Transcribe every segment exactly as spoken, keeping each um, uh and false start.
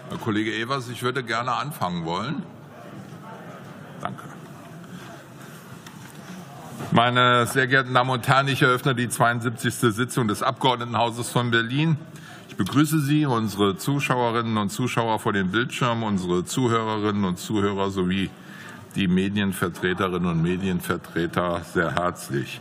Herr Kollege Evers, ich würde gerne anfangen wollen. Danke. Meine sehr geehrten Damen und Herren, ich eröffne die zweiundsiebzigste Sitzung des Abgeordnetenhauses von Berlin. Ich begrüße Sie, unsere Zuschauerinnen und Zuschauer vor den Bildschirmen, unsere Zuhörerinnen und Zuhörer sowie die Medienvertreterinnen und Medienvertreter sehr herzlich.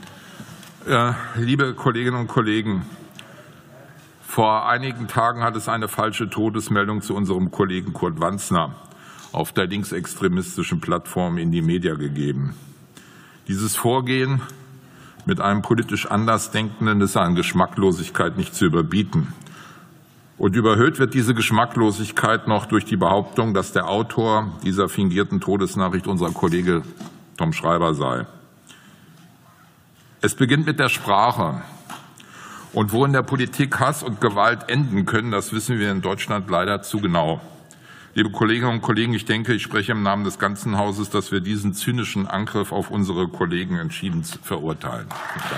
Liebe Kolleginnen und Kollegen, vor einigen Tagen hat es eine falsche Todesmeldung zu unserem Kollegen Kurt Wanzner auf der linksextremistischen Plattform Indymedia gegeben. Dieses Vorgehen mit einem politisch Andersdenkenden ist an Geschmacklosigkeit nicht zu überbieten. Und überhöht wird diese Geschmacklosigkeit noch durch die Behauptung, dass der Autor dieser fingierten Todesnachricht unser Kollege Tom Schreiber sei. Es beginnt mit der Sprache. Und wo in der Politik Hass und Gewalt enden können, das wissen wir in Deutschland leider zu genau. Liebe Kolleginnen und Kollegen, ich denke, ich spreche im Namen des ganzen Hauses, dass wir diesen zynischen Angriff auf unsere Kollegen entschieden verurteilen.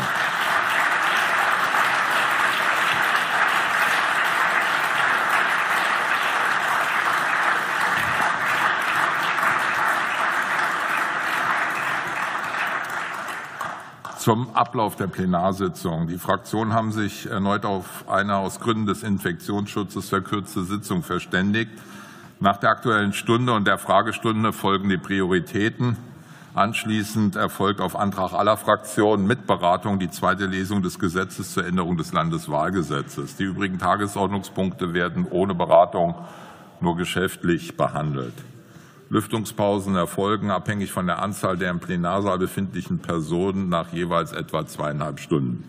Zum Ablauf der Plenarsitzung. Die Fraktionen haben sich erneut auf eine aus Gründen des Infektionsschutzes verkürzte Sitzung verständigt. Nach der Aktuellen Stunde und der Fragestunde folgen die Prioritäten. Anschließend erfolgt auf Antrag aller Fraktionen mit Beratung die zweite Lesung des Gesetzes zur Änderung des Landeswahlgesetzes. Die übrigen Tagesordnungspunkte werden ohne Beratung nur geschäftlich behandelt. Lüftungspausen erfolgen, abhängig von der Anzahl der im Plenarsaal befindlichen Personen, nach jeweils etwa zweieinhalb Stunden.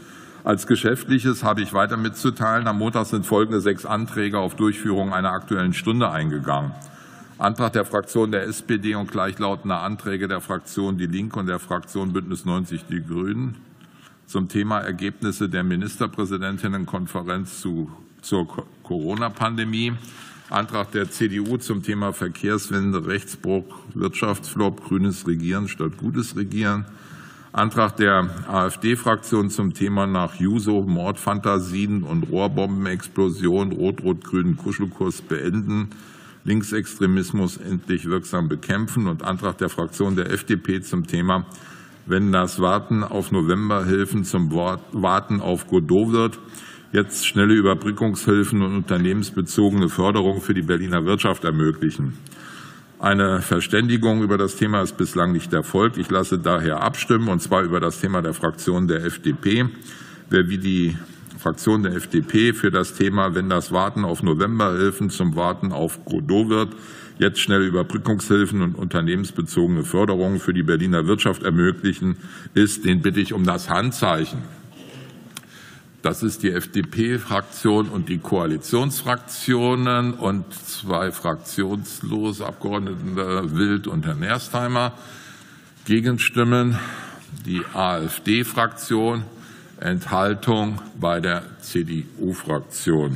Als Geschäftliches habe ich weiter mitzuteilen. Am Montag sind folgende sechs Anträge auf Durchführung einer Aktuellen Stunde eingegangen. Antrag der Fraktion der S P D und gleichlautende Anträge der Fraktion Die Linke und der Fraktion Bündnis neunzig Die Grünen zum Thema Ergebnisse der Ministerpräsidentinnenkonferenz zu, zur Corona-Pandemie. Antrag der C D U zum Thema Verkehrswende, Rechtsbruch, Wirtschaftsflop, grünes Regieren statt gutes Regieren. Antrag der AfD-Fraktion zum Thema nach Juso, Mordfantasien und Rohrbombenexplosion, rot-rot-grünen Kuschelkurs beenden, Linksextremismus endlich wirksam bekämpfen. Und Antrag der Fraktion der F D P zum Thema, wenn das Warten auf Novemberhilfen zum Warten auf Godot wird, jetzt schnelle Überbrückungshilfen und unternehmensbezogene Förderung für die Berliner Wirtschaft ermöglichen. Eine Verständigung über das Thema ist bislang nicht erfolgt. Ich lasse daher abstimmen, und zwar über das Thema der Fraktion der F D P. Wer wie die Fraktion der F D P für das Thema, wenn das Warten auf Novemberhilfen zum Warten auf Godot wird, jetzt schnelle Überbrückungshilfen und unternehmensbezogene Förderungen für die Berliner Wirtschaft ermöglichen, ist, den bitte ich um das Handzeichen. Das ist die F D P-Fraktion und die Koalitionsfraktionen und zwei fraktionslose Abgeordnete, Wild und Herr Nerstheimer. Gegenstimmen die AfD-Fraktion, Enthaltung bei der C D U-Fraktion.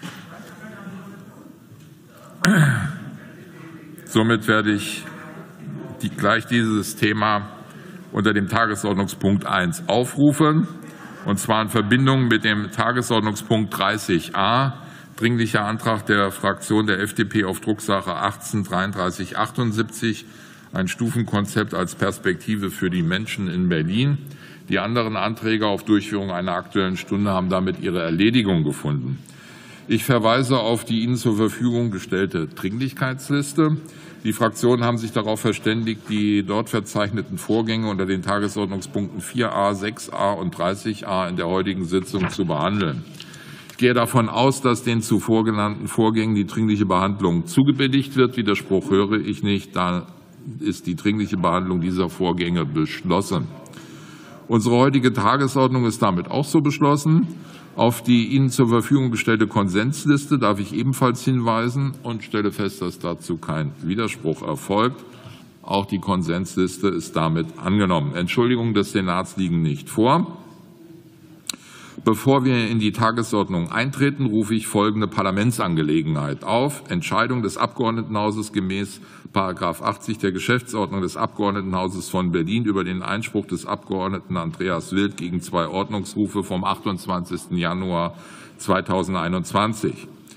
Somit werde ich die, gleich dieses Thema unter dem Tagesordnungspunkt eins aufrufen. Und zwar in Verbindung mit dem Tagesordnungspunkt dreißig a, dringlicher Antrag der Fraktion der F D P auf Drucksache achtzehn dreiunddreißig achtundsiebzig, ein Stufenkonzept als Perspektive für die Menschen in Berlin. Die anderen Anträge auf Durchführung einer Aktuellen Stunde haben damit ihre Erledigung gefunden. Ich verweise auf die Ihnen zur Verfügung gestellte Dringlichkeitsliste. Die Fraktionen haben sich darauf verständigt, die dort verzeichneten Vorgänge unter den Tagesordnungspunkten vier a, sechs a und dreißig a in der heutigen Sitzung zu behandeln. Ich gehe davon aus, dass den zuvor genannten Vorgängen die dringliche Behandlung zugebilligt wird. Widerspruch höre ich nicht. Da ist die dringliche Behandlung dieser Vorgänge beschlossen. Unsere heutige Tagesordnung ist damit auch so beschlossen. Auf die Ihnen zur Verfügung gestellte Konsensliste darf ich ebenfalls hinweisen und stelle fest, dass dazu kein Widerspruch erfolgt. Auch die Konsensliste ist damit angenommen. Entschuldigungen des Senats liegen nicht vor. Bevor wir in die Tagesordnung eintreten, rufe ich folgende Parlamentsangelegenheit auf. Entscheidung des Abgeordnetenhauses gemäß Paragraph achtzig der Geschäftsordnung des Abgeordnetenhauses von Berlin über den Einspruch des Abgeordneten Andreas Wild gegen zwei Ordnungsrufe vom achtundzwanzigsten Januar zweitausendeinundzwanzig.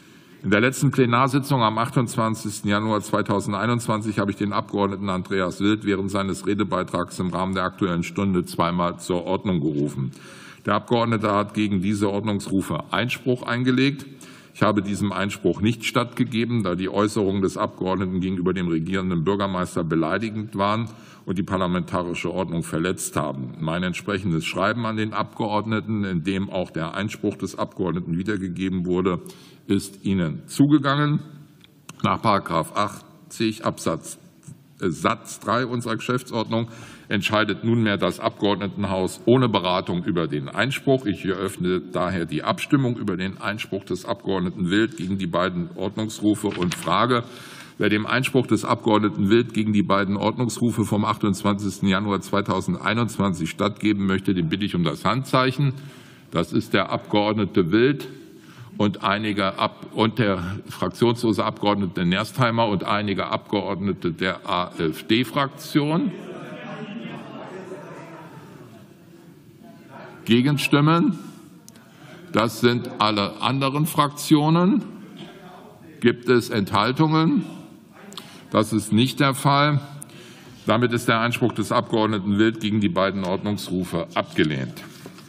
In der letzten Plenarsitzung am achtundzwanzigsten Januar zweitausendeinundzwanzig habe ich den Abgeordneten Andreas Wild während seines Redebeitrags im Rahmen der Aktuellen Stunde zweimal zur Ordnung gerufen. Der Abgeordnete hat gegen diese Ordnungsrufe Einspruch eingelegt. Ich habe diesem Einspruch nicht stattgegeben, da die Äußerungen des Abgeordneten gegenüber dem regierenden Bürgermeister beleidigend waren und die parlamentarische Ordnung verletzt haben. Mein entsprechendes Schreiben an den Abgeordneten, in dem auch der Einspruch des Abgeordneten wiedergegeben wurde, ist Ihnen zugegangen. Nach Paragraph achtzig Absatz äh, Satz drei unserer Geschäftsordnung entscheidet nunmehr das Abgeordnetenhaus ohne Beratung über den Einspruch. Ich eröffne daher die Abstimmung über den Einspruch des Abgeordneten Wild gegen die beiden Ordnungsrufe und frage, wer dem Einspruch des Abgeordneten Wild gegen die beiden Ordnungsrufe vom achtundzwanzigsten Januar zweitausendeinundzwanzig stattgeben möchte, den bitte ich um das Handzeichen. Das ist der Abgeordnete Wild und einige Ab und der fraktionslose Abgeordnete Nerstheimer und einige Abgeordnete der AfD-Fraktion. Gegenstimmen? Das sind alle anderen Fraktionen. Gibt es Enthaltungen? Das ist nicht der Fall. Damit ist der Einspruch des Abgeordneten Wild gegen die beiden Ordnungsrufe abgelehnt.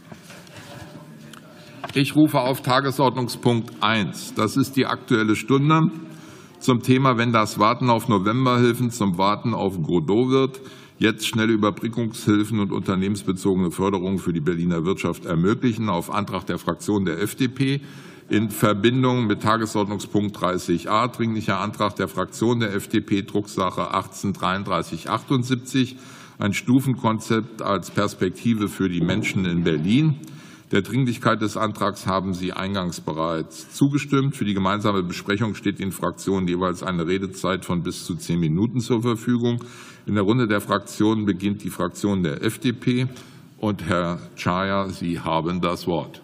Ich rufe auf Tagesordnungspunkt eins. Das ist die Aktuelle Stunde zum Thema, wenn das Warten auf Novemberhilfen zum Warten auf Godot wird, jetzt schnelle Überbrückungshilfen und unternehmensbezogene Förderung für die Berliner Wirtschaft ermöglichen, auf Antrag der Fraktion der F D P in Verbindung mit Tagesordnungspunkt dreißig a, Dringlicher Antrag der Fraktion der F D P, Drucksache achtzehnhundertdreiunddreißig achtundsiebzig, ein Stufenkonzept als Perspektive für die Menschen in Berlin. Der Dringlichkeit des Antrags haben Sie eingangs bereits zugestimmt. Für die gemeinsame Besprechung steht den Fraktionen jeweils eine Redezeit von bis zu zehn Minuten zur Verfügung. In der Runde der Fraktionen beginnt die Fraktion der F D P. Und Herr Czaja, Sie haben das Wort.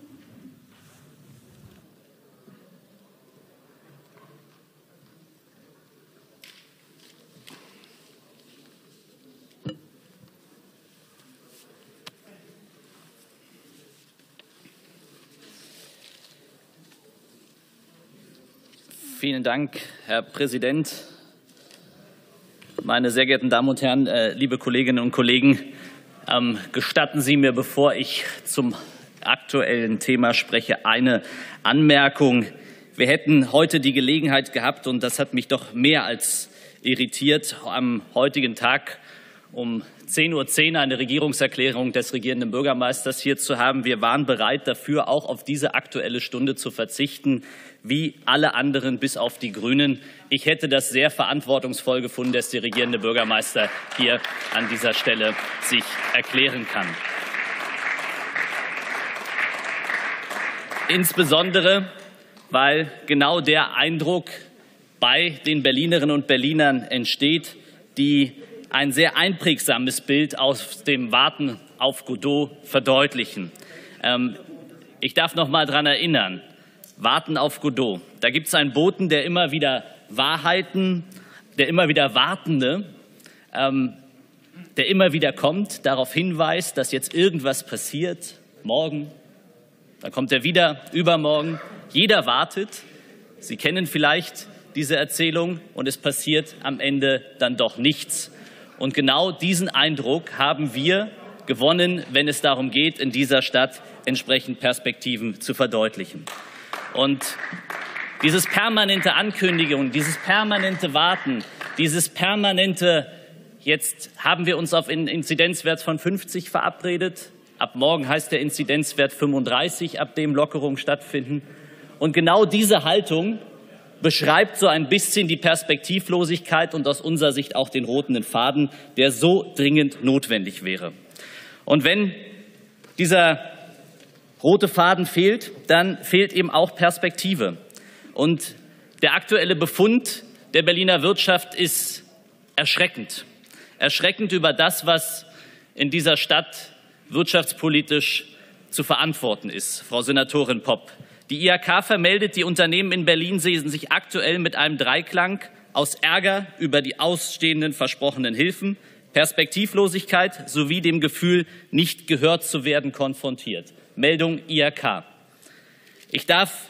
Vielen Dank, Herr Präsident. Meine sehr geehrten Damen und Herren, liebe Kolleginnen und Kollegen, gestatten Sie mir, bevor ich zum aktuellen Thema spreche, eine Anmerkung. Wir hätten heute die Gelegenheit gehabt, und das hat mich doch mehr als irritiert, am heutigen Tag um zehn Uhr zehn eine Regierungserklärung des regierenden Bürgermeisters hier zu haben. Wir waren bereit dafür, auch auf diese Aktuelle Stunde zu verzichten, wie alle anderen bis auf die Grünen. Ich hätte das sehr verantwortungsvoll gefunden, dass der regierende Bürgermeister hier an dieser Stelle sich erklären kann. Insbesondere, weil genau der Eindruck bei den Berlinerinnen und Berlinern entsteht, die ein sehr einprägsames Bild aus dem Warten auf Godot verdeutlichen. Ich darf noch mal daran erinnern, Warten auf Godot. Da gibt es einen Boten, der immer wieder Wahrheiten, der immer wieder Wartende, der immer wieder kommt, darauf hinweist, dass jetzt irgendwas passiert, morgen, dann kommt er wieder, übermorgen. Jeder wartet. Sie kennen vielleicht diese Erzählung und es passiert am Ende dann doch nichts. Und genau diesen Eindruck haben wir gewonnen, wenn es darum geht, in dieser Stadt entsprechend Perspektiven zu verdeutlichen. Und dieses permanente Ankündigung, dieses permanente Warten, dieses permanente, jetzt haben wir uns auf einen Inzidenzwert von fünfzig verabredet. Ab morgen heißt der Inzidenzwert fünfunddreißig, ab dem Lockerungen stattfinden. Und genau diese Haltung beschreibt so ein bisschen die Perspektivlosigkeit und aus unserer Sicht auch den roten Faden, der so dringend notwendig wäre. Und wenn dieser rote Faden fehlt, dann fehlt eben auch Perspektive. Und der aktuelle Befund der Berliner Wirtschaft ist erschreckend. Erschreckend über das, was in dieser Stadt wirtschaftspolitisch zu verantworten ist, Frau Senatorin Popp. Die I H K vermeldet, die Unternehmen in Berlin sehen sich aktuell mit einem Dreiklang aus Ärger über die ausstehenden versprochenen Hilfen, Perspektivlosigkeit sowie dem Gefühl, nicht gehört zu werden, konfrontiert. Meldung I H K. Ich darf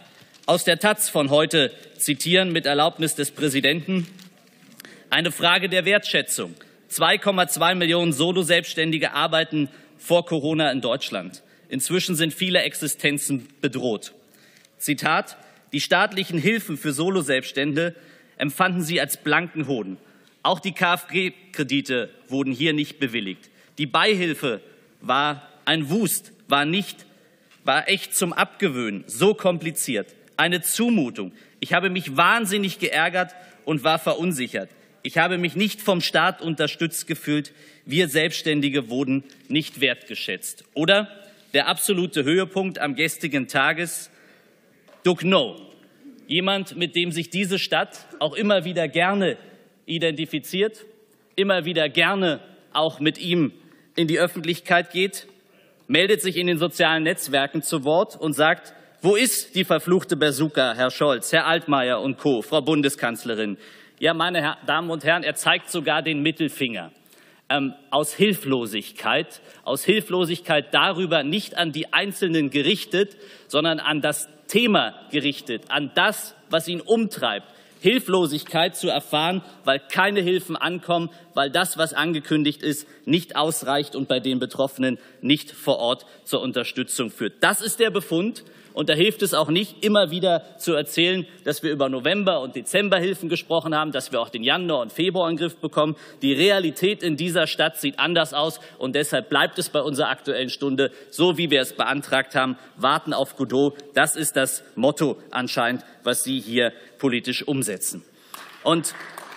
aus der Taz von heute zitieren, mit Erlaubnis des Präsidenten. Eine Frage der Wertschätzung. zwei Komma zwei Millionen Solo-Selbstständige arbeiten vor Corona in Deutschland. Inzwischen sind viele Existenzen bedroht. Zitat: Die staatlichen Hilfen für Solo-Selbstständige empfanden sie als blanken Hohn. Auch die KfW-Kredite wurden hier nicht bewilligt. Die Beihilfe war ein Wust, war nicht, war echt zum Abgewöhnen, so kompliziert. Eine Zumutung. Ich habe mich wahnsinnig geärgert und war verunsichert. Ich habe mich nicht vom Staat unterstützt gefühlt. Wir Selbstständige wurden nicht wertgeschätzt. Oder der absolute Höhepunkt am gestrigen Tages, Duc No. Jemand, mit dem sich diese Stadt auch immer wieder gerne identifiziert, immer wieder gerne auch mit ihm in die Öffentlichkeit geht, meldet sich in den sozialen Netzwerken zu Wort und sagt: Wo ist die verfluchte Bazooka, Herr Scholz, Herr Altmaier und Co., Frau Bundeskanzlerin? Ja, meine Damen und Herren, er zeigt sogar den Mittelfinger. Ähm, aus Hilflosigkeit, aus Hilflosigkeit darüber, nicht an die Einzelnen gerichtet, sondern an das Thema gerichtet, an das, was ihn umtreibt. Hilflosigkeit zu erfahren, weil keine Hilfen ankommen, weil das, was angekündigt ist, nicht ausreicht und bei den Betroffenen nicht vor Ort zur Unterstützung führt. Das ist der Befund. Und da hilft es auch nicht, immer wieder zu erzählen, dass wir über November- und Dezemberhilfen gesprochen haben, dass wir auch den Januar und Februar in den Griff bekommen. Die Realität in dieser Stadt sieht anders aus. Und deshalb bleibt es bei unserer Aktuellen Stunde, so wie wir es beantragt haben, warten auf Godot. Das ist das Motto anscheinend, was Sie hier politisch umsetzen. Und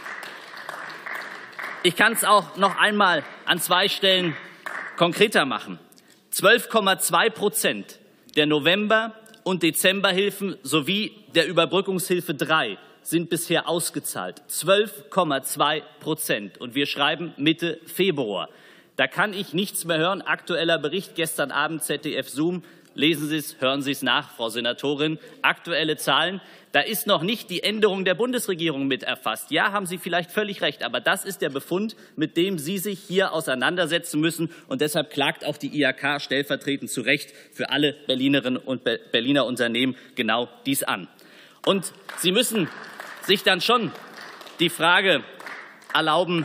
ich kann es auch noch einmal an zwei Stellen konkreter machen. zwölf Komma zwei Prozent der November- und Dezemberhilfen sowie der Überbrückungshilfe drei sind bisher ausgezahlt. zwölf Komma zwei Prozent. Und wir schreiben Mitte Februar. Da kann ich nichts mehr hören. Aktueller Bericht gestern Abend Z D F Zoom. Lesen Sie es, hören Sie es nach, Frau Senatorin. Aktuelle Zahlen. Da ist noch nicht die Änderung der Bundesregierung mit erfasst. Ja, haben Sie vielleicht völlig recht, aber das ist der Befund, mit dem Sie sich hier auseinandersetzen müssen. Und deshalb klagt auch die I H K stellvertretend zu Recht für alle Berlinerinnen und Berliner Unternehmen genau dies an. Und Sie müssen sich dann schon die Frage erlauben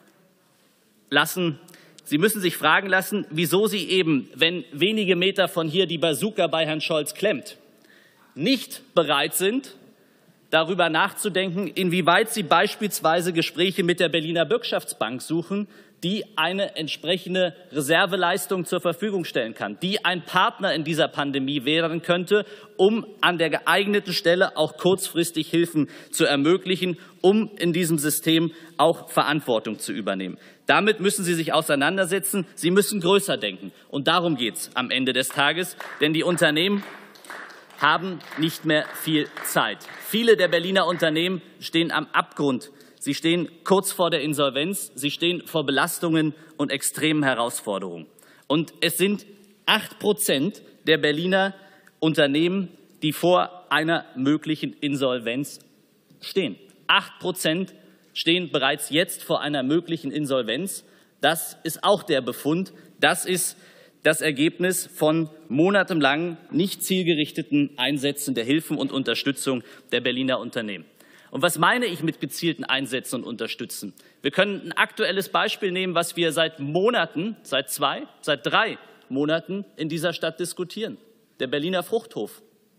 lassen, Sie müssen sich fragen lassen, wieso Sie eben, wenn wenige Meter von hier die Bazooka bei Herrn Scholz klemmt, nicht bereit sind, darüber nachzudenken, inwieweit Sie beispielsweise Gespräche mit der Berliner Bürgschaftsbank suchen, die eine entsprechende Reserveleistung zur Verfügung stellen kann, die ein Partner in dieser Pandemie werden könnte, um an der geeigneten Stelle auch kurzfristig Hilfen zu ermöglichen, um in diesem System auch Verantwortung zu übernehmen. Damit müssen Sie sich auseinandersetzen. Sie müssen größer denken. Und darum geht es am Ende des Tages. Denn die Unternehmen haben nicht mehr viel Zeit. Viele der Berliner Unternehmen stehen am Abgrund. Sie stehen kurz vor der Insolvenz. Sie stehen vor Belastungen und extremen Herausforderungen. Und es sind acht Prozent der Berliner Unternehmen, die vor einer möglichen Insolvenz stehen. Acht Prozent stehen bereits jetzt vor einer möglichen Insolvenz. Das ist auch der Befund. Das ist das Ergebnis von monatelangen, nicht zielgerichteten Einsätzen der Hilfen und Unterstützung der Berliner Unternehmen. Und was meine ich mit gezielten Einsätzen und Unterstützen? Wir können ein aktuelles Beispiel nehmen, was wir seit Monaten, seit zwei, seit drei Monaten in dieser Stadt diskutieren. Der Berliner Fruchthof.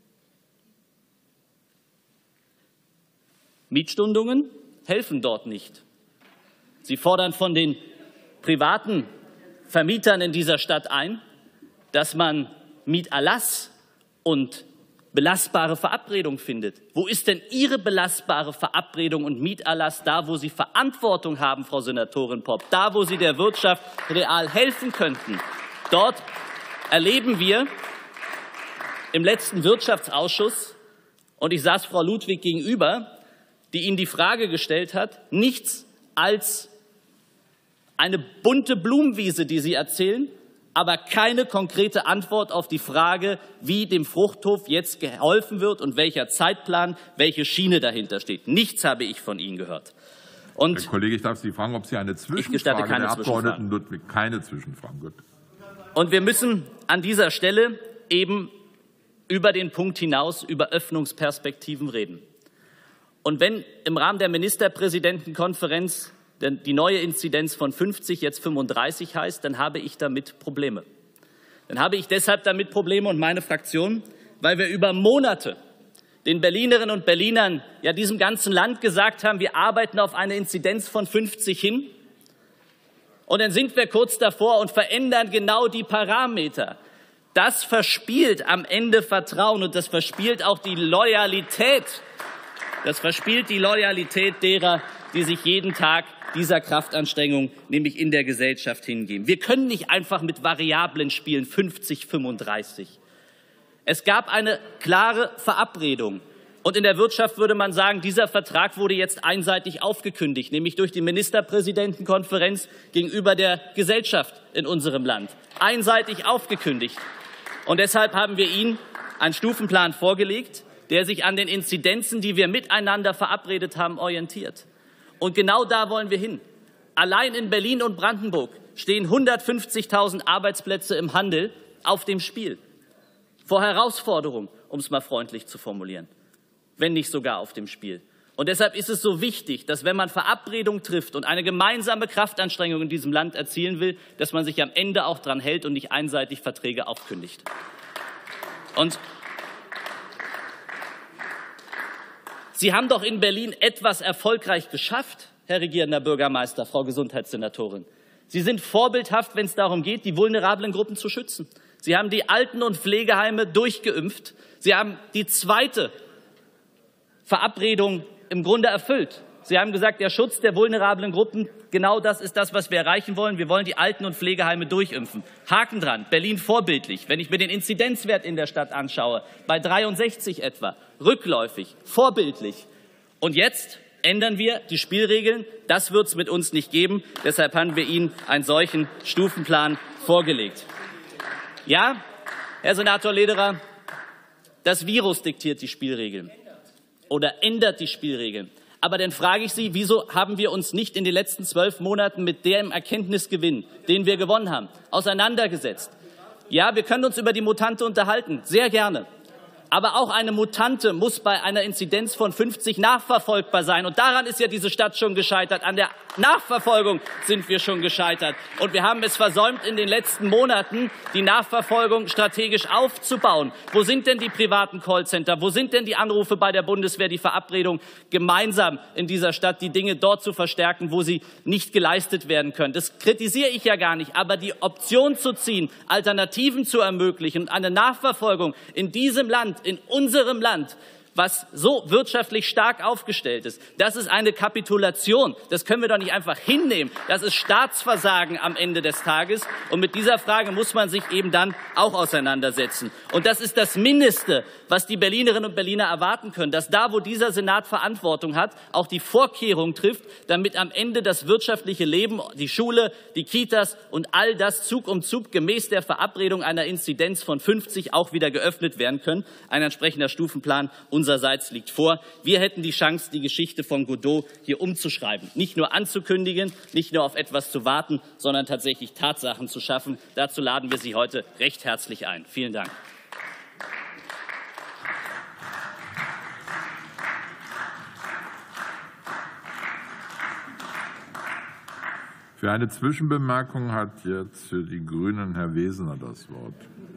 Mietstundungen helfen dort nicht. Sie fordern von den privaten Vermietern in dieser Stadt ein, dass man Mieterlass und belastbare Verabredung findet. Wo ist denn Ihre belastbare Verabredung und Mieterlass da, wo Sie Verantwortung haben, Frau Senatorin Popp, da, wo Sie der Wirtschaft real helfen könnten? Dort erleben wir im letzten Wirtschaftsausschuss, und ich saß Frau Ludwig gegenüber, die Ihnen die Frage gestellt hat, nichts als eine bunte Blumenwiese, die Sie erzählen, aber keine konkrete Antwort auf die Frage, wie dem Fruchthof jetzt geholfen wird und welcher Zeitplan, welche Schiene dahinter steht. Nichts habe ich von Ihnen gehört. Und Herr Kollege, ich darf Sie fragen, ob Sie eine Zwischenfrage keine der Abgeordneten Zwischenfragen. Ludwig, keine Zwischenfragen. Gut. Und wir müssen an dieser Stelle eben über den Punkt hinaus über Öffnungsperspektiven reden. Und wenn im Rahmen der Ministerpräsidentenkonferenz die neue Inzidenz von fünfzig jetzt fünfunddreißig heißt, dann habe ich damit Probleme. Dann habe ich deshalb damit Probleme und meine Fraktion, weil wir über Monate den Berlinerinnen und Berlinern, ja diesem ganzen Land gesagt haben, wir arbeiten auf eine Inzidenz von fünfzig hin. Und dann sind wir kurz davor und verändern genau die Parameter. Das verspielt am Ende Vertrauen und das verspielt auch die Loyalität. Das verspielt die Loyalität derer, die sich jeden Tag dieser Kraftanstrengung, nämlich in der Gesellschaft, hingeben. Wir können nicht einfach mit Variablen spielen, fünfzig, fünfunddreißig. Es gab eine klare Verabredung. Und in der Wirtschaft würde man sagen, dieser Vertrag wurde jetzt einseitig aufgekündigt, nämlich durch die Ministerpräsidentenkonferenz gegenüber der Gesellschaft in unserem Land. Einseitig aufgekündigt. Und deshalb haben wir Ihnen einen Stufenplan vorgelegt, der sich an den Inzidenzen, die wir miteinander verabredet haben, orientiert. Und genau da wollen wir hin. Allein in Berlin und Brandenburg stehen hundertfünfzigtausend Arbeitsplätze im Handel auf dem Spiel. Vor Herausforderungen, um es mal freundlich zu formulieren, wenn nicht sogar auf dem Spiel. Und deshalb ist es so wichtig, dass wenn man Verabredungen trifft und eine gemeinsame Kraftanstrengung in diesem Land erzielen will, dass man sich am Ende auch dran hält und nicht einseitig Verträge aufkündigt. Und Sie haben doch in Berlin etwas erfolgreich geschafft, Herr regierender Bürgermeister, Frau Gesundheitssenatorin. Sie sind vorbildhaft, wenn es darum geht, die vulnerablen Gruppen zu schützen. Sie haben die Alten- und Pflegeheime durchgeimpft. Sie haben die zweite Verabredung im Grunde erfüllt. Sie haben gesagt, der Schutz der vulnerablen Gruppen, genau das ist das, was wir erreichen wollen. Wir wollen die Alten- und Pflegeheime durchimpfen. Haken dran, Berlin vorbildlich. Wenn ich mir den Inzidenzwert in der Stadt anschaue, bei dreiundsechzig etwa, rückläufig, vorbildlich. Und jetzt ändern wir die Spielregeln. Das wird es mit uns nicht geben. Deshalb haben wir Ihnen einen solchen Stufenplan vorgelegt. Ja, Herr Senator Lederer, das Virus diktiert die Spielregeln oder ändert die Spielregeln. Aber dann frage ich Sie, wieso haben wir uns nicht in den letzten zwölf Monaten mit dem Erkenntnisgewinn, den wir gewonnen haben, auseinandergesetzt? Ja, wir können uns über die Mutante unterhalten, sehr gerne. Aber auch eine Mutante muss bei einer Inzidenz von fünfzig nachverfolgbar sein. Und daran ist ja diese Stadt schon gescheitert. An der Nachverfolgung sind wir schon gescheitert. Und wir haben es versäumt, in den letzten Monaten die Nachverfolgung strategisch aufzubauen. Wo sind denn die privaten Callcenter? Wo sind denn die Anrufe bei der Bundeswehr, die Verabredung, gemeinsam in dieser Stadt die Dinge dort zu verstärken, wo sie nicht geleistet werden können? Das kritisiere ich ja gar nicht. Aber die Option zu ziehen, Alternativen zu ermöglichen und eine Nachverfolgung in diesem Land, in unserem Land, was so wirtschaftlich stark aufgestellt ist, das ist eine Kapitulation. Das können wir doch nicht einfach hinnehmen. Das ist Staatsversagen am Ende des Tages. Und mit dieser Frage muss man sich eben dann auch auseinandersetzen. Und das ist das Mindeste, was die Berlinerinnen und Berliner erwarten können, dass da, wo dieser Senat Verantwortung hat, auch die Vorkehrung trifft, damit am Ende das wirtschaftliche Leben, die Schule, die Kitas und all das Zug um Zug gemäß der Verabredung einer Inzidenz von fünfzig auch wieder geöffnet werden können. Ein entsprechender Stufenplan unsererseits liegt vor. Wir hätten die Chance, die Geschichte von Godot hier umzuschreiben. Nicht nur anzukündigen, nicht nur auf etwas zu warten, sondern tatsächlich Tatsachen zu schaffen. Dazu laden wir Sie heute recht herzlich ein. Vielen Dank. Für eine Zwischenbemerkung hat jetzt für die Grünen Herr Wesener das Wort.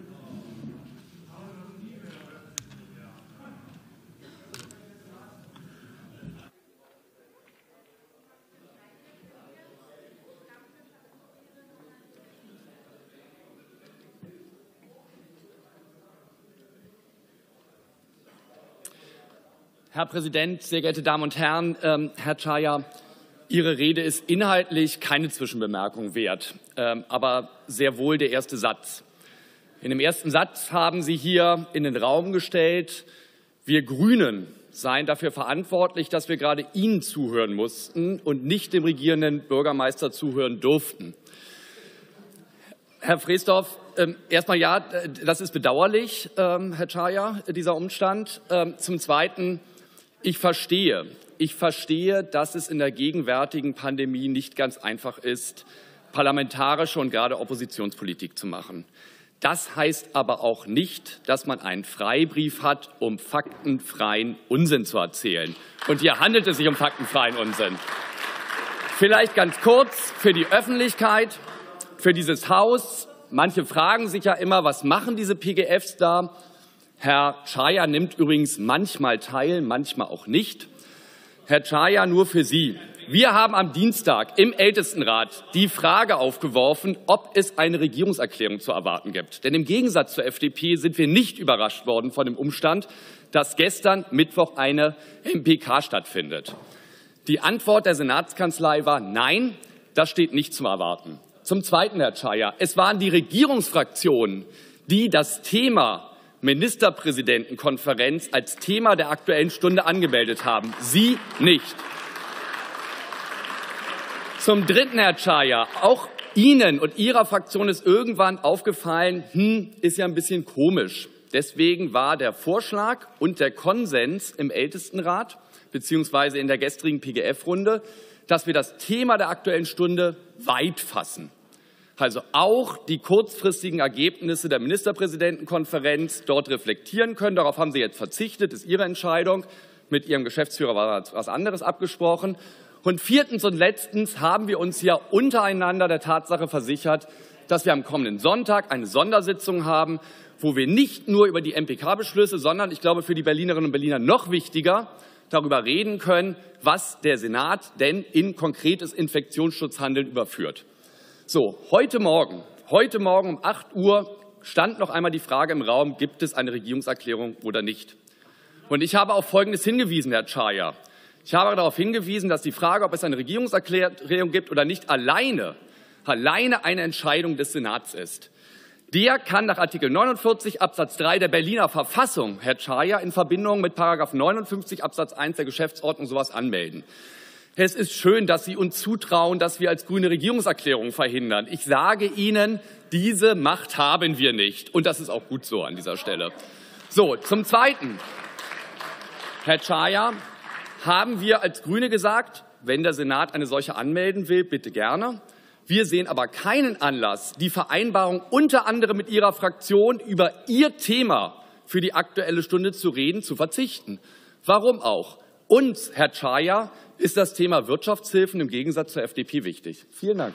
Herr Präsident, sehr geehrte Damen und Herren! Ähm, Herr Czaja, Ihre Rede ist inhaltlich keine Zwischenbemerkung wert, ähm, aber sehr wohl der erste Satz. In dem ersten Satz haben Sie hier in den Raum gestellt, wir Grünen seien dafür verantwortlich, dass wir gerade Ihnen zuhören mussten und nicht dem regierenden Bürgermeister zuhören durften. Herr Freesdorf, ähm, erstmal ja, das ist bedauerlich, ähm, Herr Czaja, dieser Umstand. Ähm, zum Zweiten, ich verstehe, ich verstehe, dass es in der gegenwärtigen Pandemie nicht ganz einfach ist, parlamentarische und gerade Oppositionspolitik zu machen. Das heißt aber auch nicht, dass man einen Freibrief hat, um faktenfreien Unsinn zu erzählen. Und hier handelt es sich um faktenfreien Unsinn. Vielleicht ganz kurz für die Öffentlichkeit, für dieses Haus. Manche fragen sich ja immer, was machen diese P G Fs da? Herr Czaja nimmt übrigens manchmal teil, manchmal auch nicht. Herr Czaja, nur für Sie. Wir haben am Dienstag im Ältestenrat die Frage aufgeworfen, ob es eine Regierungserklärung zu erwarten gibt. Denn im Gegensatz zur F D P sind wir nicht überrascht worden von dem Umstand, dass gestern Mittwoch eine M P K stattfindet. Die Antwort der Senatskanzlei war nein, das steht nicht zum Erwarten. Zum Zweiten, Herr Czaja, es waren die Regierungsfraktionen, die das Thema Ministerpräsidentenkonferenz als Thema der Aktuellen Stunde angemeldet haben. Sie nicht. Zum Dritten, Herr Czaja, auch Ihnen und Ihrer Fraktion ist irgendwann aufgefallen, hm, ist ja ein bisschen komisch. Deswegen war der Vorschlag und der Konsens im Ältestenrat beziehungsweise in der gestrigen P G F-Runde, dass wir das Thema der Aktuellen Stunde weit fassen. Also auch die kurzfristigen Ergebnisse der Ministerpräsidentenkonferenz dort reflektieren können. Darauf haben Sie jetzt verzichtet, das ist Ihre Entscheidung. Mit Ihrem Geschäftsführer war was anderes abgesprochen. Und viertens und letztens haben wir uns ja untereinander der Tatsache versichert, dass wir am kommenden Sonntag eine Sondersitzung haben, wo wir nicht nur über die M P K-Beschlüsse, sondern ich glaube für die Berlinerinnen und Berliner noch wichtiger darüber reden können, was der Senat denn in konkretes Infektionsschutzhandeln überführt. So, heute Morgen, heute Morgen um acht Uhr stand noch einmal die Frage im Raum, gibt es eine Regierungserklärung oder nicht? Und ich habe auf Folgendes hingewiesen, Herr Czaja. Ich habe darauf hingewiesen, dass die Frage, ob es eine Regierungserklärung gibt oder nicht, alleine, alleine eine Entscheidung des Senats ist. Der kann nach Artikel neunundvierzig Absatz drei der Berliner Verfassung, Herr Czaja, in Verbindung mit Paragraph neunundfünfzig Absatz eins der Geschäftsordnung sowas anmelden. Es ist schön, dass Sie uns zutrauen, dass wir als Grüne Regierungserklärungen verhindern. Ich sage Ihnen, diese Macht haben wir nicht. Und das ist auch gut so an dieser Stelle. So, zum Zweiten. Herr Czaja, haben wir als Grüne gesagt, wenn der Senat eine solche anmelden will, bitte gerne. Wir sehen aber keinen Anlass, die Vereinbarung unter anderem mit Ihrer Fraktion über Ihr Thema für die Aktuelle Stunde zu reden, zu verzichten. Warum auch? Uns, Herr Czaja, ist das Thema Wirtschaftshilfen im Gegensatz zur F D P wichtig. Vielen Dank.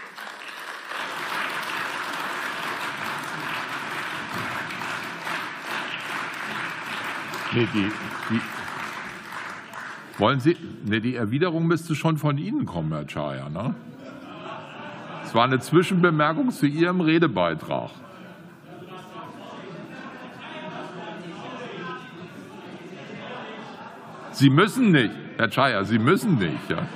Nee, die, die, wollen Sie, nee, die Erwiderung müsste schon von Ihnen kommen, Herr Czaja, ne? Es war eine Zwischenbemerkung zu Ihrem Redebeitrag. Sie müssen nicht, Herr Czaja, Sie müssen nicht. Ja.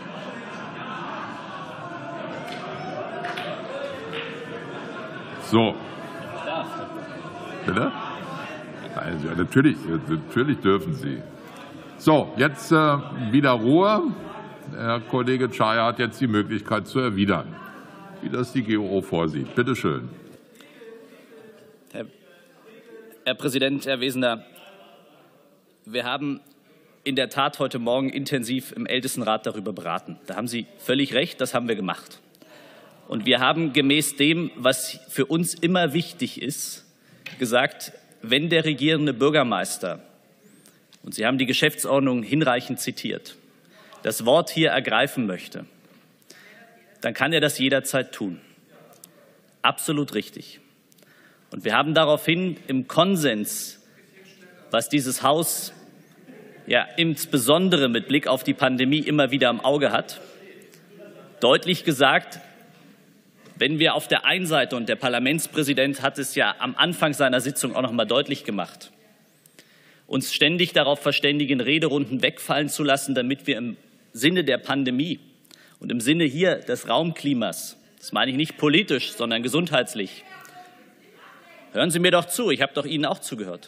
So. Bitte? Also, natürlich, natürlich dürfen Sie. So, jetzt äh, wieder Ruhe. Herr Kollege Czaja hat jetzt die Möglichkeit zu erwidern, wie das die G O O vorsieht. Bitte schön. Herr, Herr Präsident, Herr Wesener, wir haben in der Tat heute Morgen intensiv im Ältestenrat darüber beraten. Da haben Sie völlig recht, das haben wir gemacht. Und wir haben gemäß dem, was für uns immer wichtig ist, gesagt, wenn der regierende Bürgermeister, und Sie haben die Geschäftsordnung hinreichend zitiert, das Wort hier ergreifen möchte, dann kann er das jederzeit tun. Absolut richtig. Und wir haben daraufhin im Konsens, was dieses Haus ja insbesondere mit Blick auf die Pandemie immer wieder im Auge hat, deutlich gesagt, wenn wir auf der einen Seite, und der Parlamentspräsident hat es ja am Anfang seiner Sitzung auch noch mal deutlich gemacht, uns ständig darauf verständigen, Rederunden wegfallen zu lassen, damit wir im Sinne der Pandemie und im Sinne hier des Raumklimas, das meine ich nicht politisch, sondern gesundheitlich, hören Sie mir doch zu, ich habe doch Ihnen auch zugehört,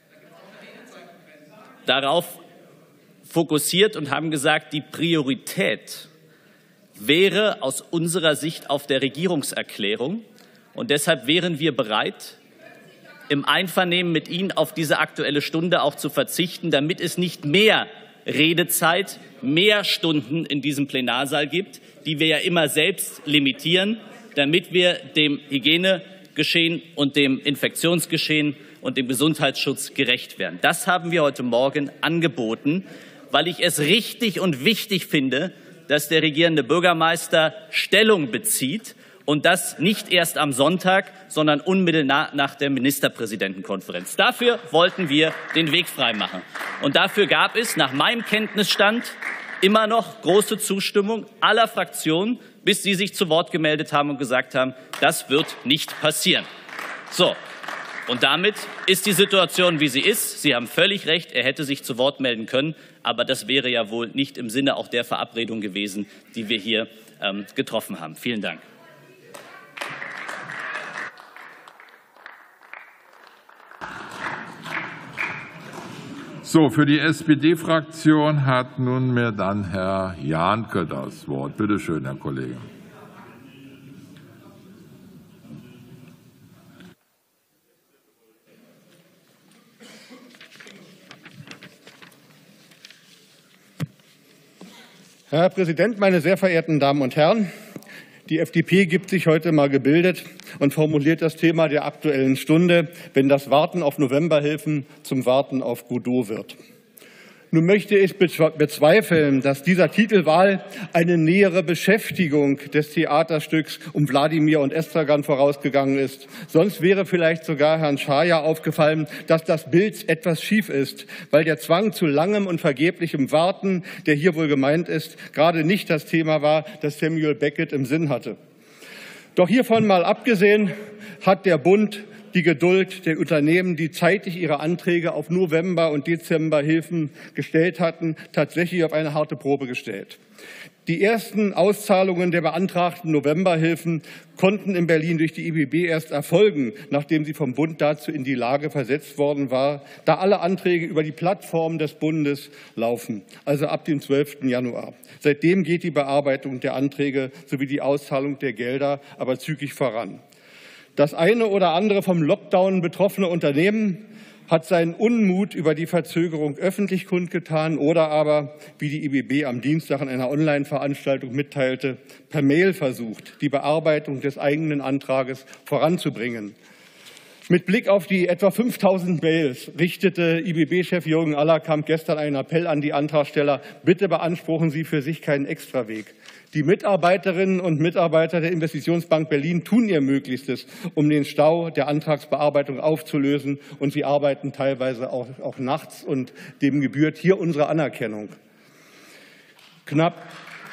darauf fokussiert und haben gesagt, die Priorität wäre aus unserer Sicht auf der Regierungserklärung. Und deshalb wären wir bereit, im Einvernehmen mit Ihnen auf diese Aktuelle Stunde auch zu verzichten, damit es nicht mehr Redezeit, mehr Stunden in diesem Plenarsaal gibt, die wir ja immer selbst limitieren, damit wir dem Hygiene Geschehen und dem Infektionsgeschehen und dem Gesundheitsschutz gerecht werden. Das haben wir heute Morgen angeboten, weil ich es richtig und wichtig finde, dass der regierende Bürgermeister Stellung bezieht und das nicht erst am Sonntag, sondern unmittelbar nach der Ministerpräsidentenkonferenz. Dafür wollten wir den Weg freimachen. Und dafür gab es nach meinem Kenntnisstand immer noch große Zustimmung aller Fraktionen, bis sie sich zu Wort gemeldet haben und gesagt haben, das wird nicht passieren. So. Und damit ist die Situation, wie sie ist. Sie haben völlig recht, er hätte sich zu Wort melden können. Aber das wäre ja wohl nicht im Sinne auch der Verabredung gewesen, die wir hier ähm, getroffen haben. Vielen Dank. So, für die S P D-Fraktion hat nunmehr dann Herr Jahnke das Wort. Bitte schön, Herr Kollege. Herr Präsident, meine sehr verehrten Damen und Herren! Die F D P gibt sich heute mal gebildet und formuliert das Thema der Aktuellen Stunde, wenn das Warten auf Novemberhilfen zum Warten auf Godot wird. Nun möchte ich bezweifeln, dass dieser Titelwahl eine nähere Beschäftigung des Theaterstücks um Wladimir und Estragan vorausgegangen ist. Sonst wäre vielleicht sogar Herrn Schaja aufgefallen, dass das Bild etwas schief ist, weil der Zwang zu langem und vergeblichem Warten, der hier wohl gemeint ist, gerade nicht das Thema war, das Samuel Beckett im Sinn hatte. Doch hiervon mal abgesehen, hat der Bund die Geduld der Unternehmen, die zeitig ihre Anträge auf November- und Dezemberhilfen gestellt hatten, tatsächlich auf eine harte Probe gestellt. Die ersten Auszahlungen der beantragten Novemberhilfen konnten in Berlin durch die I B B erst erfolgen, nachdem sie vom Bund dazu in die Lage versetzt worden war, da alle Anträge über die Plattform des Bundes laufen, also ab dem zwölften Januar. Seitdem geht die Bearbeitung der Anträge sowie die Auszahlung der Gelder aber zügig voran. Das eine oder andere vom Lockdown betroffene Unternehmen hat seinen Unmut über die Verzögerung öffentlich kundgetan oder aber, wie die I B B am Dienstag in einer Online-Veranstaltung mitteilte, per Mail versucht, die Bearbeitung des eigenen Antrages voranzubringen. Mit Blick auf die etwa fünftausend Mails richtete I B B-Chef Jürgen Allerkamp gestern einen Appell an die Antragsteller, bitte beanspruchen Sie für sich keinen Extraweg. Die Mitarbeiterinnen und Mitarbeiter der Investitionsbank Berlin tun ihr Möglichstes, um den Stau der Antragsbearbeitung aufzulösen, und sie arbeiten teilweise auch, auch nachts, und dem gebührt hier unsere Anerkennung. Knapp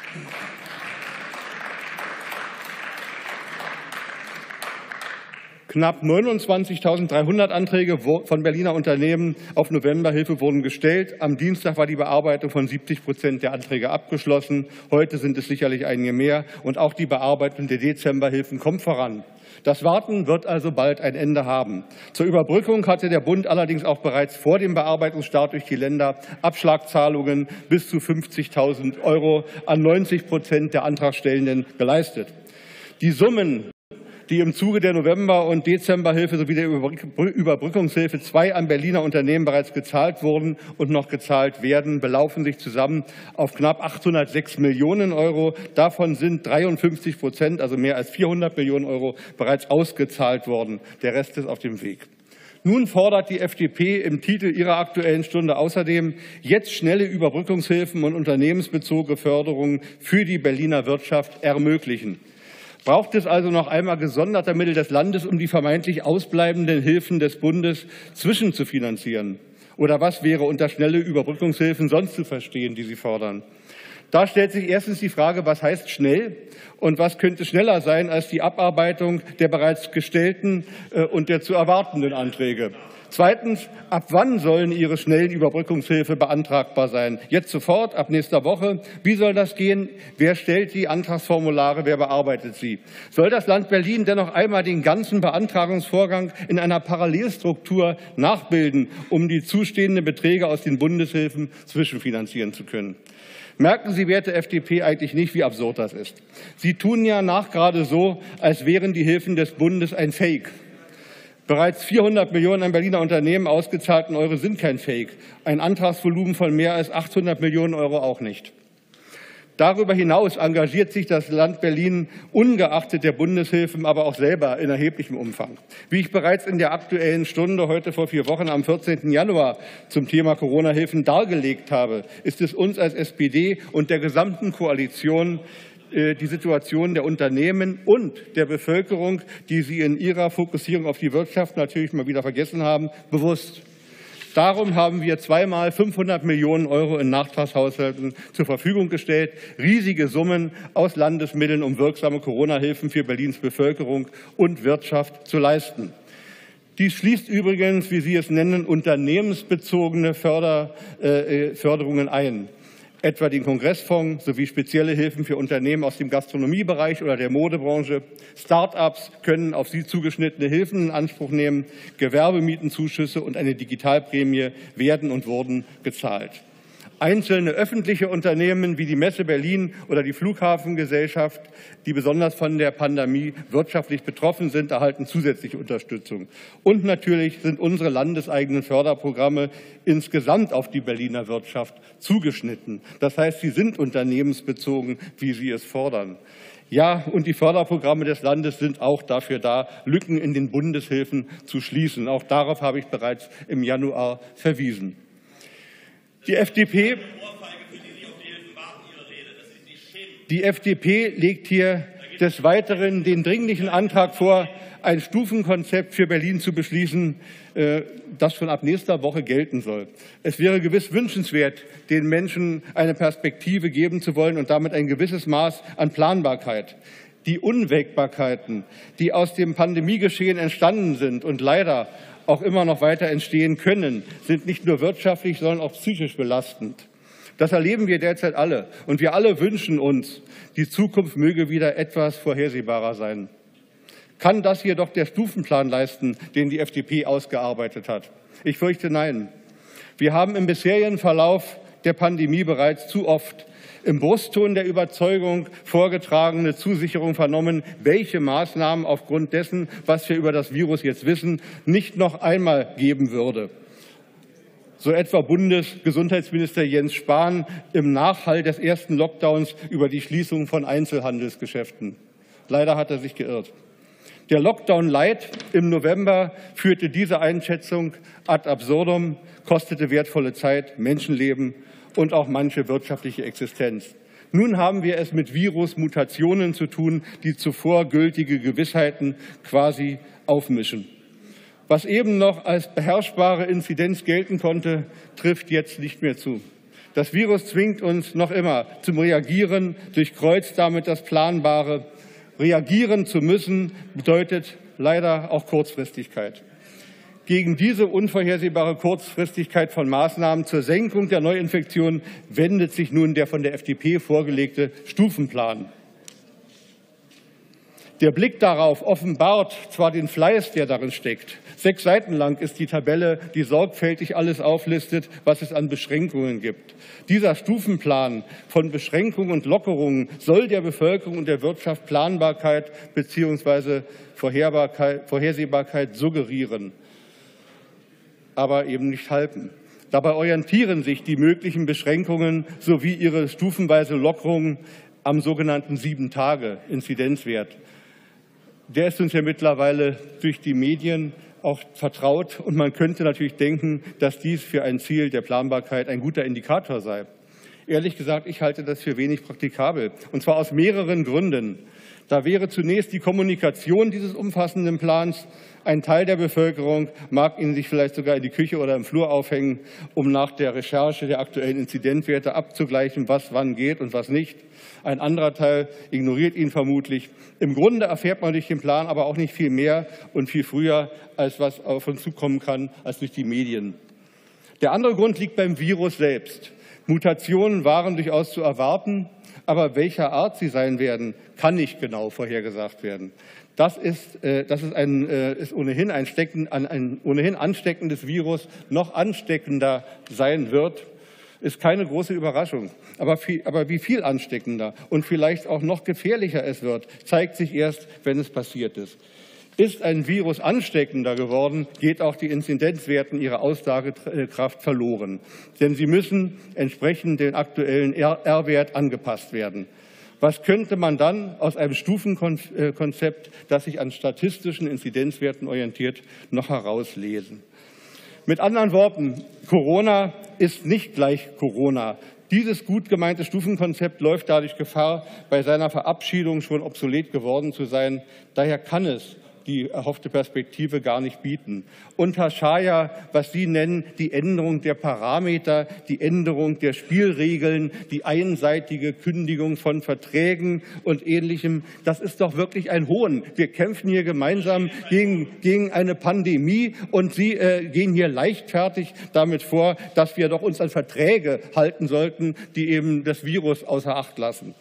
Knapp neunundzwanzigtausenddreihundert Anträge von Berliner Unternehmen auf Novemberhilfe wurden gestellt. Am Dienstag war die Bearbeitung von siebzig Prozent der Anträge abgeschlossen. Heute sind es sicherlich einige mehr. Und auch die Bearbeitung der Dezemberhilfen kommt voran. Das Warten wird also bald ein Ende haben. Zur Überbrückung hatte der Bund allerdings auch bereits vor dem Bearbeitungsstart durch die Länder Abschlagzahlungen bis zu fünfzigtausend Euro an neunzig Prozent der Antragstellenden geleistet. Die Summen, die im Zuge der November- und Dezemberhilfe sowie der Überbrückungshilfe zwei an Berliner Unternehmen bereits gezahlt wurden und noch gezahlt werden, belaufen sich zusammen auf knapp achthundertsechs Millionen Euro. Davon sind dreiundfünfzig Prozent, also mehr als vierhundert Millionen Euro, bereits ausgezahlt worden. Der Rest ist auf dem Weg. Nun fordert die F D P im Titel ihrer Aktuellen Stunde außerdem, jetzt schnelle Überbrückungshilfen und unternehmensbezogene Förderungen für die Berliner Wirtschaft ermöglichen. Braucht es also noch einmal gesonderte Mittel des Landes, um die vermeintlich ausbleibenden Hilfen des Bundes zwischenzufinanzieren? Oder was wäre unter schnelle Überbrückungshilfen sonst zu verstehen, die Sie fordern? Da stellt sich erstens die Frage, was heißt schnell und was könnte schneller sein als die Abarbeitung der bereits gestellten und der zu erwartenden Anträge? Zweitens, ab wann sollen Ihre schnellen Überbrückungshilfe beantragbar sein? Jetzt sofort, ab nächster Woche? Wie soll das gehen? Wer stellt die Antragsformulare? Wer bearbeitet sie? Soll das Land Berlin dennoch einmal den ganzen Beantragungsvorgang in einer Parallelstruktur nachbilden, um die zustehenden Beträge aus den Bundeshilfen zwischenfinanzieren zu können? Merken Sie, werte F D P, eigentlich nicht, wie absurd das ist. Sie tun ja nachgerade so, als wären die Hilfen des Bundes ein Fake. Bereits vierhundert Millionen an Berliner Unternehmen ausgezahlten Euro sind kein Fake. Ein Antragsvolumen von mehr als achthundert Millionen Euro auch nicht. Darüber hinaus engagiert sich das Land Berlin ungeachtet der Bundeshilfen aber auch selber in erheblichem Umfang. Wie ich bereits in der Aktuellen Stunde heute vor vier Wochen am vierzehnten Januar zum Thema Corona-Hilfen dargelegt habe, ist es uns als S P D und der gesamten Koalition die Situation der Unternehmen und der Bevölkerung, die Sie in Ihrer Fokussierung auf die Wirtschaft natürlich mal wieder vergessen haben, bewusst. Darum haben wir zweimal fünfhundert Millionen Euro in Nachtragshaushalten zur Verfügung gestellt, riesige Summen aus Landesmitteln, um wirksame Corona-Hilfen für Berlins Bevölkerung und Wirtschaft zu leisten. Dies schließt übrigens, wie Sie es nennen, unternehmensbezogene Förder, äh, Förderungen ein, etwa den Kongressfonds sowie spezielle Hilfen für Unternehmen aus dem Gastronomiebereich oder der Modebranche. Start-ups können auf sie zugeschnittene Hilfen in Anspruch nehmen. Gewerbemietenzuschüsse und eine Digitalprämie werden und wurden gezahlt. Einzelne öffentliche Unternehmen wie die Messe Berlin oder die Flughafengesellschaft, die besonders von der Pandemie wirtschaftlich betroffen sind, erhalten zusätzliche Unterstützung. Und natürlich sind unsere landeseigenen Förderprogramme insgesamt auf die Berliner Wirtschaft zugeschnitten. Das heißt, sie sind unternehmensbezogen, wie Sie es fordern. Ja, und die Förderprogramme des Landes sind auch dafür da, Lücken in den Bundeshilfen zu schließen. Auch darauf habe ich bereits im Januar verwiesen. Die F D P, die F D P legt hier des Weiteren den dringlichen Antrag vor, ein Stufenkonzept für Berlin zu beschließen, das schon ab nächster Woche gelten soll. Es wäre gewiss wünschenswert, den Menschen eine Perspektive geben zu wollen und damit ein gewisses Maß an Planbarkeit. Die Unwägbarkeiten, die aus dem Pandemiegeschehen entstanden sind und leider auch immer noch weiter entstehen können, sind nicht nur wirtschaftlich, sondern auch psychisch belastend. Das erleben wir derzeit alle. Und wir alle wünschen uns, die Zukunft möge wieder etwas vorhersehbarer sein. Kann das jedoch der Stufenplan leisten, den die F D P ausgearbeitet hat? Ich fürchte nein. Wir haben im bisherigen Verlauf der Pandemie bereits zu oft im Brustton der Überzeugung vorgetragene Zusicherung vernommen, welche Maßnahmen aufgrund dessen, was wir über das Virus jetzt wissen, nicht noch einmal geben würde. So etwa Bundesgesundheitsminister Jens Spahn im Nachhall des ersten Lockdowns über die Schließung von Einzelhandelsgeschäften. Leider hat er sich geirrt. Der Lockdown Light im November führte diese Einschätzung ad absurdum, kostete wertvolle Zeit, Menschenleben und auch manche wirtschaftliche Existenz. Nun haben wir es mit Virusmutationen zu tun, die zuvor gültige Gewissheiten quasi aufmischen. Was eben noch als beherrschbare Inzidenz gelten konnte, trifft jetzt nicht mehr zu. Das Virus zwingt uns noch immer zum Reagieren, durchkreuzt damit das Planbare. Reagieren zu müssen bedeutet leider auch Kurzfristigkeit. Gegen diese unvorhersehbare Kurzfristigkeit von Maßnahmen zur Senkung der Neuinfektionen wendet sich nun der von der F D P vorgelegte Stufenplan. Der Blick darauf offenbart zwar den Fleiß, der darin steckt. Sechs Seiten lang ist die Tabelle, die sorgfältig alles auflistet, was es an Beschränkungen gibt. Dieser Stufenplan von Beschränkungen und Lockerungen soll der Bevölkerung und der Wirtschaft Planbarkeit bzw. Vorhersehbarkeit suggerieren, aber eben nicht halten. Dabei orientieren sich die möglichen Beschränkungen sowie ihre stufenweise Lockerungen am sogenannten Sieben-Tage-Inzidenzwert. Der ist uns ja mittlerweile durch die Medien auch vertraut. Und man könnte natürlich denken, dass dies für ein Ziel der Planbarkeit ein guter Indikator sei. Ehrlich gesagt, ich halte das für wenig praktikabel. Und zwar aus mehreren Gründen. Da wäre zunächst die Kommunikation dieses umfassenden Plans. Ein Teil der Bevölkerung mag ihn sich vielleicht sogar in die Küche oder im Flur aufhängen, um nach der Recherche der aktuellen Inzidenzwerte abzugleichen, was wann geht und was nicht. Ein anderer Teil ignoriert ihn vermutlich. Im Grunde erfährt man durch den Plan aber auch nicht viel mehr und viel früher, als was auf uns zukommen kann, als durch die Medien. Der andere Grund liegt beim Virus selbst. Mutationen waren durchaus zu erwarten, aber welcher Art sie sein werden, kann nicht genau vorhergesagt werden. Das ist, äh, das ist, ein, äh, ist ohnehin ein, Stecken, ein, ein ohnehin ansteckendes Virus noch ansteckender sein wird, ist keine große Überraschung. Aber, viel, aber wie viel ansteckender und vielleicht auch noch gefährlicher es wird, zeigt sich erst, wenn es passiert ist. Ist ein Virus ansteckender geworden, geht auch die Inzidenzwerten ihrer Aussagekraft verloren. Denn sie müssen entsprechend den aktuellen R-Wert angepasst werden. Was könnte man dann aus einem Stufenkonzept, das sich an statistischen Inzidenzwerten orientiert, noch herauslesen? Mit anderen Worten, Corona ist nicht gleich Corona. Dieses gut gemeinte Stufenkonzept läuft dadurch Gefahr, bei seiner Verabschiedung schon obsolet geworden zu sein. Daher kann es die erhoffte Perspektive gar nicht bieten. Und Herr Schaja, was Sie nennen, die Änderung der Parameter, die Änderung der Spielregeln, die einseitige Kündigung von Verträgen und Ähnlichem, das ist doch wirklich ein Hohn. Wir kämpfen hier gemeinsam gegen, gegen eine Pandemie und Sie äh, gehen hier leichtfertig damit vor, dass wir doch uns an Verträge halten sollten, die eben das Virus außer Acht lassen.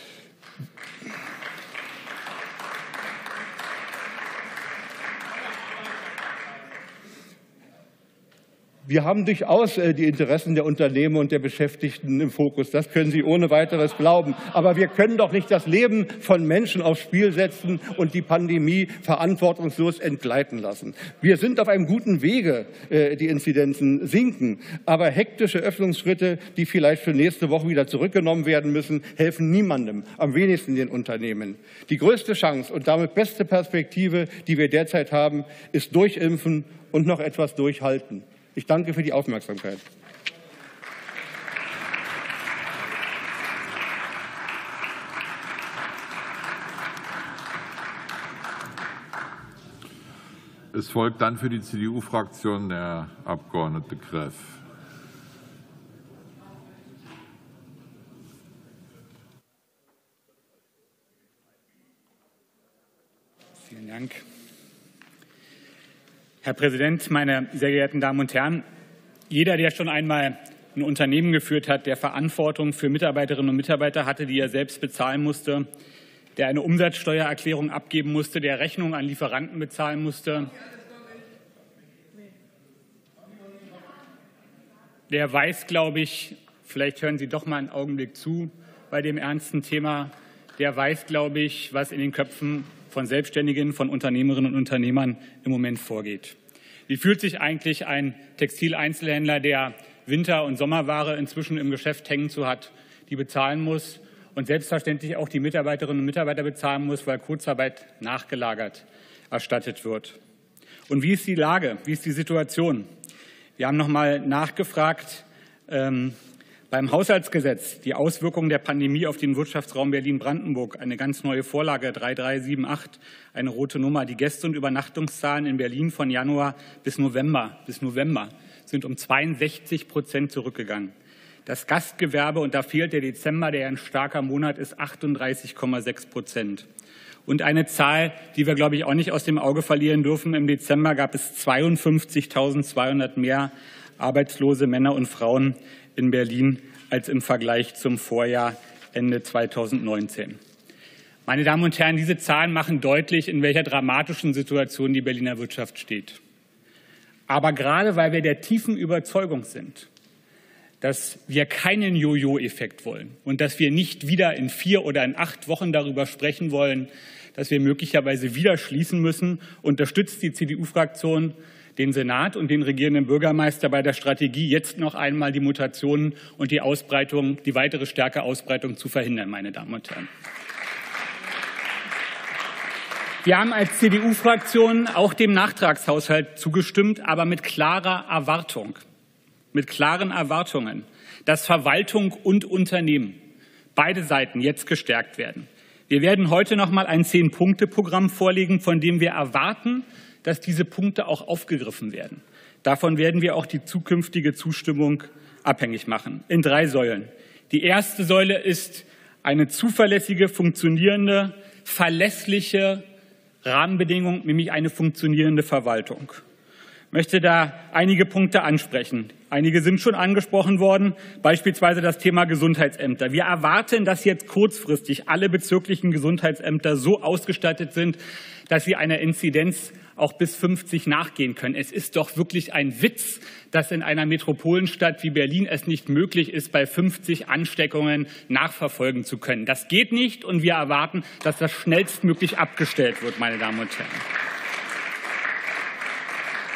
Wir haben durchaus die Interessen der Unternehmen und der Beschäftigten im Fokus. Das können Sie ohne weiteres glauben. Aber wir können doch nicht das Leben von Menschen aufs Spiel setzen und die Pandemie verantwortungslos entgleiten lassen. Wir sind auf einem guten Wege, die Inzidenzen sinken. Aber hektische Öffnungsschritte, die vielleicht für nächste Woche wieder zurückgenommen werden müssen, helfen niemandem, am wenigsten den Unternehmen. Die größte Chance und damit beste Perspektive, die wir derzeit haben, ist durchimpfen und noch etwas durchhalten. Ich danke für die Aufmerksamkeit. Es folgt dann für die C D U-Fraktion der Abgeordnete Greff. Vielen Dank. Herr Präsident, meine sehr geehrten Damen und Herren! Jeder, der schon einmal ein Unternehmen geführt hat, der Verantwortung für Mitarbeiterinnen und Mitarbeiter hatte, die er selbst bezahlen musste, der eine Umsatzsteuererklärung abgeben musste, der Rechnungen an Lieferanten bezahlen musste, der weiß, glaube ich, vielleicht hören Sie doch mal einen Augenblick zu bei dem ernsten Thema, der weiß, glaube ich, was in den Köpfen von Selbstständigen, von Unternehmerinnen und Unternehmern im Moment vorgeht. Wie fühlt sich eigentlich ein Textileinzelhändler, der Winter- und Sommerware inzwischen im Geschäft hängen zu hat, die bezahlen muss und selbstverständlich auch die Mitarbeiterinnen und Mitarbeiter bezahlen muss, weil Kurzarbeit nachgelagert erstattet wird? Und wie ist die Lage? Wie ist die Situation? Wir haben noch mal nachgefragt ähm, beim Haushaltsgesetz, die Auswirkungen der Pandemie auf den Wirtschaftsraum Berlin-Brandenburg, eine ganz neue Vorlage, drei drei sieben acht, eine rote Nummer. Die Gäste- und Übernachtungszahlen in Berlin von Januar bis November, bis November sind um zweiundsechzig Prozent zurückgegangen. Das Gastgewerbe, und da fehlt der Dezember, der ein starker Monat ist, achtunddreißig Komma sechs Prozent. Und eine Zahl, die wir, glaube ich, auch nicht aus dem Auge verlieren dürfen: Im Dezember gab es zweiundfünfzigtausendzweihundert mehr arbeitslose Männer und Frauen in Berlin als im Vergleich zum Vorjahr Ende zweitausendneunzehn. Meine Damen und Herren, diese Zahlen machen deutlich, in welcher dramatischen Situation die Berliner Wirtschaft steht. Aber gerade weil wir der tiefen Überzeugung sind, dass wir keinen Jojo-Effekt wollen und dass wir nicht wieder in vier oder in acht Wochen darüber sprechen wollen, dass wir möglicherweise wieder schließen müssen, unterstützt die C D U-Fraktion den Senat und den regierenden Bürgermeister bei der Strategie, jetzt noch einmal die Mutationen und die Ausbreitung, die weitere stärkere Ausbreitung zu verhindern, meine Damen und Herren. Wir haben als C D U-Fraktion auch dem Nachtragshaushalt zugestimmt, aber mit klarer Erwartung, mit klaren Erwartungen, dass Verwaltung und Unternehmen, beide Seiten, jetzt gestärkt werden. Wir werden heute noch mal ein Zehn-Punkte-Programm vorlegen, von dem wir erwarten, dass diese Punkte auch aufgegriffen werden. Davon werden wir auch die zukünftige Zustimmung abhängig machen, in drei Säulen. Die erste Säule ist eine zuverlässige, funktionierende, verlässliche Rahmenbedingung, nämlich eine funktionierende Verwaltung. Ich möchte da einige Punkte ansprechen. Einige sind schon angesprochen worden, beispielsweise das Thema Gesundheitsämter. Wir erwarten, dass jetzt kurzfristig alle bezirklichen Gesundheitsämter so ausgestattet sind, dass sie einer Inzidenz auch bis fünfzig nachgehen können. Es ist doch wirklich ein Witz, dass in einer Metropolenstadt wie Berlin es nicht möglich ist, bei fünfzig Ansteckungen nachverfolgen zu können. Das geht nicht, und wir erwarten, dass das schnellstmöglich abgestellt wird, meine Damen und Herren.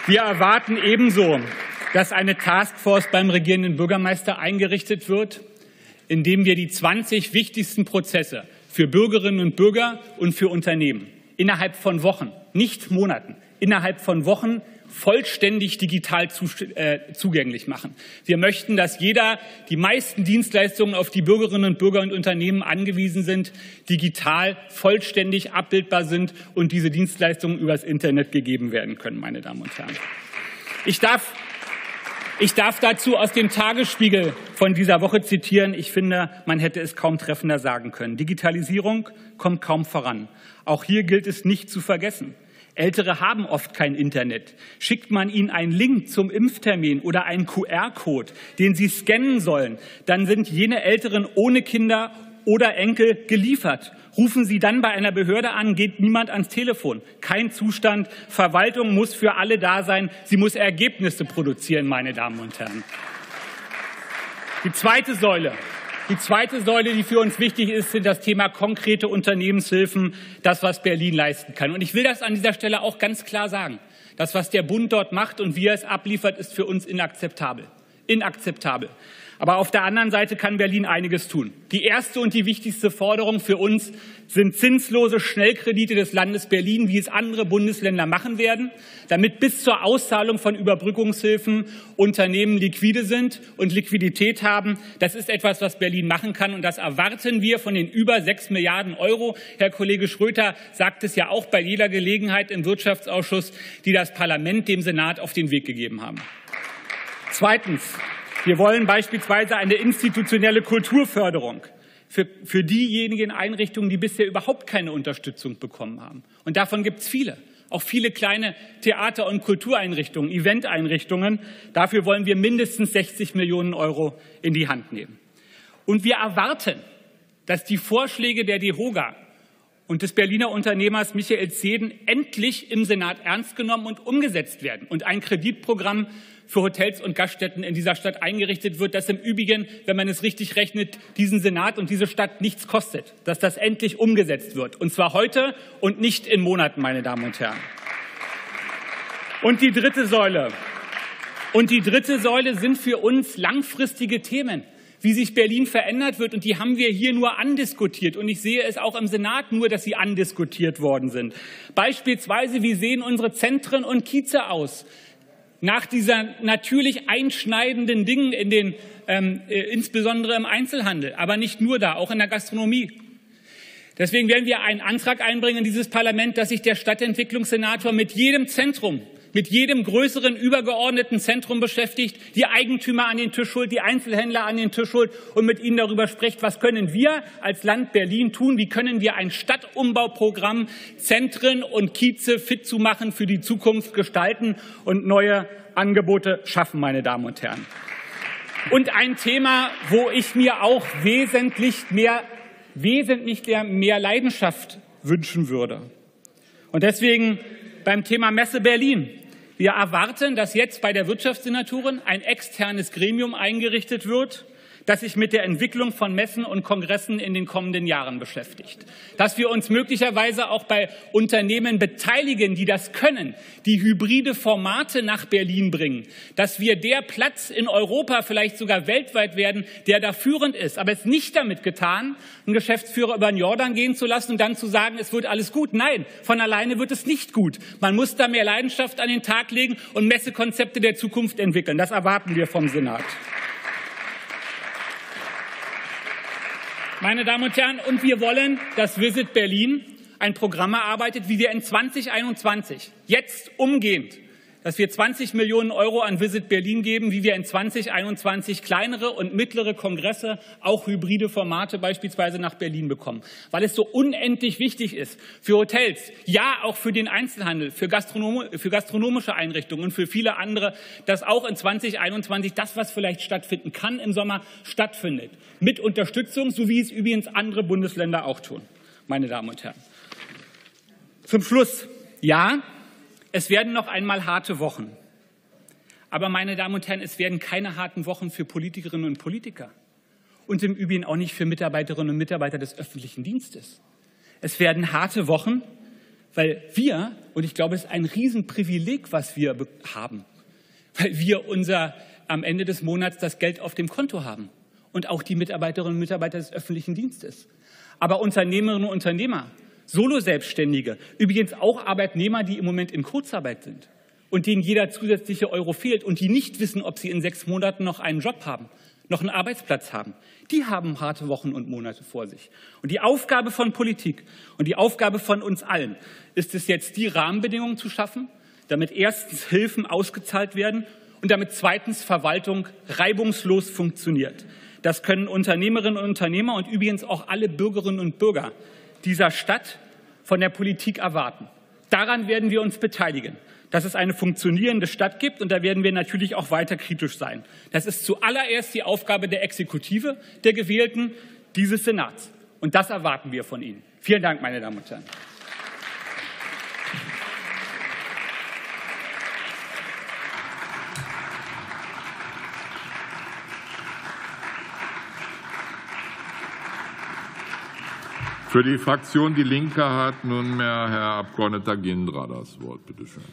Wir erwarten ebenso, dass eine Taskforce beim regierenden Bürgermeister eingerichtet wird, in dem wir die zwanzig wichtigsten Prozesse für Bürgerinnen und Bürger und für Unternehmen innerhalb von Wochen, nicht Monaten, innerhalb von Wochen vollständig digital zugänglich machen. Wir möchten, dass jeder, die meisten Dienstleistungen, auf die Bürgerinnen und Bürger und Unternehmen angewiesen sind, digital vollständig abbildbar sind und diese Dienstleistungen übers Internet gegeben werden können, meine Damen und Herren. Ich darf Ich darf dazu aus dem Tagesspiegel von dieser Woche zitieren. Ich finde, man hätte es kaum treffender sagen können. Digitalisierung kommt kaum voran. Auch hier gilt es nicht zu vergessen. Ältere haben oft kein Internet. Schickt man ihnen einen Link zum Impftermin oder einen Q R-Code, den sie scannen sollen, dann sind jene Älteren ohne Kinder oder Enkel geliefert. Rufen Sie dann bei einer Behörde an, geht niemand ans Telefon. Kein Zustand. Verwaltung muss für alle da sein. Sie muss Ergebnisse produzieren, meine Damen und Herren. Die zweite Säule. Die zweite Säule, die für uns wichtig ist, sind das Thema konkrete Unternehmenshilfen, das, was Berlin leisten kann. Und ich will das an dieser Stelle auch ganz klar sagen. Das, was der Bund dort macht und wie er es abliefert, ist für uns inakzeptabel. Inakzeptabel. Aber auf der anderen Seite kann Berlin einiges tun. Die erste und die wichtigste Forderung für uns sind zinslose Schnellkredite des Landes Berlin, wie es andere Bundesländer machen werden, damit bis zur Auszahlung von Überbrückungshilfen Unternehmen liquide sind und Liquidität haben. Das ist etwas, was Berlin machen kann, und das erwarten wir von den über sechs Milliarden Euro. Herr Kollege Schröter sagt es ja auch bei jeder Gelegenheit im Wirtschaftsausschuss, die das Parlament dem Senat auf den Weg gegeben haben. Zweitens. Wir wollen beispielsweise eine institutionelle Kulturförderung für, für diejenigen Einrichtungen, die bisher überhaupt keine Unterstützung bekommen haben. Und davon gibt es viele. Auch viele kleine Theater- und Kultureinrichtungen, Eventeinrichtungen. Dafür wollen wir mindestens sechzig Millionen Euro in die Hand nehmen. Und wir erwarten, dass die Vorschläge der DEHOGA und des Berliner Unternehmers Michael Zeden endlich im Senat ernst genommen und umgesetzt werden und ein Kreditprogramm für Hotels und Gaststätten in dieser Stadt eingerichtet wird, das im Übrigen, wenn man es richtig rechnet, diesen Senat und diese Stadt nichts kostet, dass das endlich umgesetzt wird. Und zwar heute und nicht in Monaten, meine Damen und Herren. Und die dritte Säule. Und die dritte Säule sind für uns langfristige Themen, wie sich Berlin verändert wird. Und die haben wir hier nur andiskutiert. Und ich sehe es auch im Senat nur, dass sie andiskutiert worden sind. Beispielsweise, wie sehen unsere Zentren und Kieze aus? Nach dieser natürlich einschneidenden Dingen, in den, ähm, äh, insbesondere im Einzelhandel, aber nicht nur da, auch in der Gastronomie. Deswegen werden wir einen Antrag einbringen in dieses Parlament, dass sich der Stadtentwicklungssenator mit jedem Zentrum, mit jedem größeren übergeordneten Zentrum beschäftigt, die Eigentümer an den Tisch holt, die Einzelhändler an den Tisch holt und mit ihnen darüber spricht, was können wir als Land Berlin tun, wie können wir ein Stadtumbauprogramm, Zentren und Kieze fit zu machen, für die Zukunft gestalten und neue Angebote schaffen, meine Damen und Herren. Und ein Thema, wo ich mir auch wesentlich mehr, wesentlich mehr Leidenschaft wünschen würde. Und deswegen beim Thema Messe Berlin. Wir erwarten, dass jetzt bei der Wirtschaftssenatorin ein externes Gremium eingerichtet wird, das sich mit der Entwicklung von Messen und Kongressen in den kommenden Jahren beschäftigt. Dass wir uns möglicherweise auch bei Unternehmen beteiligen, die das können, die hybride Formate nach Berlin bringen. Dass wir der Platz in Europa, vielleicht sogar weltweit werden, der da führend ist. Aber es ist nicht damit getan, einen Geschäftsführer über den Jordan gehen zu lassen und dann zu sagen, es wird alles gut. Nein, von alleine wird es nicht gut. Man muss da mehr Leidenschaft an den Tag legen und Messekonzepte der Zukunft entwickeln. Das erwarten wir vom Senat. Meine Damen und Herren, und wir wollen, dass Visit Berlin ein Programm erarbeitet, wie wir in zweitausendeinundzwanzig, jetzt umgehend, dass wir zwanzig Millionen Euro an Visit Berlin geben, wie wir in zweitausendeinundzwanzig kleinere und mittlere Kongresse, auch hybride Formate beispielsweise nach Berlin bekommen. Weil es so unendlich wichtig ist für Hotels, ja auch für den Einzelhandel, für, Gastronom für gastronomische Einrichtungen und für viele andere, dass auch in zweitausendeinundzwanzig das, was vielleicht stattfinden kann im Sommer, stattfindet. Mit Unterstützung, so wie es übrigens andere Bundesländer auch tun, meine Damen und Herren. Zum Schluss, ja, es werden noch einmal harte Wochen. Aber, meine Damen und Herren, es werden keine harten Wochen für Politikerinnen und Politiker. Und im Übrigen auch nicht für Mitarbeiterinnen und Mitarbeiter des öffentlichen Dienstes. Es werden harte Wochen Weil wir, und ich glaube, es ist ein Riesenprivileg, was wir haben, weil wir unser, am Ende des Monats das Geld auf dem Konto haben und auch die Mitarbeiterinnen und Mitarbeiter des öffentlichen Dienstes. Aber Unternehmerinnen und Unternehmer, Solo-Selbstständige, übrigens auch Arbeitnehmer, die im Moment in Kurzarbeit sind und denen jeder zusätzliche Euro fehlt und die nicht wissen, ob sie in sechs Monaten noch einen Job haben, noch einen Arbeitsplatz haben, die haben harte Wochen und Monate vor sich. Und die Aufgabe von Politik und die Aufgabe von uns allen ist es jetzt, die Rahmenbedingungen zu schaffen, damit erstens Hilfen ausgezahlt werden und damit zweitens Verwaltung reibungslos funktioniert. Das können Unternehmerinnen und Unternehmer und übrigens auch alle Bürgerinnen und Bürger dieser Stadt von der Politik erwarten. Daran werden wir uns beteiligen, dass es eine funktionierende Stadt gibt, und da werden wir natürlich auch weiter kritisch sein. Das ist zuallererst die Aufgabe der Exekutive, der Gewählten, dieses Senats. Und das erwarten wir von Ihnen. Vielen Dank, meine Damen und Herren. Für die Fraktion Die Linke hat nunmehr Herr Abgeordneter Gindra das Wort. Bitte schön.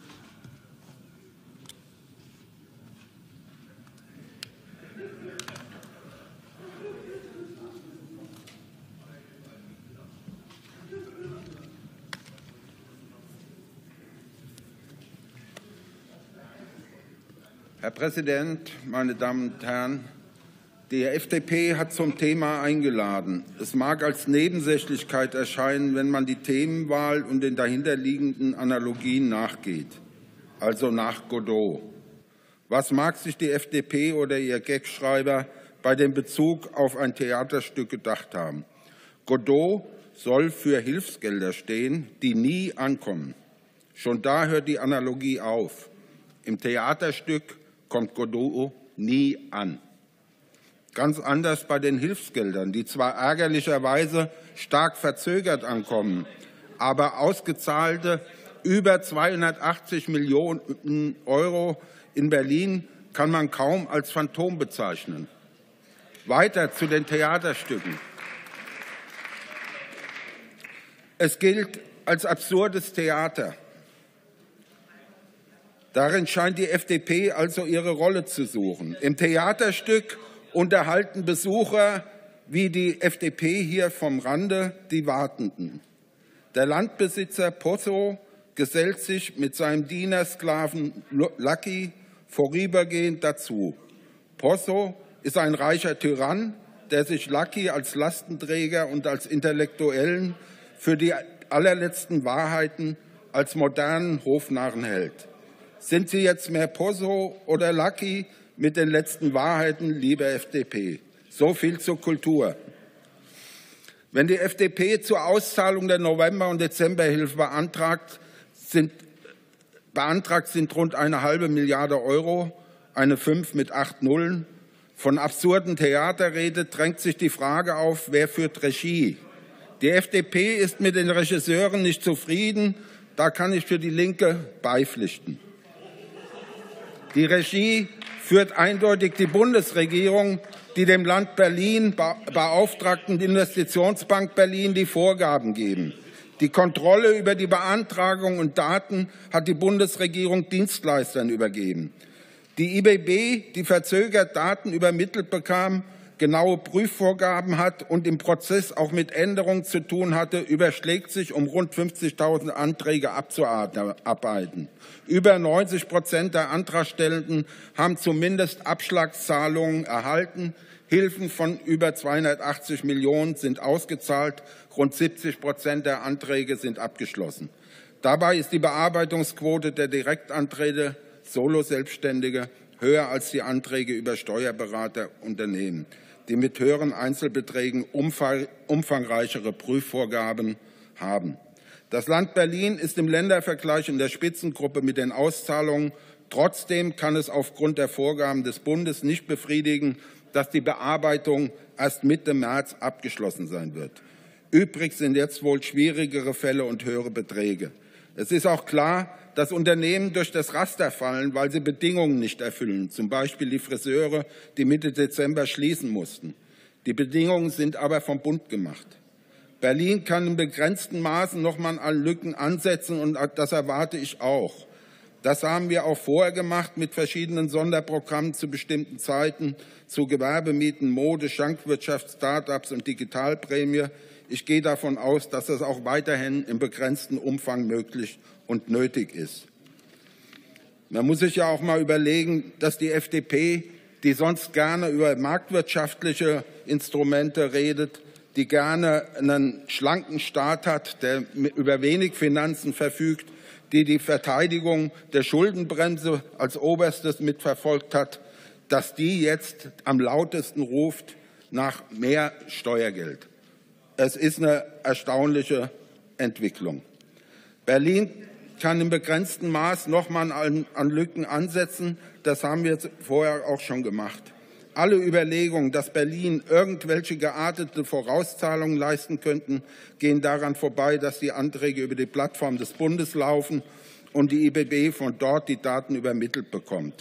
Herr Präsident, meine Damen und Herren! Die F D P hat zum Thema eingeladen. Es mag als Nebensächlichkeit erscheinen, wenn man die Themenwahl und den dahinterliegenden Analogien nachgeht, also nach Godot. Was mag sich die F D P oder ihr Gagschreiber bei dem Bezug auf ein Theaterstück gedacht haben? Godot soll für Hilfsgelder stehen, die nie ankommen. Schon da hört die Analogie auf. Im Theaterstück kommt Godot nie an. Ganz anders bei den Hilfsgeldern, die zwar ärgerlicherweise stark verzögert ankommen, aber ausgezahlte über zweihundertachtzig Millionen Euro in Berlin kann man kaum als Phantom bezeichnen. Weiter zu den Theaterstücken. Es gilt als absurdes Theater. Darin scheint die F D P also ihre Rolle zu suchen. Im Theaterstück unterhalten Besucher wie die F D P hier vom Rande die Wartenden. Der Landbesitzer Pozzo gesellt sich mit seinem Dienersklaven Lucky vorübergehend dazu. Pozzo ist ein reicher Tyrann, der sich Lucky als Lastenträger und als Intellektuellen für die allerletzten Wahrheiten als modernen Hofnarren hält. Sind Sie jetzt mehr Pozzo oder Lucky mit den letzten Wahrheiten, liebe F D P? So viel zur Kultur. Wenn die F D P zur Auszahlung der November- und Dezemberhilfe beantragt sind, beantragt sind rund eine halbe Milliarde Euro, eine fünf mit acht Nullen. Von absurden Theater redet, drängt sich die Frage auf, wer führt Regie? Die F D P ist mit den Regisseuren nicht zufrieden. Da kann ich für die Linke beipflichten. Die Regie führt eindeutig die Bundesregierung, die dem Land Berlin beauftragten Investitionsbank Berlin die Vorgaben geben. Die Kontrolle über die Beantragung und Daten hat die Bundesregierung Dienstleistern übergeben. Die I B B, die verzögert Daten übermittelt bekam, genaue Prüfvorgaben hat und im Prozess auch mit Änderungen zu tun hatte, überschlägt sich, um rund fünfzigtausend Anträge abzuarbeiten. Über neunzig Prozent der Antragstellenden haben zumindest Abschlagszahlungen erhalten. Hilfen von über zweihundertachtzig Millionen sind ausgezahlt. Rund siebzig Prozent der Anträge sind abgeschlossen. Dabei ist die Bearbeitungsquote der Direktanträge Solo-Selbstständige höher als die Anträge über Steuerberaterunternehmen, die mit höheren Einzelbeträgen umfangreichere Prüfvorgaben haben. Das Land Berlin ist im Ländervergleich in der Spitzengruppe mit den Auszahlungen. Trotzdem kann es aufgrund der Vorgaben des Bundes nicht befriedigen, dass die Bearbeitung erst Mitte März abgeschlossen sein wird. Übrig sind jetzt wohl schwierigere Fälle und höhere Beträge. Es ist auch klar, dass Unternehmen durch das Raster fallen, weil sie Bedingungen nicht erfüllen, zum Beispiel die Friseure, die Mitte Dezember schließen mussten. Die Bedingungen sind aber vom Bund gemacht. Berlin kann in begrenzten Maßen noch mal an Lücken ansetzen, und das erwarte ich auch. Das haben wir auch vorher gemacht mit verschiedenen Sonderprogrammen zu bestimmten Zeiten, zu Gewerbemieten, Mode, Schankwirtschaft, Start-ups und Digitalprämie. Ich gehe davon aus, dass das auch weiterhin im begrenzten Umfang möglich und nötig ist. Man muss sich ja auch mal überlegen, dass die F D P, die sonst gerne über marktwirtschaftliche Instrumente redet, die gerne einen schlanken Staat hat, der über wenig Finanzen verfügt, die die Verteidigung der Schuldenbremse als Oberstes mitverfolgt hat, dass die jetzt am lautesten ruft nach mehr Steuergeld. Es ist eine erstaunliche Entwicklung. Berlin kann im begrenzten Maß noch mal an, an Lücken ansetzen. Das haben wir vorher auch schon gemacht. Alle Überlegungen, dass Berlin irgendwelche geartete Vorauszahlungen leisten könnten, gehen daran vorbei, dass die Anträge über die Plattform des Bundes laufen und die I B B von dort die Daten übermittelt bekommt.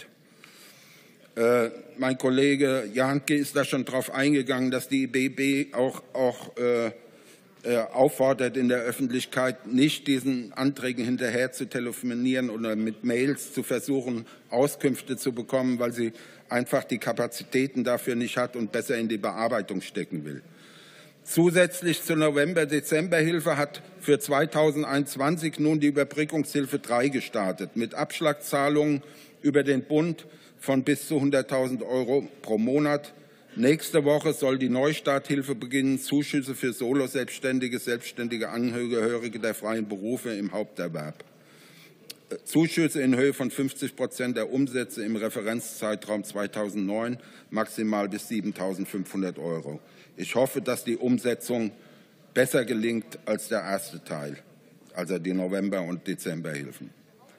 Äh, mein Kollege Jahnke ist da schon darauf eingegangen, dass die I B B auch, auch äh, äh, auffordert, in der Öffentlichkeit nicht diesen Anträgen hinterher zu telefonieren oder mit Mails zu versuchen, Auskünfte zu bekommen, weil sie einfach die Kapazitäten dafür nicht hat und besser in die Bearbeitung stecken will. Zusätzlich zur November-Dezember-Hilfe hat für zweitausendeinundzwanzig nun die Überbrückungshilfe drei gestartet, mit Abschlagszahlungen über den Bund von bis zu hunderttausend Euro pro Monat. Nächste Woche soll die Neustarthilfe beginnen, Zuschüsse für Solo-Selbstständige, selbstständige Angehörige der freien Berufe im Haupterwerb. Zuschüsse in Höhe von fünfzig Prozent der Umsätze im Referenzzeitraum zweitausendneun, maximal bis siebentausendfünfhundert Euro. Ich hoffe, dass die Umsetzung besser gelingt als der erste Teil, also die November- und Dezemberhilfen.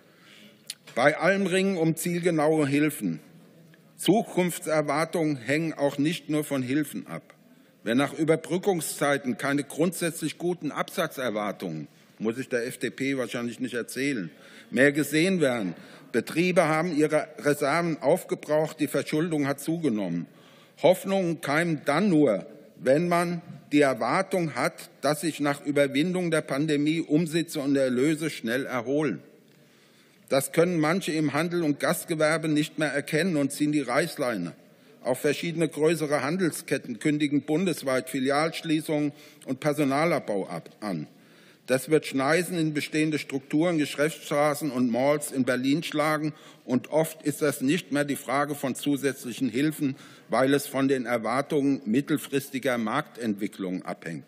Bei allem Ringen um zielgenaue Hilfen. Zukunftserwartungen hängen auch nicht nur von Hilfen ab. Wenn nach Überbrückungszeiten keine grundsätzlich guten Absatzerwartungen, muss ich der F D P wahrscheinlich nicht erzählen, mehr gesehen werden. Betriebe haben ihre Reserven aufgebraucht, die Verschuldung hat zugenommen. Hoffnungen keimen dann nur, wenn man die Erwartung hat, dass sich nach Überwindung der Pandemie Umsätze und Erlöse schnell erholen. Das können manche im Handel und Gastgewerbe nicht mehr erkennen und ziehen die Reißleine. Auch verschiedene größere Handelsketten kündigen bundesweit Filialschließungen und Personalabbau ab, an. Das wird Schneisen in bestehende Strukturen, Geschäftsstraßen und Malls in Berlin schlagen. Und oft ist das nicht mehr die Frage von zusätzlichen Hilfen, weil es von den Erwartungen mittelfristiger Marktentwicklung abhängt.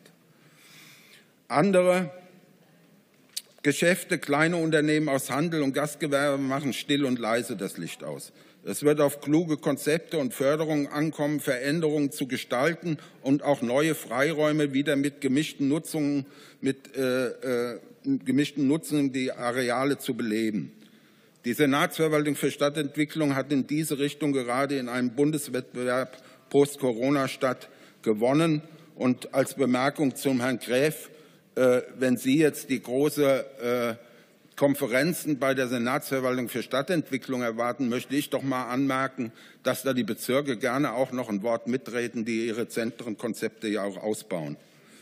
Andere Geschäfte, kleine Unternehmen aus Handel und Gastgewerbe machen still und leise das Licht aus. Es wird auf kluge Konzepte und Förderungen ankommen, Veränderungen zu gestalten und auch neue Freiräume wieder mit gemischten Nutzungen, mit äh, äh, gemischten Nutzungen die Areale zu beleben. Die Senatsverwaltung für Stadtentwicklung hat in diese Richtung gerade in einem Bundeswettbewerb Post-Corona-Stadt gewonnen. Und als Bemerkung zum Herrn Gräf, äh, wenn Sie jetzt die große äh, Konferenzen bei der Senatsverwaltung für Stadtentwicklung erwarten, möchte ich doch mal anmerken, dass da die Bezirke gerne auch noch ein Wort mitreden, die ihre Zentrenkonzepte ja auch ausbauen.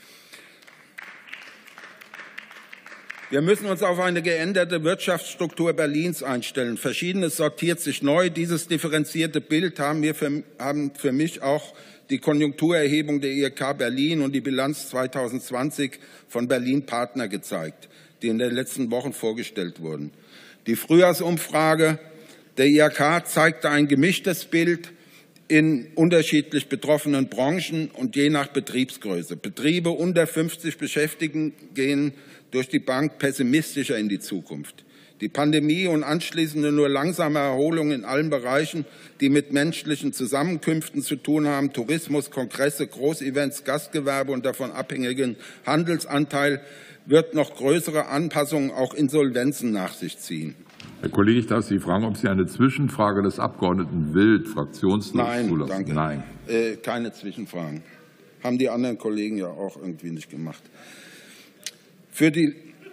Wir müssen uns auf eine geänderte Wirtschaftsstruktur Berlins einstellen. Verschiedenes sortiert sich neu. Dieses differenzierte Bild haben, wir für, haben für mich auch die Konjunkturerhebung der I H K Berlin und die Bilanz zweitausendzwanzig von Berlin Partner gezeigt, die in den letzten Wochen vorgestellt wurden. Die Frühjahrsumfrage der I H K zeigte ein gemischtes Bild in unterschiedlich betroffenen Branchen und je nach Betriebsgröße. Betriebe unter fünfzig Beschäftigten gehen durch die Bank pessimistischer in die Zukunft. Die Pandemie und anschließende nur langsame Erholung in allen Bereichen, die mit menschlichen Zusammenkünften zu tun haben, Tourismus, Kongresse, Großevents, Gastgewerbe und davon abhängigen Handelsanteil, wird noch größere Anpassungen, auch Insolvenzen nach sich ziehen. Herr Kollege, ich darf Sie fragen, ob Sie eine Zwischenfrage des Abgeordneten Wild fraktionslos Nein, zulassen. danke. Nein, äh, keine Zwischenfragen. Haben die anderen Kollegen ja auch irgendwie nicht gemacht. Für die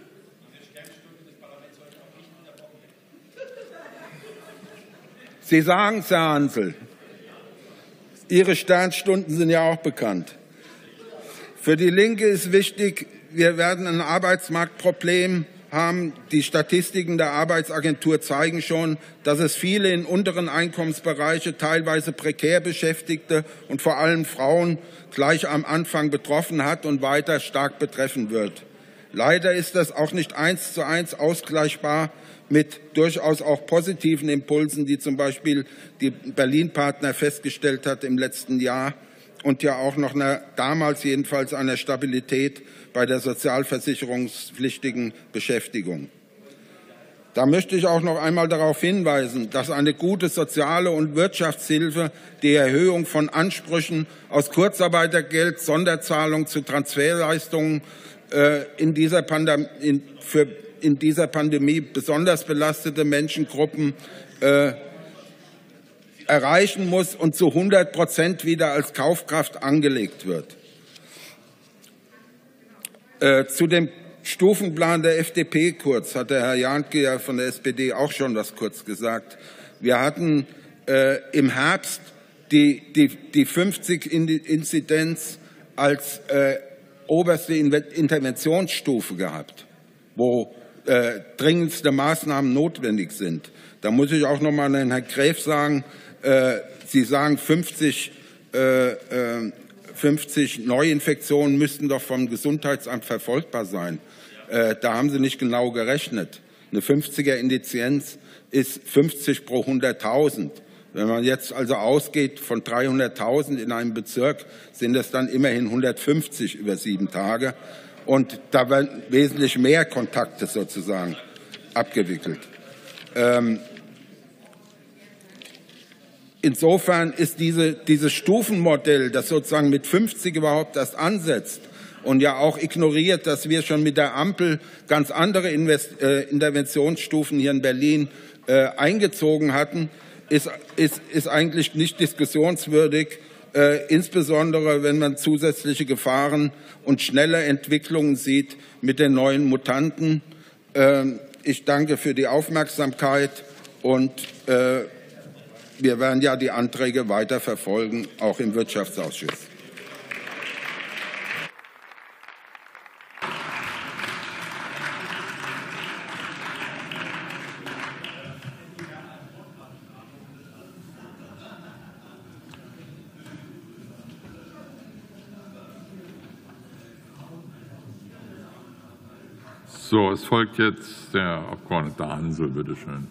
Sie sagen es, Herr Hansel. Ihre Sternstunden sind ja auch bekannt. Für die Linke ist wichtig, wir werden ein Arbeitsmarktproblem haben. Die Statistiken der Arbeitsagentur zeigen schon, dass es viele in unteren Einkommensbereiche, teilweise prekär Beschäftigte und vor allem Frauen gleich am Anfang betroffen hat und weiter stark betreffen wird. Leider ist das auch nicht eins zu eins ausgleichbar mit durchaus auch positiven Impulsen, die zum Beispiel die Berlin-Partner festgestellt hat im letzten Jahr und ja auch noch einer, damals jedenfalls einer Stabilität bei der sozialversicherungspflichtigen Beschäftigung. Da möchte ich auch noch einmal darauf hinweisen, dass eine gute soziale und Wirtschaftshilfe die Erhöhung von Ansprüchen aus Kurzarbeitergeld, Sonderzahlung zu Transferleistungen äh, in, dieser Pandem- in, für in dieser Pandemie besonders belastete Menschengruppen äh, erreichen muss und zu hundert Prozent wieder als Kaufkraft angelegt wird. Äh, zu dem Stufenplan der F D P kurz, hat der Herr Jahnke ja von der S P D auch schon was kurz gesagt. Wir hatten äh, im Herbst die, die, die fünfzig Inzidenz als äh, oberste Interventionsstufe gehabt, wo äh, dringendste Maßnahmen notwendig sind. Da muss ich auch noch mal an Herrn Gräf sagen, äh, Sie sagen fünfzig, äh, äh, fünfzig Neuinfektionen müssten doch vom Gesundheitsamt verfolgbar sein. Äh, da haben Sie nicht genau gerechnet. Eine fünfziger Inzidenz ist fünfzig pro hunderttausend. Wenn man jetzt also ausgeht von dreihunderttausend in einem Bezirk, sind das dann immerhin hundertfünfzig über sieben Tage. Und da werden wesentlich mehr Kontakte sozusagen abgewickelt. Ähm, insofern ist diese, dieses Stufenmodell, das sozusagen mit fünfzig überhaupt erst ansetzt und ja auch ignoriert, dass wir schon mit der Ampel ganz andere Invest äh, Interventionsstufen hier in Berlin äh, eingezogen hatten, ist, ist, ist eigentlich nicht diskussionswürdig. Äh, insbesondere wenn man zusätzliche Gefahren und schnelle Entwicklungen sieht mit den neuen Mutanten. Äh, ich danke für die Aufmerksamkeit und äh, wir werden ja die Anträge weiter verfolgen, auch im Wirtschaftsausschuss. So, es folgt jetzt der Abgeordnete Hansel, bitte schön.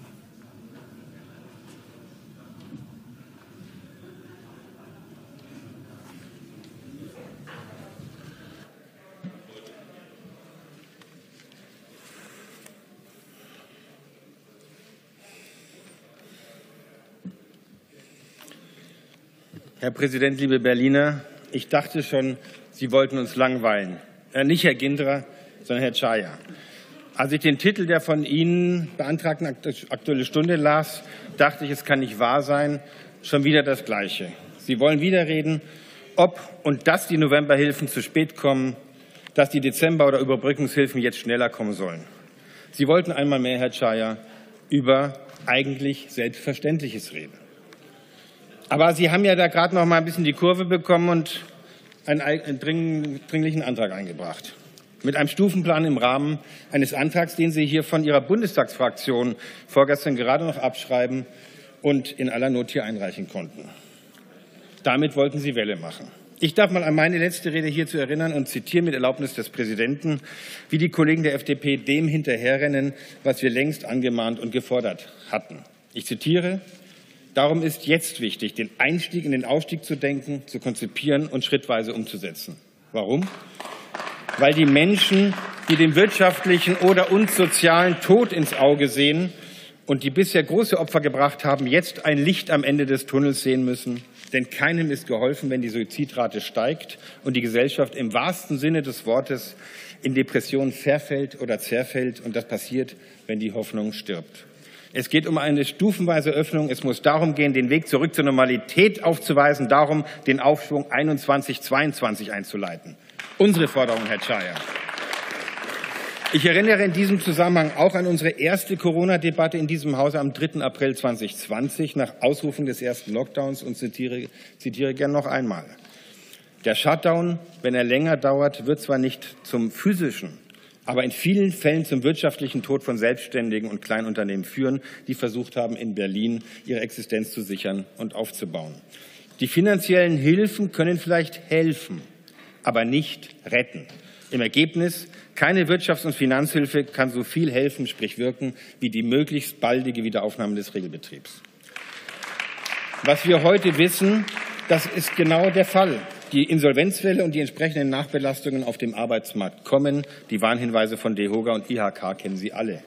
Herr Präsident, liebe Berliner, ich dachte schon, Sie wollten uns langweilen. Äh, nicht Herr Gindra, sondern Herr Czaja. Als ich den Titel der von Ihnen beantragten Aktuelle Stunde las, dachte ich, es kann nicht wahr sein, schon wieder das Gleiche. Sie wollen wieder reden, ob und dass die Novemberhilfen zu spät kommen, dass die Dezember- oder Überbrückungshilfen jetzt schneller kommen sollen. Sie wollten einmal mehr, Herr Czaja, über eigentlich Selbstverständliches reden. Aber Sie haben ja da gerade noch mal ein bisschen die Kurve bekommen und einen dringlichen Antrag eingebracht. Mit einem Stufenplan im Rahmen eines Antrags, den Sie hier von Ihrer Bundestagsfraktion vorgestern gerade noch abschreiben und in aller Not hier einreichen konnten. Damit wollten Sie Welle machen. Ich darf mal an meine letzte Rede hierzu erinnern und zitiere mit Erlaubnis des Präsidenten, wie die Kollegen der F D P dem hinterherrennen, was wir längst angemahnt und gefordert hatten. Ich zitiere: Darum ist jetzt wichtig, den Einstieg in den Ausstieg zu denken, zu konzipieren und schrittweise umzusetzen. Warum? Weil die Menschen, die den wirtschaftlichen oder uns sozialen Tod ins Auge sehen und die bisher große Opfer gebracht haben, jetzt ein Licht am Ende des Tunnels sehen müssen. Denn keinem ist geholfen, wenn die Suizidrate steigt und die Gesellschaft im wahrsten Sinne des Wortes in Depressionen verfällt oder zerfällt. Und das passiert, wenn die Hoffnung stirbt. Es geht um eine stufenweise Öffnung. Es muss darum gehen, den Weg zurück zur Normalität aufzuweisen, darum, den Aufschwung einundzwanzig zweiundzwanzig einzuleiten. Unsere Forderung, Herr Czaja. Ich erinnere in diesem Zusammenhang auch an unsere erste Corona-Debatte in diesem Hause am dritten April zweitausendzwanzig nach Ausrufung des ersten Lockdowns und zitiere, zitiere gern noch einmal. Der Shutdown, wenn er länger dauert, wird zwar nicht zum physischen, aber in vielen Fällen zum wirtschaftlichen Tod von Selbstständigen und Kleinunternehmen führen, die versucht haben, in Berlin ihre Existenz zu sichern und aufzubauen. Die finanziellen Hilfen können vielleicht helfen, aber nicht retten. Im Ergebnis, keine Wirtschafts- und Finanzhilfe kann so viel helfen, sprich wirken, wie die möglichst baldige Wiederaufnahme des Regelbetriebs. Was wir heute wissen, das ist genau der Fall. Die Insolvenzwelle und die entsprechenden Nachbelastungen auf dem Arbeitsmarkt kommen. Die Warnhinweise von DEHOGA und I H K kennen Sie alle.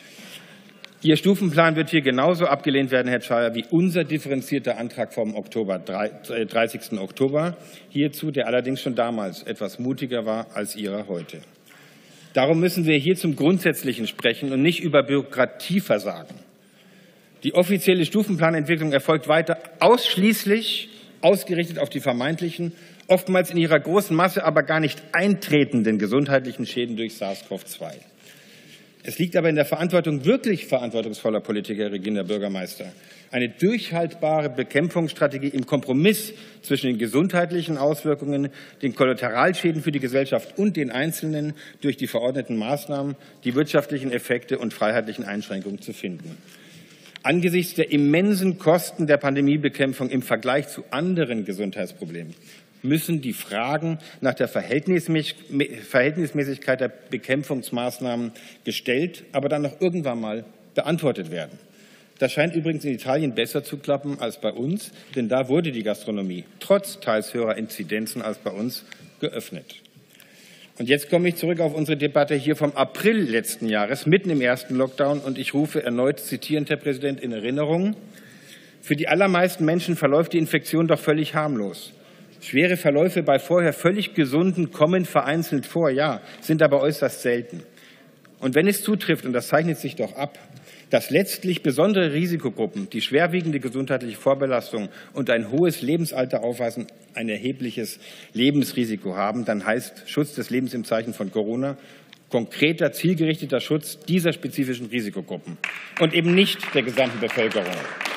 Ihr Stufenplan wird hier genauso abgelehnt werden, Herr Czaja, wie unser differenzierter Antrag vom Oktober, dreißigsten Oktober hierzu, der allerdings schon damals etwas mutiger war als Ihrer heute. Darum müssen wir hier zum Grundsätzlichen sprechen und nicht über Bürokratieversagen. Die offizielle Stufenplanentwicklung erfolgt weiter ausschließlich ausgerichtet auf die vermeintlichen, oftmals in ihrer großen Masse aber gar nicht eintretenden gesundheitlichen Schäden durch SARS CoV zwei. Es liegt aber in der Verantwortung wirklich verantwortungsvoller Politiker, Regierender Bürgermeister, eine durchhaltbare Bekämpfungsstrategie im Kompromiss zwischen den gesundheitlichen Auswirkungen, den Kollateralschäden für die Gesellschaft und den Einzelnen durch die verordneten Maßnahmen, die wirtschaftlichen Effekte und freiheitlichen Einschränkungen zu finden. Angesichts der immensen Kosten der Pandemiebekämpfung im Vergleich zu anderen Gesundheitsproblemen müssen die Fragen nach der Verhältnismäßigkeit der Bekämpfungsmaßnahmen gestellt, aber dann noch irgendwann mal beantwortet werden. Das scheint übrigens in Italien besser zu klappen als bei uns, denn da wurde die Gastronomie trotz teils höherer Inzidenzen als bei uns geöffnet. Und jetzt komme ich zurück auf unsere Debatte hier vom April letzten Jahres, mitten im ersten Lockdown. Und ich rufe erneut zitierend, Herr Präsident, in Erinnerung: Für die allermeisten Menschen verläuft die Infektion doch völlig harmlos. Schwere Verläufe bei vorher völlig Gesunden kommen vereinzelt vor, ja, sind aber äußerst selten. Und wenn es zutrifft, und das zeichnet sich doch ab, dass letztlich besondere Risikogruppen, die schwerwiegende gesundheitliche Vorbelastung und ein hohes Lebensalter aufweisen, ein erhebliches Lebensrisiko haben, dann heißt Schutz des Lebens im Zeichen von Corona konkreter, zielgerichteter Schutz dieser spezifischen Risikogruppen und eben nicht der gesamten Bevölkerung.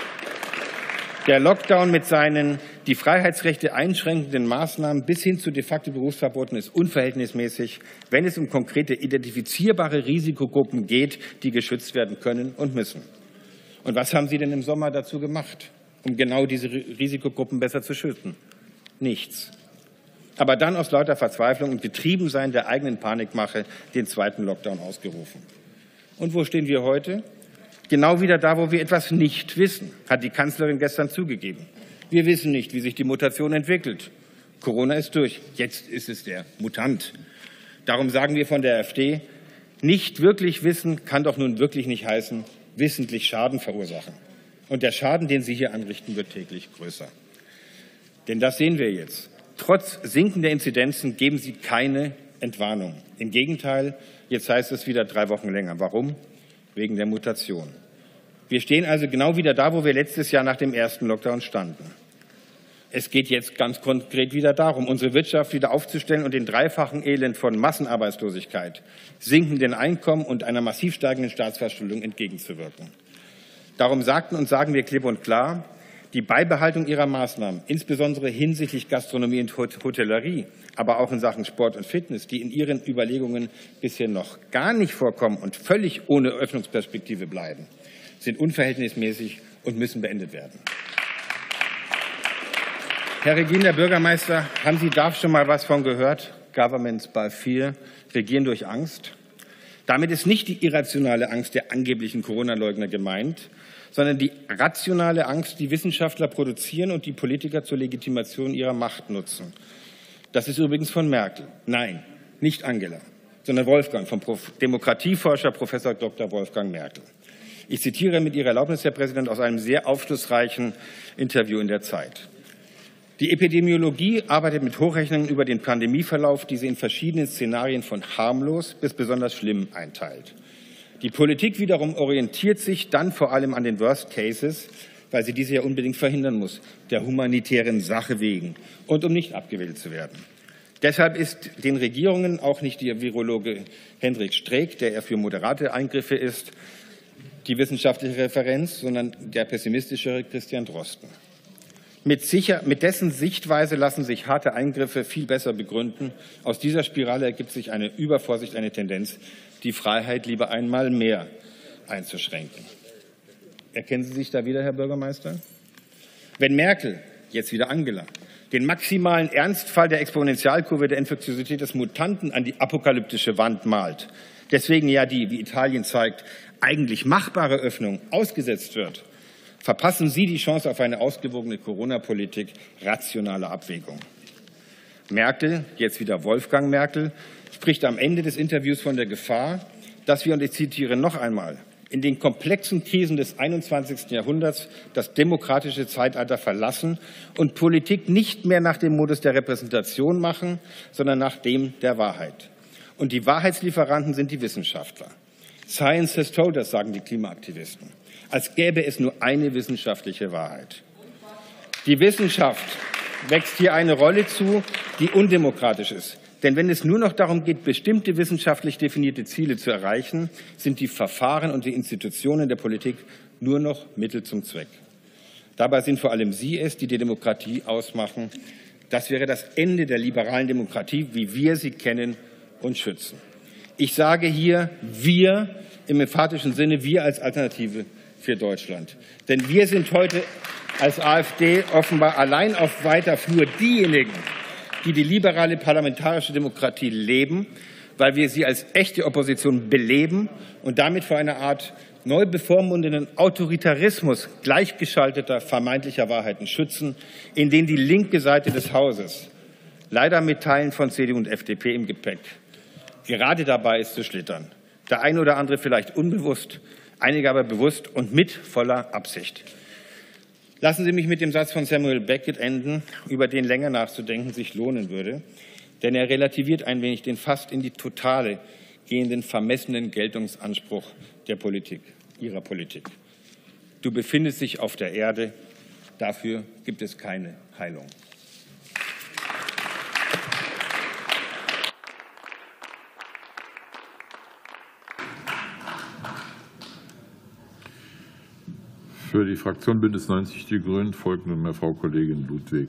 Der Lockdown mit seinen die Freiheitsrechte einschränkenden Maßnahmen bis hin zu de facto Berufsverboten ist unverhältnismäßig, wenn es um konkrete identifizierbare Risikogruppen geht, die geschützt werden können und müssen. Und was haben Sie denn im Sommer dazu gemacht, um genau diese Risikogruppen besser zu schützen? Nichts. Aber dann aus lauter Verzweiflung und Getriebensein der eigenen Panikmache den zweiten Lockdown ausgerufen. Und wo stehen wir heute? Genau wieder da, wo wir etwas nicht wissen, hat die Kanzlerin gestern zugegeben. Wir wissen nicht, wie sich die Mutation entwickelt. Corona ist durch. Jetzt ist es der Mutant. Darum sagen wir von der AfD, nicht wirklich wissen kann doch nun wirklich nicht heißen, wissentlich Schaden verursachen. Und der Schaden, den Sie hier anrichten, wird täglich größer. Denn das sehen wir jetzt. Trotz sinkender Inzidenzen geben Sie keine Entwarnung. Im Gegenteil, jetzt heißt es wieder drei Wochen länger. Warum? Wegen der Mutation. Wir stehen also genau wieder da, wo wir letztes Jahr nach dem ersten Lockdown standen. Es geht jetzt ganz konkret wieder darum, unsere Wirtschaft wieder aufzustellen und den dreifachen Elend von Massenarbeitslosigkeit, sinkenden Einkommen und einer massiv steigenden Staatsverschuldung entgegenzuwirken. Darum sagten und sagen wir klipp und klar, die Beibehaltung ihrer Maßnahmen, insbesondere hinsichtlich Gastronomie und Hotellerie, aber auch in Sachen Sport und Fitness, die in Ihren Überlegungen bisher noch gar nicht vorkommen und völlig ohne Öffnungsperspektive bleiben, sind unverhältnismäßig und müssen beendet werden. Herr Regierender Bürgermeister, haben Sie da schon mal was von gehört? Governments by Fear, Regieren durch Angst. Damit ist nicht die irrationale Angst der angeblichen Corona-Leugner gemeint, sondern die rationale Angst, die Wissenschaftler produzieren und die Politiker zur Legitimation ihrer Macht nutzen. Das ist übrigens von Merkel. Nein, nicht Angela, sondern Wolfgang, vom Demokratieforscher Professor Doktor Wolfgang Merkel. Ich zitiere mit Ihrer Erlaubnis, Herr Präsident, aus einem sehr aufschlussreichen Interview in der Zeit. Die Epidemiologie arbeitet mit Hochrechnungen über den Pandemieverlauf, die sie in verschiedenen Szenarien von harmlos bis besonders schlimm einteilt. Die Politik wiederum orientiert sich dann vor allem an den Worst Cases, weil sie diese ja unbedingt verhindern muss, der humanitären Sache wegen und um nicht abgewählt zu werden. Deshalb ist den Regierungen auch nicht der Virologe Hendrik Streeck, der eher für moderate Eingriffe ist, die wissenschaftliche Referenz, sondern der pessimistischere Christian Drosten. Mit, sicher, mit dessen Sichtweise lassen sich harte Eingriffe viel besser begründen. Aus dieser Spirale ergibt sich eine Übervorsicht, eine Tendenz, die Freiheit lieber einmal mehr einzuschränken. Erkennen Sie sich da wieder, Herr Bürgermeister? Wenn Merkel, jetzt wieder Angela, den maximalen Ernstfall der Exponentialkurve der Infektiosität des Mutanten an die apokalyptische Wand malt, deswegen ja die, wie Italien zeigt, eigentlich machbare Öffnung ausgesetzt wird, verpassen Sie die Chance auf eine ausgewogene Corona-Politik rationaler Abwägung. Merkel, jetzt wieder Wolfgang Merkel, spricht am Ende des Interviews von der Gefahr, dass wir, und ich zitiere noch einmal, in den komplexen Krisen des einundzwanzigsten Jahrhunderts das demokratische Zeitalter verlassen und Politik nicht mehr nach dem Modus der Repräsentation machen, sondern nach dem der Wahrheit. Und die Wahrheitslieferanten sind die Wissenschaftler. Science has told us, sagen die Klimaaktivisten, als gäbe es nur eine wissenschaftliche Wahrheit. Die Wissenschaft wächst hier eine Rolle zu, die undemokratisch ist. Denn wenn es nur noch darum geht, bestimmte wissenschaftlich definierte Ziele zu erreichen, sind die Verfahren und die Institutionen der Politik nur noch Mittel zum Zweck. Dabei sind vor allem Sie es, die die Demokratie ausmachen. Das wäre das Ende der liberalen Demokratie, wie wir sie kennen und schützen. Ich sage hier wir im emphatischen Sinne, wir als Alternative für Deutschland. Denn wir sind heute als AfD offenbar allein auf weiter Flur diejenigen, die die liberale parlamentarische Demokratie leben, weil wir sie als echte Opposition beleben und damit vor einer Art neu bevormundenden Autoritarismus gleichgeschalteter vermeintlicher Wahrheiten schützen, in denen die linke Seite des Hauses leider mit Teilen von C D U und F D P im Gepäck gerade dabei ist zu schlittern. Der eine oder andere vielleicht unbewusst, einige aber bewusst und mit voller Absicht. Lassen Sie mich mit dem Satz von Samuel Beckett enden, über den länger nachzudenken sich lohnen würde, denn er relativiert ein wenig den fast in die Totale gehenden vermessenen Geltungsanspruch der Politik, Ihrer Politik. Du befindest dich auf der Erde, dafür gibt es keine Heilung. Für die Fraktion Bündnis neunzig Die Grünen folgt nunmehr Frau Kollegin Ludwig.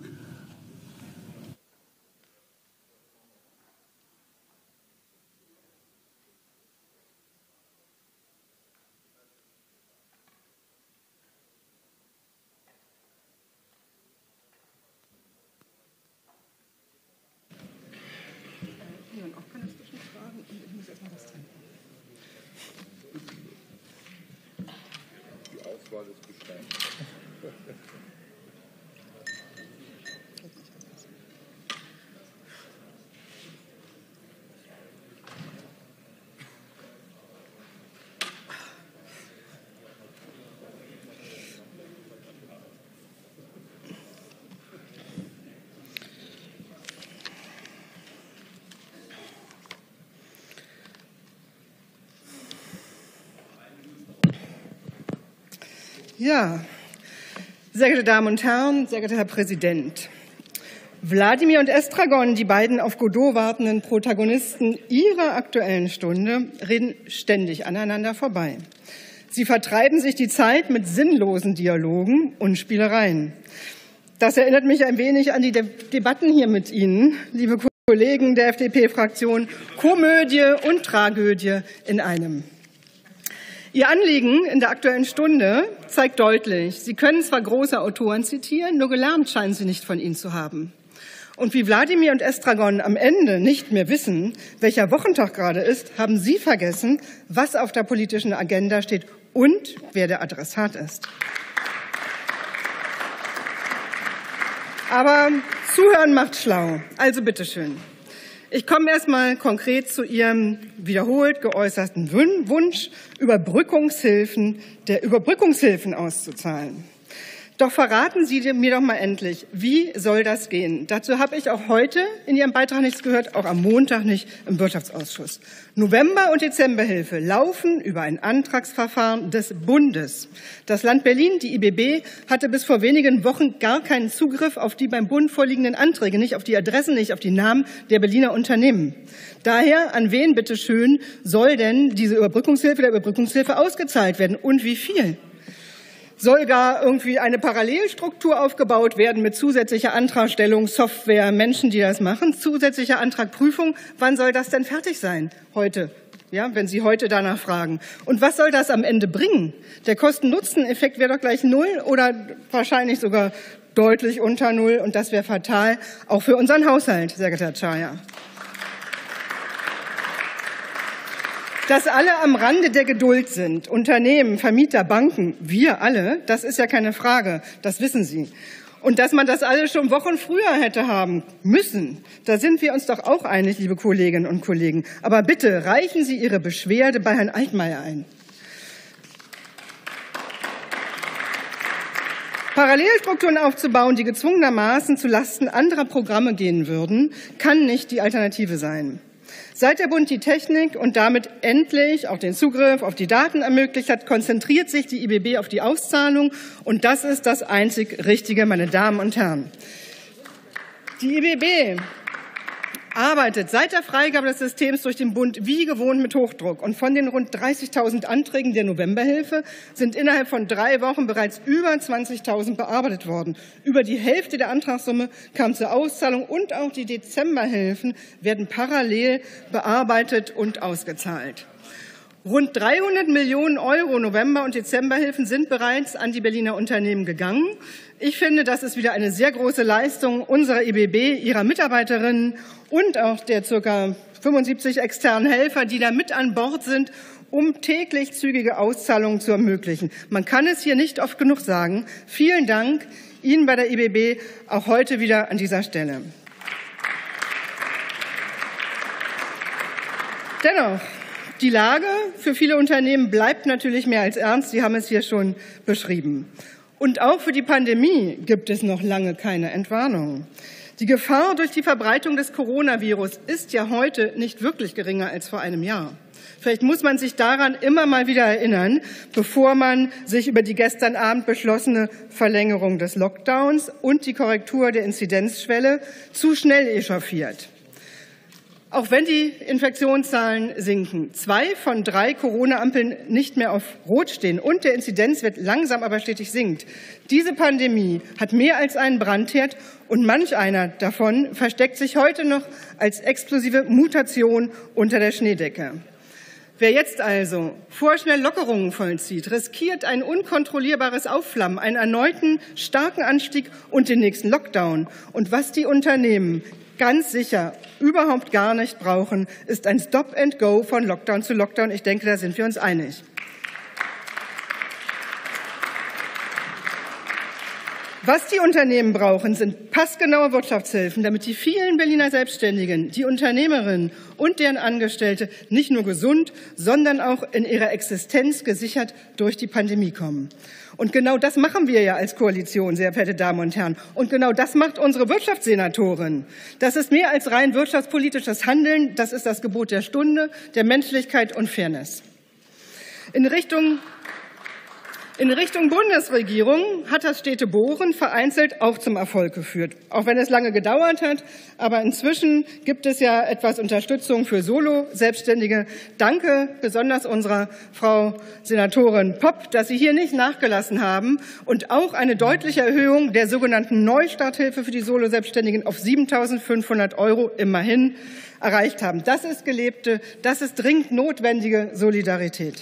Ja, sehr geehrte Damen und Herren, sehr geehrter Herr Präsident. Wladimir und Estragon, die beiden auf Godot wartenden Protagonisten ihrer Aktuellen Stunde, reden ständig aneinander vorbei. Sie vertreiben sich die Zeit mit sinnlosen Dialogen und Spielereien. Das erinnert mich ein wenig an die De- Debatten hier mit Ihnen, liebe Kollegen der F D P-Fraktion. Komödie und Tragödie in einem. Ihr Anliegen in der Aktuellen Stunde zeigt deutlich, Sie können zwar große Autoren zitieren, nur gelernt scheinen Sie nicht von ihnen zu haben. Und wie Wladimir und Estragon am Ende nicht mehr wissen, welcher Wochentag gerade ist, haben Sie vergessen, was auf der politischen Agenda steht und wer der Adressat ist. Aber Zuhören macht schlau. Also bitteschön. Ich komme erst mal konkret zu Ihrem wiederholt geäußerten Wunsch, Überbrückungshilfen der Überbrückungshilfen auszuzahlen. Doch verraten Sie mir doch mal endlich, wie soll das gehen? Dazu habe ich auch heute in Ihrem Beitrag nichts gehört, auch am Montag nicht im Wirtschaftsausschuss. November- und Dezemberhilfe laufen über ein Antragsverfahren des Bundes. Das Land Berlin, die I B B, hatte bis vor wenigen Wochen gar keinen Zugriff auf die beim Bund vorliegenden Anträge, nicht auf die Adressen, nicht auf die Namen der Berliner Unternehmen. Daher, an wen bitteschön soll denn diese Überbrückungshilfe der Überbrückungshilfe ausgezahlt werden und wie viel? Soll gar irgendwie eine Parallelstruktur aufgebaut werden mit zusätzlicher Antragstellung, Software, Menschen, die das machen, zusätzlicher Antragprüfung? Wann soll das denn fertig sein? Heute, ja, wenn Sie heute danach fragen. Und was soll das am Ende bringen? Der Kosten-Nutzen-Effekt wäre doch gleich null oder wahrscheinlich sogar deutlich unter null. Und das wäre fatal, auch für unseren Haushalt, sehr geehrter Herr Czaja. Dass alle am Rande der Geduld sind, Unternehmen, Vermieter, Banken, wir alle, das ist ja keine Frage, das wissen Sie. Und dass man das alles schon Wochen früher hätte haben müssen, da sind wir uns doch auch einig, liebe Kolleginnen und Kollegen. Aber bitte reichen Sie Ihre Beschwerde bei Herrn Altmaier ein. Parallelstrukturen aufzubauen, die gezwungenermaßen zu Lasten anderer Programme gehen würden, kann nicht die Alternative sein. Seit der Bund die Technik und damit endlich auch den Zugriff auf die Daten ermöglicht hat, konzentriert sich die I B B auf die Auszahlung. Und das ist das einzig Richtige, meine Damen und Herren. Die I B B arbeitet seit der Freigabe des Systems durch den Bund wie gewohnt mit Hochdruck. Und von den rund dreißigtausend Anträgen der Novemberhilfe sind innerhalb von drei Wochen bereits über zwanzigtausend bearbeitet worden. Über die Hälfte der Antragssumme kam zur Auszahlung und auch die Dezemberhilfen werden parallel bearbeitet und ausgezahlt. Rund dreihundert Millionen Euro November- und Dezemberhilfen sind bereits an die Berliner Unternehmen gegangen. Ich finde, das ist wieder eine sehr große Leistung unserer I B B, ihrer Mitarbeiterinnen und auch der ca. fünfundsiebzig externen Helfer, die da mit an Bord sind, um täglich zügige Auszahlungen zu ermöglichen. Man kann es hier nicht oft genug sagen. Vielen Dank Ihnen bei der I B B auch heute wieder an dieser Stelle. Dennoch, die Lage für viele Unternehmen bleibt natürlich mehr als ernst. Sie haben es hier schon beschrieben. Und auch für die Pandemie gibt es noch lange keine Entwarnung. Die Gefahr durch die Verbreitung des Coronavirus ist ja heute nicht wirklich geringer als vor einem Jahr. Vielleicht muss man sich daran immer mal wieder erinnern, bevor man sich über die gestern Abend beschlossene Verlängerung des Lockdowns und die Korrektur der Inzidenzschwelle zu schnell echauffiert. Auch wenn die Infektionszahlen sinken, zwei von drei Corona-Ampeln nicht mehr auf Rot stehen und der Inzidenzwert langsam aber stetig sinkt. Diese Pandemie hat mehr als einen Brandherd und manch einer davon versteckt sich heute noch als explosive Mutation unter der Schneedecke. Wer jetzt also vorschnell Lockerungen vollzieht, riskiert ein unkontrollierbares Aufflammen, einen erneuten starken Anstieg und den nächsten Lockdown. Und was die Unternehmen ganz sicher überhaupt gar nicht brauchen, ist ein Stop and Go von Lockdown zu Lockdown. Ich denke, da sind wir uns einig. Was die Unternehmen brauchen, sind passgenaue Wirtschaftshilfen, damit die vielen Berliner Selbstständigen, die Unternehmerinnen und deren Angestellte nicht nur gesund, sondern auch in ihrer Existenz gesichert durch die Pandemie kommen. Und genau das machen wir ja als Koalition, sehr verehrte Damen und Herren. Und genau das macht unsere Wirtschaftssenatorin. Das ist mehr als rein wirtschaftspolitisches Handeln. Das ist das Gebot der Stunde, der Menschlichkeit und Fairness. In Richtung In Richtung Bundesregierung hat das Städtebohren vereinzelt auch zum Erfolg geführt, auch wenn es lange gedauert hat. Aber inzwischen gibt es ja etwas Unterstützung für Solo-Selbstständige. Danke besonders unserer Frau Senatorin Popp, dass Sie hier nicht nachgelassen haben und auch eine deutliche Erhöhung der sogenannten Neustarthilfe für die Solo-Selbstständigen auf siebentausendfünfhundert Euro immerhin erreicht haben. Das ist gelebte, das ist dringend notwendige Solidarität.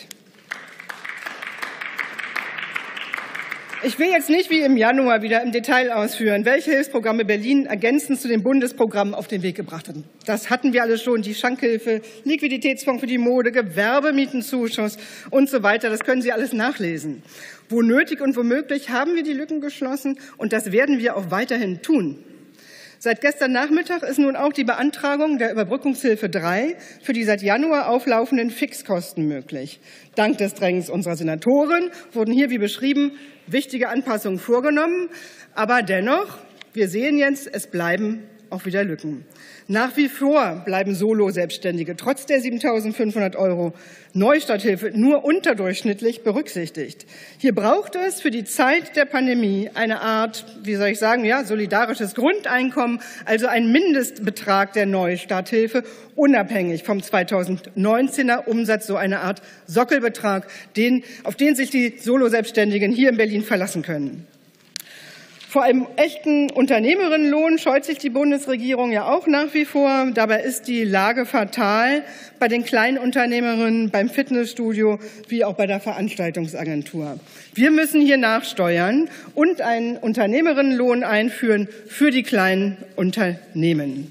Ich will jetzt nicht wie im Januar wieder im Detail ausführen, welche Hilfsprogramme Berlin ergänzend zu den Bundesprogrammen auf den Weg gebracht hat. Das hatten wir alle schon, die Schankhilfe, Liquiditätsfonds für die Mode, Gewerbemietenzuschuss und so weiter. Das können Sie alles nachlesen. Wo nötig und womöglich haben wir die Lücken geschlossen, und das werden wir auch weiterhin tun. Seit gestern Nachmittag ist nun auch die Beantragung der Überbrückungshilfe drei für die seit Januar auflaufenden Fixkosten möglich. Dank des Drängens unserer Senatoren wurden hier, wie beschrieben, wichtige Anpassungen vorgenommen. Aber dennoch, wir sehen jetzt, es bleiben auch wieder Lücken. Nach wie vor bleiben Solo-Selbstständige trotz der siebentausendfünfhundert Euro Neustarthilfe nur unterdurchschnittlich berücksichtigt. Hier braucht es für die Zeit der Pandemie eine Art, wie soll ich sagen, ja, solidarisches Grundeinkommen, also ein Mindestbetrag der Neustarthilfe, unabhängig vom zweitausendneunzehner Umsatz, so eine Art Sockelbetrag, den, auf den sich die Solo-Selbstständigen hier in Berlin verlassen können. Vor einem echten Unternehmerinnenlohn scheut sich die Bundesregierung ja auch nach wie vor. Dabei ist die Lage fatal bei den Kleinunternehmerinnen, beim Fitnessstudio wie auch bei der Veranstaltungsagentur. Wir müssen hier nachsteuern und einen Unternehmerinnenlohn einführen für die kleinen Unternehmen.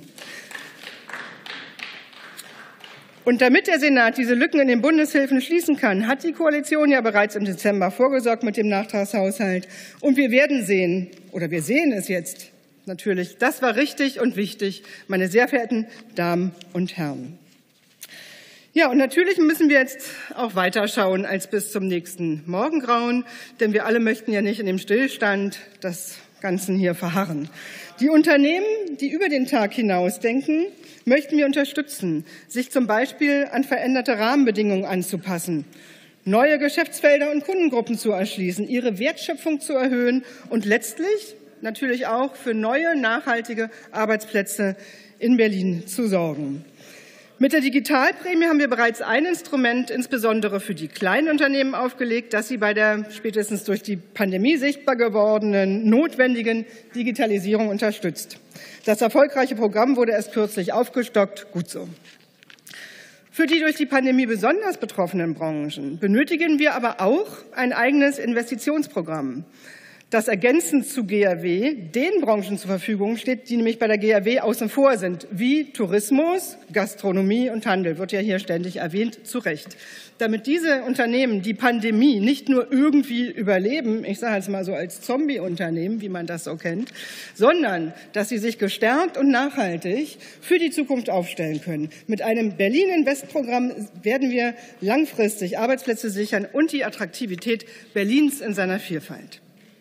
Und damit der Senat diese Lücken in den Bundeshilfen schließen kann, hat die Koalition ja bereits im Dezember vorgesorgt mit dem Nachtragshaushalt. Und wir werden sehen, oder wir sehen es jetzt natürlich, das war richtig und wichtig, meine sehr verehrten Damen und Herren. Ja, und natürlich müssen wir jetzt auch weiter schauen als bis zum nächsten Morgengrauen, denn wir alle möchten ja nicht in dem Stillstand des Ganzen hier verharren. Die Unternehmen, die über den Tag hinaus denken, möchten wir unterstützen, sich zum Beispiel an veränderte Rahmenbedingungen anzupassen, neue Geschäftsfelder und Kundengruppen zu erschließen, ihre Wertschöpfung zu erhöhen und letztlich natürlich auch für neue, nachhaltige Arbeitsplätze in Berlin zu sorgen. Mit der Digitalprämie haben wir bereits ein Instrument, insbesondere für die kleinen Unternehmen, aufgelegt, das sie bei der spätestens durch die Pandemie sichtbar gewordenen notwendigen Digitalisierung unterstützt. Das erfolgreiche Programm wurde erst kürzlich aufgestockt. Gut so. Für die durch die Pandemie besonders betroffenen Branchen benötigen wir aber auch ein eigenes Investitionsprogramm, das ergänzend zu G R W den Branchen zur Verfügung steht, die nämlich bei der G R W außen vor sind, wie Tourismus, Gastronomie und Handel, wird ja hier ständig erwähnt, zu Recht. Damit diese Unternehmen die Pandemie nicht nur irgendwie überleben, ich sage jetzt mal so als Zombie-Unternehmen, wie man das so kennt, sondern dass sie sich gestärkt und nachhaltig für die Zukunft aufstellen können. Mit einem Berlin-Invest-Programm werden wir langfristig Arbeitsplätze sichern und die Attraktivität Berlins in seiner Vielfalt.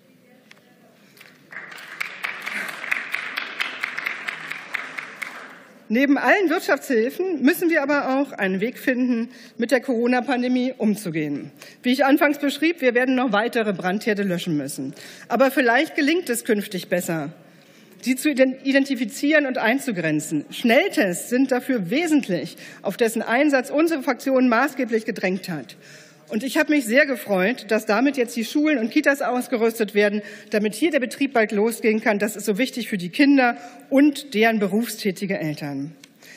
Neben allen Wirtschaftshilfen müssen wir aber auch einen Weg finden, mit der Corona-Pandemie umzugehen. Wie ich anfangs beschrieb, wir werden noch weitere Brandherde löschen müssen. Aber vielleicht gelingt es künftig besser, sie zu identifizieren und einzugrenzen. Schnelltests sind dafür wesentlich, auf dessen Einsatz unsere Fraktion maßgeblich gedrängt hat. Und ich habe mich sehr gefreut, dass damit jetzt die Schulen und Kitas ausgerüstet werden, damit hier der Betrieb bald losgehen kann. Das ist so wichtig für die Kinder und deren berufstätige Eltern.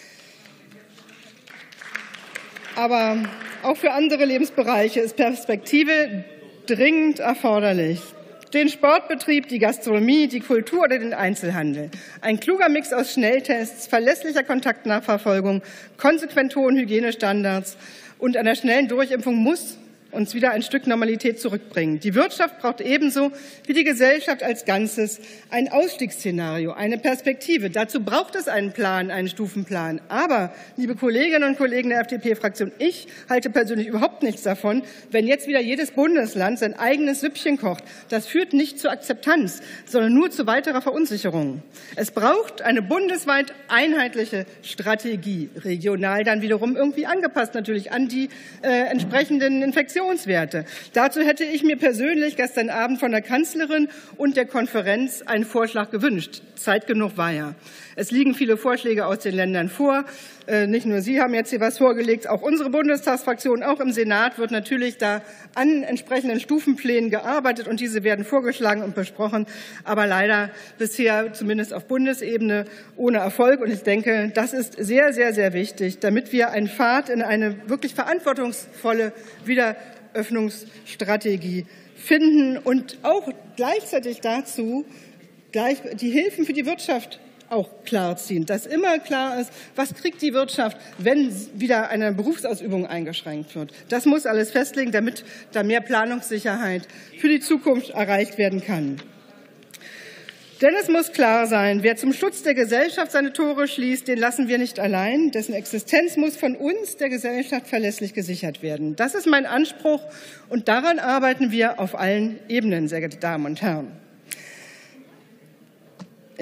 Aber auch für andere Lebensbereiche ist Perspektive dringend erforderlich. Den Sportbetrieb, die Gastronomie, die Kultur oder den Einzelhandel. Ein kluger Mix aus Schnelltests, verlässlicher Kontaktnachverfolgung, konsequent hohen Hygienestandards und einer schnellen Durchimpfung muss uns wieder ein Stück Normalität zurückbringen. Die Wirtschaft braucht ebenso wie die Gesellschaft als Ganzes ein Ausstiegsszenario, eine Perspektive. Dazu braucht es einen Plan, einen Stufenplan. Aber, liebe Kolleginnen und Kollegen der F D P-Fraktion, ich halte persönlich überhaupt nichts davon, wenn jetzt wieder jedes Bundesland sein eigenes Süppchen kocht. Das führt nicht zur Akzeptanz, sondern nur zu weiterer Verunsicherung. Es braucht eine bundesweit einheitliche Strategie, regional dann wiederum irgendwie angepasst natürlich an die äh, entsprechenden Infektionen. Dazu hätte ich mir persönlich gestern Abend von der Kanzlerin und der Konferenz einen Vorschlag gewünscht. Zeit genug war ja. Es liegen viele Vorschläge aus den Ländern vor. Nicht nur Sie haben jetzt hier was vorgelegt, auch unsere Bundestagsfraktion, auch im Senat wird natürlich da an entsprechenden Stufenplänen gearbeitet und diese werden vorgeschlagen und besprochen, aber leider bisher zumindest auf Bundesebene ohne Erfolg. Und ich denke, das ist sehr, sehr, sehr wichtig, damit wir einen Pfad in eine wirklich verantwortungsvolle Wiederöffnungsstrategie finden und auch gleichzeitig dazu gleich die Hilfen für die Wirtschaft auch klar ziehen, dass immer klar ist, was kriegt die Wirtschaft, wenn wieder eine Berufsausübung eingeschränkt wird. Das muss alles festlegen, damit da mehr Planungssicherheit für die Zukunft erreicht werden kann. Denn es muss klar sein, wer zum Schutz der Gesellschaft seine Tore schließt, den lassen wir nicht allein. Dessen Existenz muss von uns, der Gesellschaft, verlässlich gesichert werden. Das ist mein Anspruch und daran arbeiten wir auf allen Ebenen, sehr geehrte Damen und Herren.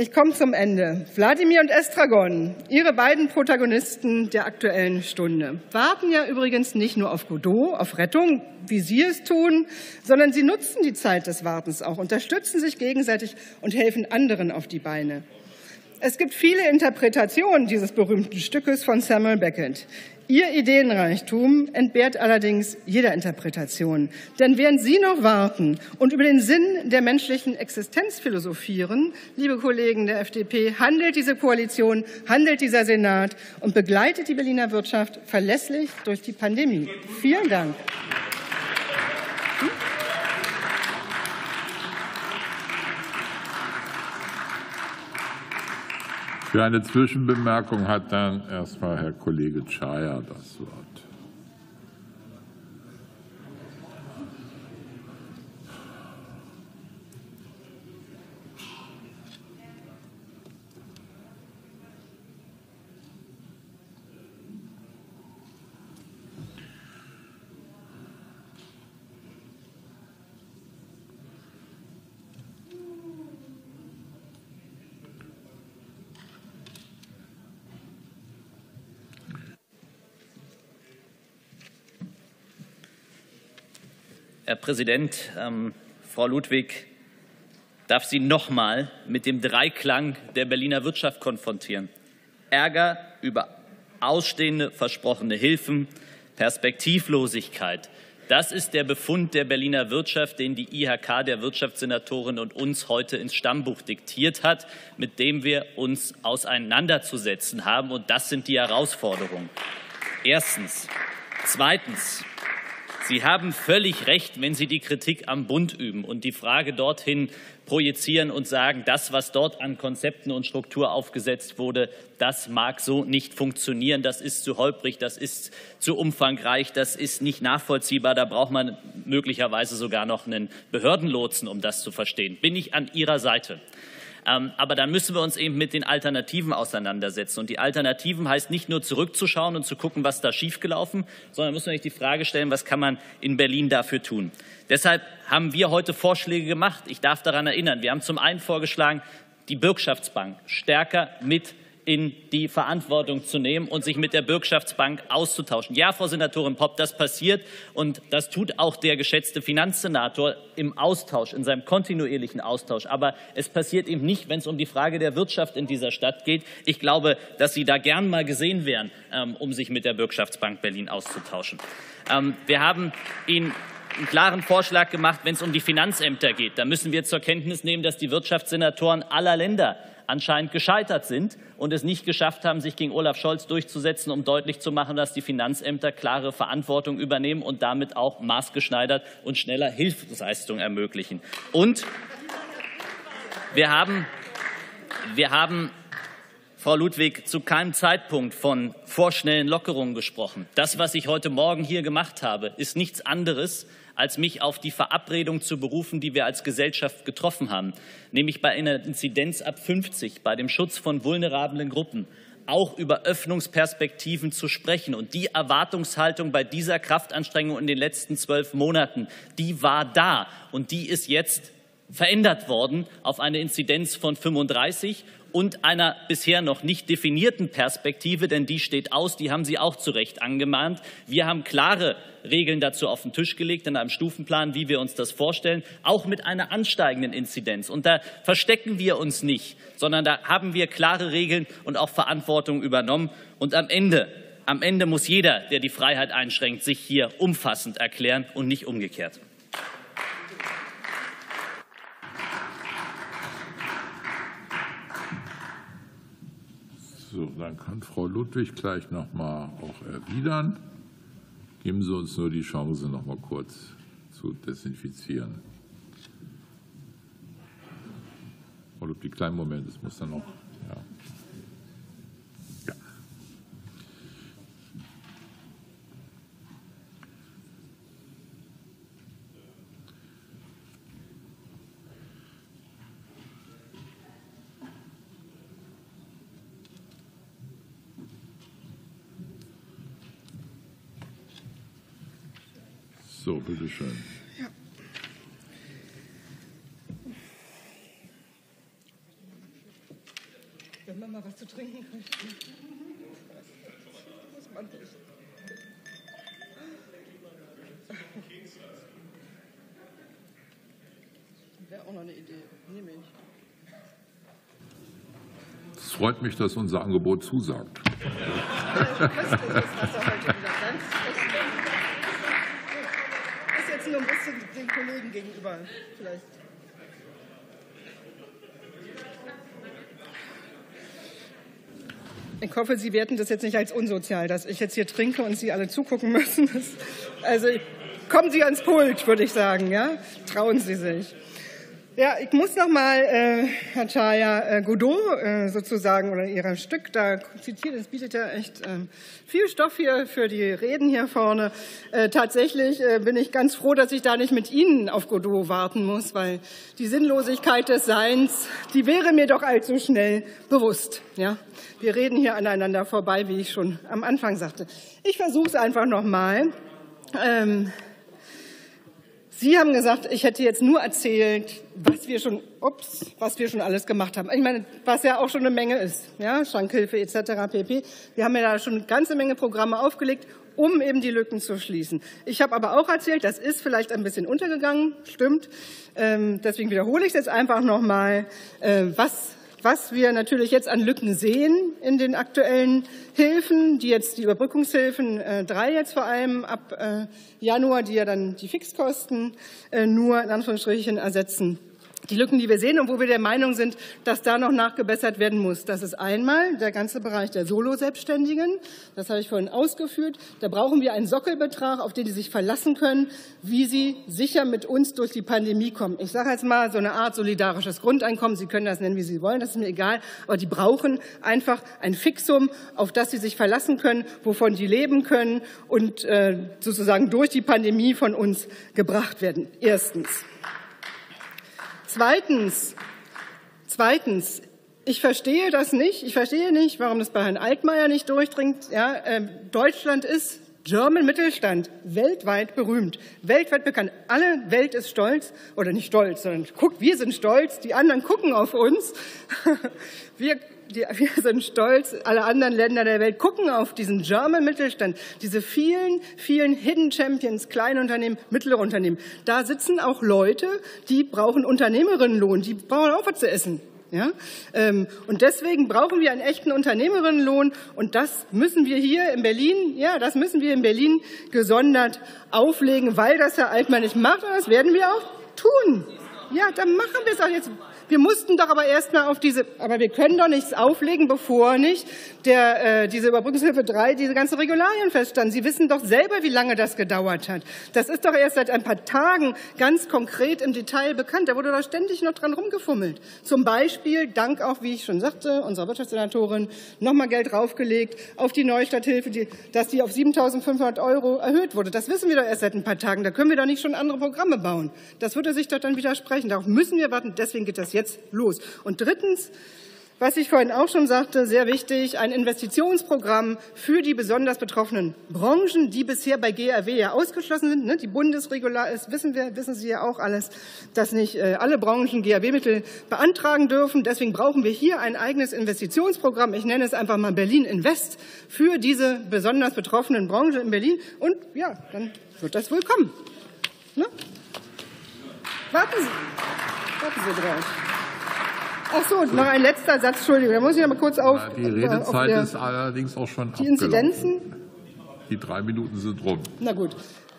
Ich komme zum Ende. Wladimir und Estragon, Ihre beiden Protagonisten der Aktuellen Stunde, warten ja übrigens nicht nur auf Godot, auf Rettung, wie Sie es tun, sondern sie nutzen die Zeit des Wartens auch, unterstützen sich gegenseitig und helfen anderen auf die Beine. Es gibt viele Interpretationen dieses berühmten Stückes von Samuel Beckett. Ihr Ideenreichtum entbehrt allerdings jeder Interpretation. Denn während Sie noch warten und über den Sinn der menschlichen Existenz philosophieren, liebe Kollegen der F D P, handelt diese Koalition, handelt dieser Senat und begleitet die Berliner Wirtschaft verlässlich durch die Pandemie. Vielen Dank. Für eine Zwischenbemerkung hat dann erstmal Herr Kollege Czaja das Wort. Herr Präsident, ähm, Frau Ludwig darf Sie noch mal mit dem Dreiklang der Berliner Wirtschaft konfrontieren. Ärger über ausstehende versprochene Hilfen, Perspektivlosigkeit. Das ist der Befund der Berliner Wirtschaft, den die I H K der Wirtschaftssenatorin und uns heute ins Stammbuch diktiert hat, mit dem wir uns auseinanderzusetzen haben. Und das sind die Herausforderungen. Erstens. Zweitens. Sie haben völlig recht, wenn Sie die Kritik am Bund üben und die Frage dorthin projizieren und sagen, das, was dort an Konzepten und Struktur aufgesetzt wurde, das mag so nicht funktionieren, das ist zu holprig, das ist zu umfangreich, das ist nicht nachvollziehbar, da braucht man möglicherweise sogar noch einen Behördenlotsen, um das zu verstehen. Bin ich an Ihrer Seite. Aber dann müssen wir uns eben mit den Alternativen auseinandersetzen. Und die Alternativen heißt nicht nur zurückzuschauen und zu gucken, was da schiefgelaufen, sondern müssen wir sich die Frage stellen, was kann man in Berlin dafür tun. Deshalb haben wir heute Vorschläge gemacht. Ich darf daran erinnern, wir haben zum einen vorgeschlagen, die Bürgschaftsbank stärker mit in die Verantwortung zu nehmen und sich mit der Bürgschaftsbank auszutauschen. Ja, Frau Senatorin Popp, das passiert und das tut auch der geschätzte Finanzsenator im Austausch, in seinem kontinuierlichen Austausch. Aber es passiert eben nicht, wenn es um die Frage der Wirtschaft in dieser Stadt geht. Ich glaube, dass Sie da gern mal gesehen wären, um sich mit der Bürgschaftsbank Berlin auszutauschen. Wir haben Ihnen einen klaren Vorschlag gemacht, wenn es um die Finanzämter geht. Da müssen wir zur Kenntnis nehmen, dass die Wirtschaftssenatoren aller Länder anscheinend gescheitert sind und es nicht geschafft haben, sich gegen Olaf Scholz durchzusetzen, um deutlich zu machen, dass die Finanzämter klare Verantwortung übernehmen und damit auch maßgeschneidert und schneller Hilfsleistungen ermöglichen. Und wir haben, wir haben Frau Ludwig, zu keinem Zeitpunkt von vorschnellen Lockerungen gesprochen. Das, was ich heute Morgen hier gemacht habe, ist nichts anderes, als mich auf die Verabredung zu berufen, die wir als Gesellschaft getroffen haben, nämlich bei einer Inzidenz ab fünfzig, bei dem Schutz von vulnerablen Gruppen, auch über Öffnungsperspektiven zu sprechen. Und die Erwartungshaltung bei dieser Kraftanstrengung in den letzten zwölf Monaten, die war da und die ist jetzt verändert worden auf eine Inzidenz von fünfunddreißig und einer bisher noch nicht definierten Perspektive, denn die steht aus, die haben Sie auch zu Recht angemahnt. Wir haben klare Regeln dazu auf den Tisch gelegt in einem Stufenplan, wie wir uns das vorstellen, auch mit einer ansteigenden Inzidenz. Und da verstecken wir uns nicht, sondern da haben wir klare Regeln und auch Verantwortung übernommen. Und am Ende, am Ende muss jeder, der die Freiheit einschränkt, sich hier umfassend erklären und nicht umgekehrt. So, dann kann Frau Ludwig gleich noch mal auch erwidern. Geben Sie uns nur die Chance, noch mal kurz zu desinfizieren. Frau Ludwig, kleinen Moment, es muss dann noch. Ja. Ja. So, bitteschön. Ja. mal was zu trinken kriegt. Muss man nicht. Wäre auch noch eine Idee. Nehme ich. Es freut mich, dass unser Angebot zusagt. Ist jetzt nur ein bisschen den Kollegen gegenüber vielleicht. Ich hoffe, Sie werten das jetzt nicht als unsozial, dass ich jetzt hier trinke und Sie alle zugucken müssen. Das, also kommen Sie ans Pult, würde ich sagen. Ja? Trauen Sie sich. Ja, ich muss noch mal äh, Herr Chaya äh, Godot äh, sozusagen oder Ihr Stück da zitieren. Es bietet ja echt äh, viel Stoff hier für die Reden hier vorne. Äh, tatsächlich äh, bin ich ganz froh, dass ich da nicht mit Ihnen auf Godot warten muss, weil die Sinnlosigkeit des Seins, die wäre mir doch allzu schnell bewusst. Ja, wir reden hier aneinander vorbei, wie ich schon am Anfang sagte. Ich versuche es einfach noch mal. Ähm, Sie haben gesagt, ich hätte jetzt nur erzählt, was wir schon, ups, was wir schon alles gemacht haben. Ich meine, was ja auch schon eine Menge ist, ja, Schankhilfe et cetera pp. Wir haben ja da schon eine ganze Menge Programme aufgelegt, um eben die Lücken zu schließen. Ich habe aber auch erzählt, das ist vielleicht ein bisschen untergegangen, stimmt. Ähm, deswegen wiederhole ich es jetzt einfach noch mal, äh, was Was wir natürlich jetzt an Lücken sehen in den aktuellen Hilfen, die jetzt die Überbrückungshilfen äh, drei jetzt vor allem ab äh, Januar, die ja dann die Fixkosten äh, nur in Anführungsstrichen ersetzen. Die Lücken, die wir sehen und wo wir der Meinung sind, dass da noch nachgebessert werden muss. Das ist einmal der ganze Bereich der Solo-Selbstständigen. Das habe ich vorhin ausgeführt. Da brauchen wir einen Sockelbetrag, auf den die sich verlassen können, wie sie sicher mit uns durch die Pandemie kommen. Ich sage jetzt mal so eine Art solidarisches Grundeinkommen. Sie können das nennen, wie Sie wollen. Das ist mir egal. Aber die brauchen einfach ein Fixum, auf das sie sich verlassen können, wovon die leben können und äh, sozusagen durch die Pandemie von uns gebracht werden. Erstens. Zweitens, zweitens, ich verstehe das nicht. Ich verstehe nicht, warum das bei Herrn Altmaier nicht durchdringt. Ja, äh, Deutschland ist German Mittelstand, weltweit berühmt, weltweit bekannt. Alle Welt ist stolz, oder nicht stolz, sondern guckt, wir sind stolz, die anderen gucken auf uns. Wir Die, wir sind stolz, alle anderen Länder der Welt gucken auf diesen German Mittelstand, diese vielen, vielen Hidden Champions, kleine Unternehmen, mittlere Unternehmen. Da sitzen auch Leute, die brauchen Unternehmerinnenlohn, die brauchen auch was zu essen. Ja? Und deswegen brauchen wir einen echten Unternehmerinnenlohn und das müssen wir hier in Berlin, ja, das müssen wir in Berlin gesondert auflegen, weil das Herr Altmaier nicht macht und das werden wir auch tun. Ja, dann machen wir es auch jetzt. Wir mussten doch aber erst mal auf diese, aber wir können doch nichts auflegen, bevor nicht der, äh, diese Überbrückungshilfe drei, diese ganzen Regularien feststanden. Sie wissen doch selber, wie lange das gedauert hat. Das ist doch erst seit ein paar Tagen ganz konkret im Detail bekannt. Da wurde doch ständig noch dran rumgefummelt. Zum Beispiel, dank auch, wie ich schon sagte, unserer Wirtschaftssenatorin, nochmal Geld draufgelegt auf die Neustarthilfe, die, dass die auf siebentausendfünfhundert Euro erhöht wurde. Das wissen wir doch erst seit ein paar Tagen. Da können wir doch nicht schon andere Programme bauen. Das würde sich doch dann widersprechen. Darauf müssen wir warten. Deswegen geht das jetzt Jetzt los. Und drittens, was ich vorhin auch schon sagte, sehr wichtig, ein Investitionsprogramm für die besonders betroffenen Branchen, die bisher bei G R W ja ausgeschlossen sind. Ne? Die Bundesregular ist, wissen wir, wissen Sie ja auch alles, dass nicht äh, alle Branchen G R W-Mittel beantragen dürfen. Deswegen brauchen wir hier ein eigenes Investitionsprogramm. Ich nenne es einfach mal Berlin Invest für diese besonders betroffenen Branchen in Berlin. Und ja, dann wird das wohl kommen. Ne? Warten Sie. Warten Sie drauf. Ach so, noch ein letzter Satz, Entschuldigung, da muss ich noch mal kurz auf. Die Redezeit auf der, ist allerdings auch schon Die Inzidenzen? Die drei Minuten sind rum. Na gut.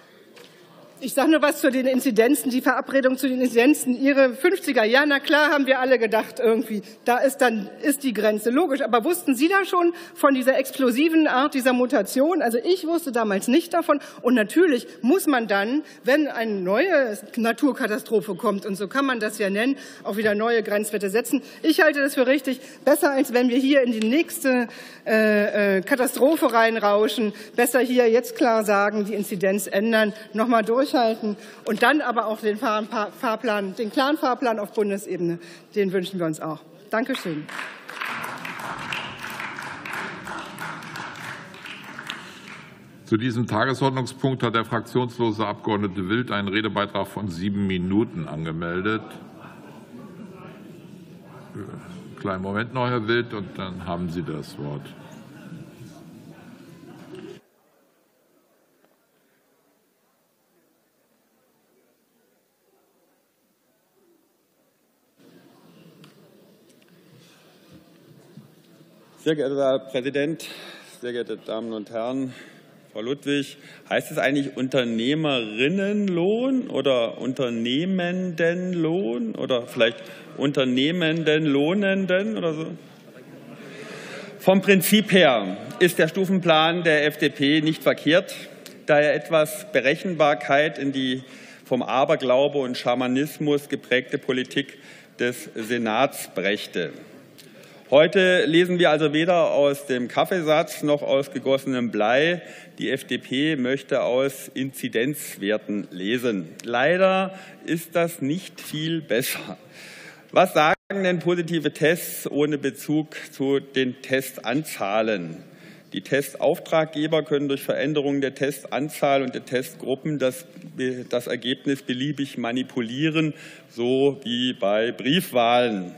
Ich sage nur was zu den Inzidenzen, die Verabredung zu den Inzidenzen. Ihre fünfziger, ja, na klar, haben wir alle gedacht irgendwie, da ist dann ist die Grenze, logisch. Aber wussten Sie da schon von dieser explosiven Art dieser Mutation? Also ich wusste damals nicht davon. Und natürlich muss man dann, wenn eine neue Naturkatastrophe kommt, und so kann man das ja nennen, auch wieder neue Grenzwerte setzen. Ich halte das für richtig, besser als wenn wir hier in die nächste äh, äh, Katastrophe reinrauschen. Besser hier jetzt klar sagen, die Inzidenz ändern, nochmal durch. Und dann aber auch den Fahrplan, den klaren Fahrplan auf Bundesebene, den wünschen wir uns auch. Dankeschön. Zu diesem Tagesordnungspunkt hat der fraktionslose Abgeordnete Wild einen Redebeitrag von sieben Minuten angemeldet. Kleinen Moment noch, Herr Wild, und dann haben Sie das Wort. Sehr geehrter Herr Präsident, sehr geehrte Damen und Herren, Frau Ludwig, heißt es eigentlich Unternehmerinnenlohn oder Unternehmendenlohn oder vielleicht Unternehmendenlohnenden oder so? Vom Prinzip her ist der Stufenplan der F D P nicht verkehrt, da er etwas Berechenbarkeit in die vom Aberglaube und Schamanismus geprägte Politik des Senats brächte. Heute lesen wir also weder aus dem Kaffeesatz noch aus gegossenem Blei. Die F D P möchte aus Inzidenzwerten lesen. Leider ist das nicht viel besser. Was sagen denn positive Tests ohne Bezug zu den Testanzahlen? Die Testauftraggeber können durch Veränderungen der Testanzahl und der Testgruppen das, das Ergebnis beliebig manipulieren, so wie bei Briefwahlen.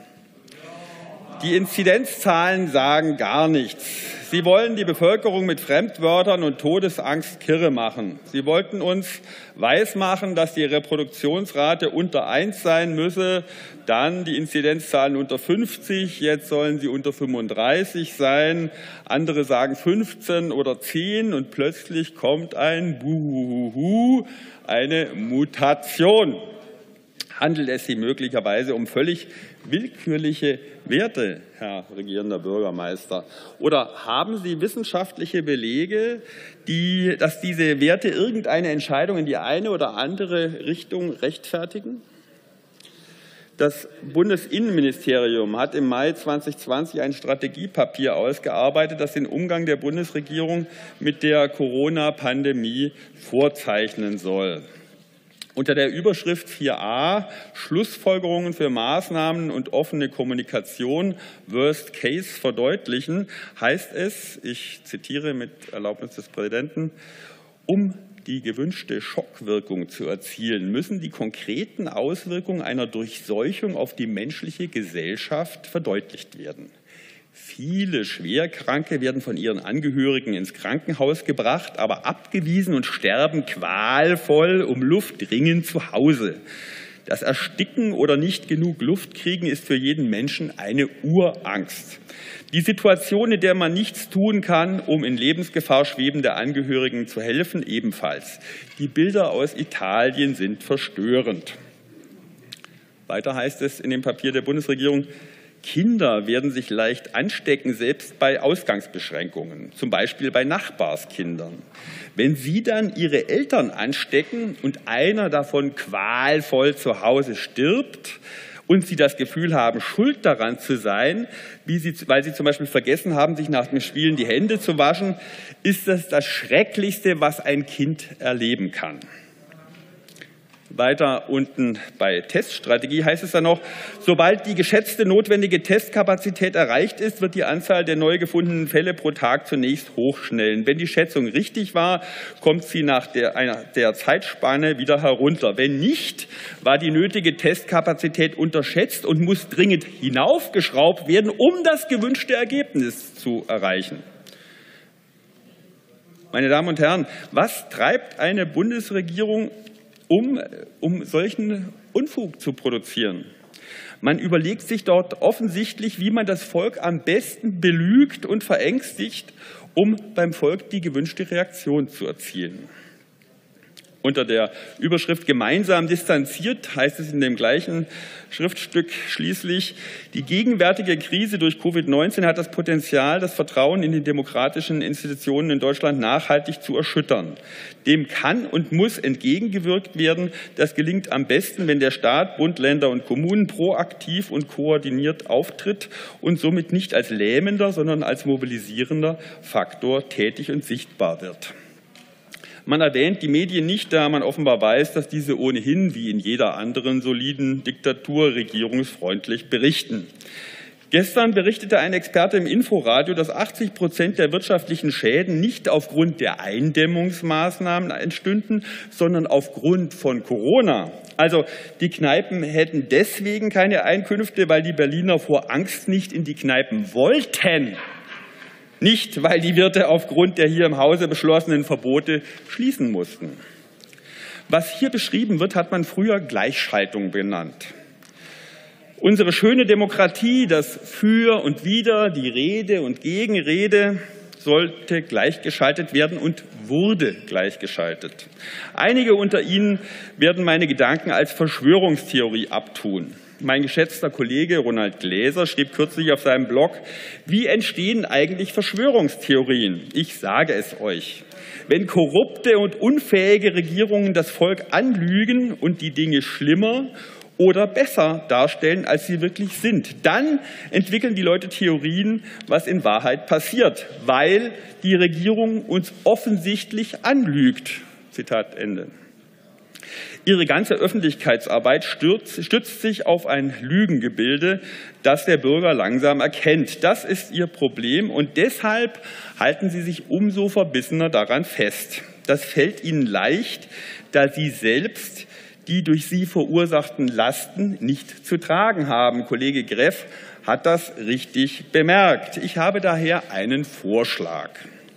Die Inzidenzzahlen sagen gar nichts. Sie wollen die Bevölkerung mit Fremdwörtern und Todesangst kirre machen. Sie wollten uns weismachen, dass die Reproduktionsrate unter eins sein müsse, dann die Inzidenzzahlen unter fünfzig, jetzt sollen sie unter fünfunddreißig sein. Andere sagen fünfzehn oder zehn und plötzlich kommt ein Buhuhu, eine Mutation. Handelt es sich möglicherweise um völlig willkürliche Werte, Herr regierender Bürgermeister? Oder haben Sie wissenschaftliche Belege, die, dass diese Werte irgendeine Entscheidung in die eine oder andere Richtung rechtfertigen? Das Bundesinnenministerium hat im Mai zweitausendzwanzig ein Strategiepapier ausgearbeitet, das den Umgang der Bundesregierung mit der Corona-Pandemie vorzeichnen soll. Unter der Überschrift vier a Schlussfolgerungen für Maßnahmen und offene Kommunikation Worst Case verdeutlichen heißt es, ich zitiere mit Erlaubnis des Präsidenten, um die gewünschte Schockwirkung zu erzielen, müssen die konkreten Auswirkungen einer Durchseuchung auf die menschliche Gesellschaft verdeutlicht werden. Viele Schwerkranke werden von ihren Angehörigen ins Krankenhaus gebracht, aber abgewiesen und sterben qualvoll um Luft ringend zu Hause. Das Ersticken oder nicht genug Luft kriegen ist für jeden Menschen eine Urangst. Die Situation, in der man nichts tun kann, um in Lebensgefahr schwebende Angehörigen zu helfen, ebenfalls. Die Bilder aus Italien sind verstörend. Weiter heißt es in dem Papier der Bundesregierung, Kinder werden sich leicht anstecken, selbst bei Ausgangsbeschränkungen, zum Beispiel bei Nachbarskindern. Wenn sie dann ihre Eltern anstecken und einer davon qualvoll zu Hause stirbt und sie das Gefühl haben, schuld daran zu sein, wie sie, weil sie zum Beispiel vergessen haben, sich nach dem Spielen die Hände zu waschen, ist das das Schrecklichste, was ein Kind erleben kann. Weiter unten bei Teststrategie heißt es dann noch, sobald die geschätzte notwendige Testkapazität erreicht ist, wird die Anzahl der neu gefundenen Fälle pro Tag zunächst hochschnellen. Wenn die Schätzung richtig war, kommt sie nach der, einer, der Zeitspanne wieder herunter. Wenn nicht, war die nötige Testkapazität unterschätzt und muss dringend hinaufgeschraubt werden, um das gewünschte Ergebnis zu erreichen. Meine Damen und Herren, was treibt eine Bundesregierung Um, um solchen Unfug zu produzieren? Man überlegt sich dort offensichtlich, wie man das Volk am besten belügt und verängstigt, um beim Volk die gewünschte Reaktion zu erzielen. Unter der Überschrift gemeinsam distanziert heißt es in dem gleichen Schriftstück schließlich, die gegenwärtige Krise durch Covid neunzehn hat das Potenzial, das Vertrauen in die demokratischen Institutionen in Deutschland nachhaltig zu erschüttern. Dem kann und muss entgegengewirkt werden. Das gelingt am besten, wenn der Staat, Bund, Länder und Kommunen proaktiv und koordiniert auftritt und somit nicht als lähmender, sondern als mobilisierender Faktor tätig und sichtbar wird. Man erwähnt die Medien nicht, da man offenbar weiß, dass diese ohnehin wie in jeder anderen soliden Diktatur regierungsfreundlich berichten. Gestern berichtete ein Experte im Inforadio, dass achtzig Prozent der wirtschaftlichen Schäden nicht aufgrund der Eindämmungsmaßnahmen entstünden, sondern aufgrund von Corona. Also die Kneipen hätten deswegen keine Einkünfte, weil die Berliner vor Angst nicht in die Kneipen wollten. Nicht, weil die Wirte aufgrund der hier im Hause beschlossenen Verbote schließen mussten. Was hier beschrieben wird, hat man früher Gleichschaltung genannt. Unsere schöne Demokratie, das Für und Wider, die Rede und Gegenrede, sollte gleichgeschaltet werden und wurde gleichgeschaltet. Einige unter Ihnen werden meine Gedanken als Verschwörungstheorie abtun. Mein geschätzter Kollege Ronald Gläser schrieb kürzlich auf seinem Blog: Wie entstehen eigentlich Verschwörungstheorien? Ich sage es euch. Wenn korrupte und unfähige Regierungen das Volk anlügen und die Dinge schlimmer oder besser darstellen, als sie wirklich sind, dann entwickeln die Leute Theorien, was in Wahrheit passiert, weil die Regierung uns offensichtlich anlügt. Zitat Ende. Ihre ganze Öffentlichkeitsarbeit stützt, stützt sich auf ein Lügengebilde, das der Bürger langsam erkennt. Das ist ihr Problem und deshalb halten sie sich umso verbissener daran fest. Das fällt ihnen leicht, da sie selbst die durch sie verursachten Lasten nicht zu tragen haben. Kollege Greff hat das richtig bemerkt. Ich habe daher einen Vorschlag.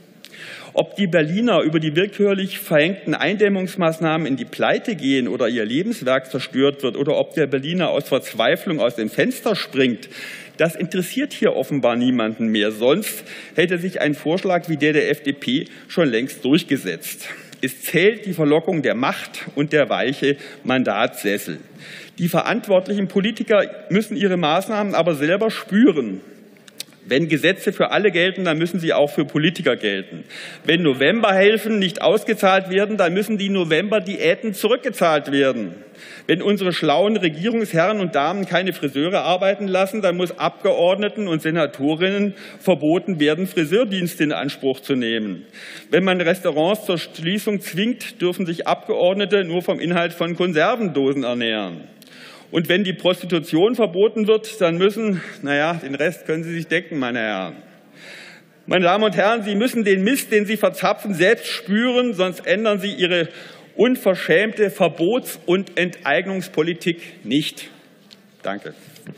Ob die Berliner über die willkürlich verhängten Eindämmungsmaßnahmen in die Pleite gehen oder ihr Lebenswerk zerstört wird oder ob der Berliner aus Verzweiflung aus dem Fenster springt, das interessiert hier offenbar niemanden mehr. Sonst hätte sich ein Vorschlag wie der der F D P schon längst durchgesetzt. Es zählt die Verlockung der Macht und der weiche Mandatssessel. Die verantwortlichen Politiker müssen ihre Maßnahmen aber selber spüren. Wenn Gesetze für alle gelten, dann müssen sie auch für Politiker gelten. Wenn Novemberhilfen nicht ausgezahlt werden, dann müssen die November-Diäten zurückgezahlt werden. Wenn unsere schlauen Regierungsherren und Damen keine Friseure arbeiten lassen, dann muss Abgeordneten und Senatorinnen verboten werden, Friseurdienste in Anspruch zu nehmen. Wenn man Restaurants zur Schließung zwingt, dürfen sich Abgeordnete nur vom Inhalt von Konservendosen ernähren. Und wenn die Prostitution verboten wird, dann müssen, naja, den Rest können Sie sich denken, meine Herren. Meine Damen und Herren, Sie müssen den Mist, den Sie verzapfen, selbst spüren, sonst ändern Sie Ihre unverschämte Verbots- und Enteignungspolitik nicht. Danke.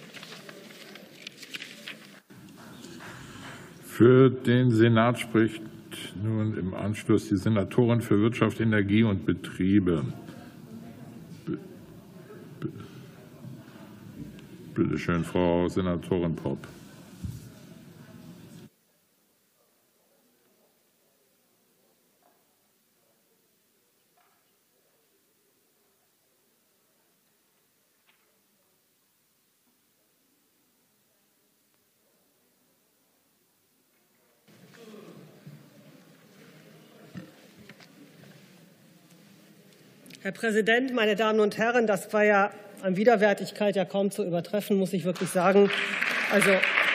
Für den Senat spricht nun im Anschluss die Senatorin für Wirtschaft, Energie und Betriebe. Bitte schön, Frau Senatorin Popp. Herr Präsident, meine Damen und Herren! Das war ja an Widerwärtigkeit ja kaum zu übertreffen, muss ich wirklich sagen. Also,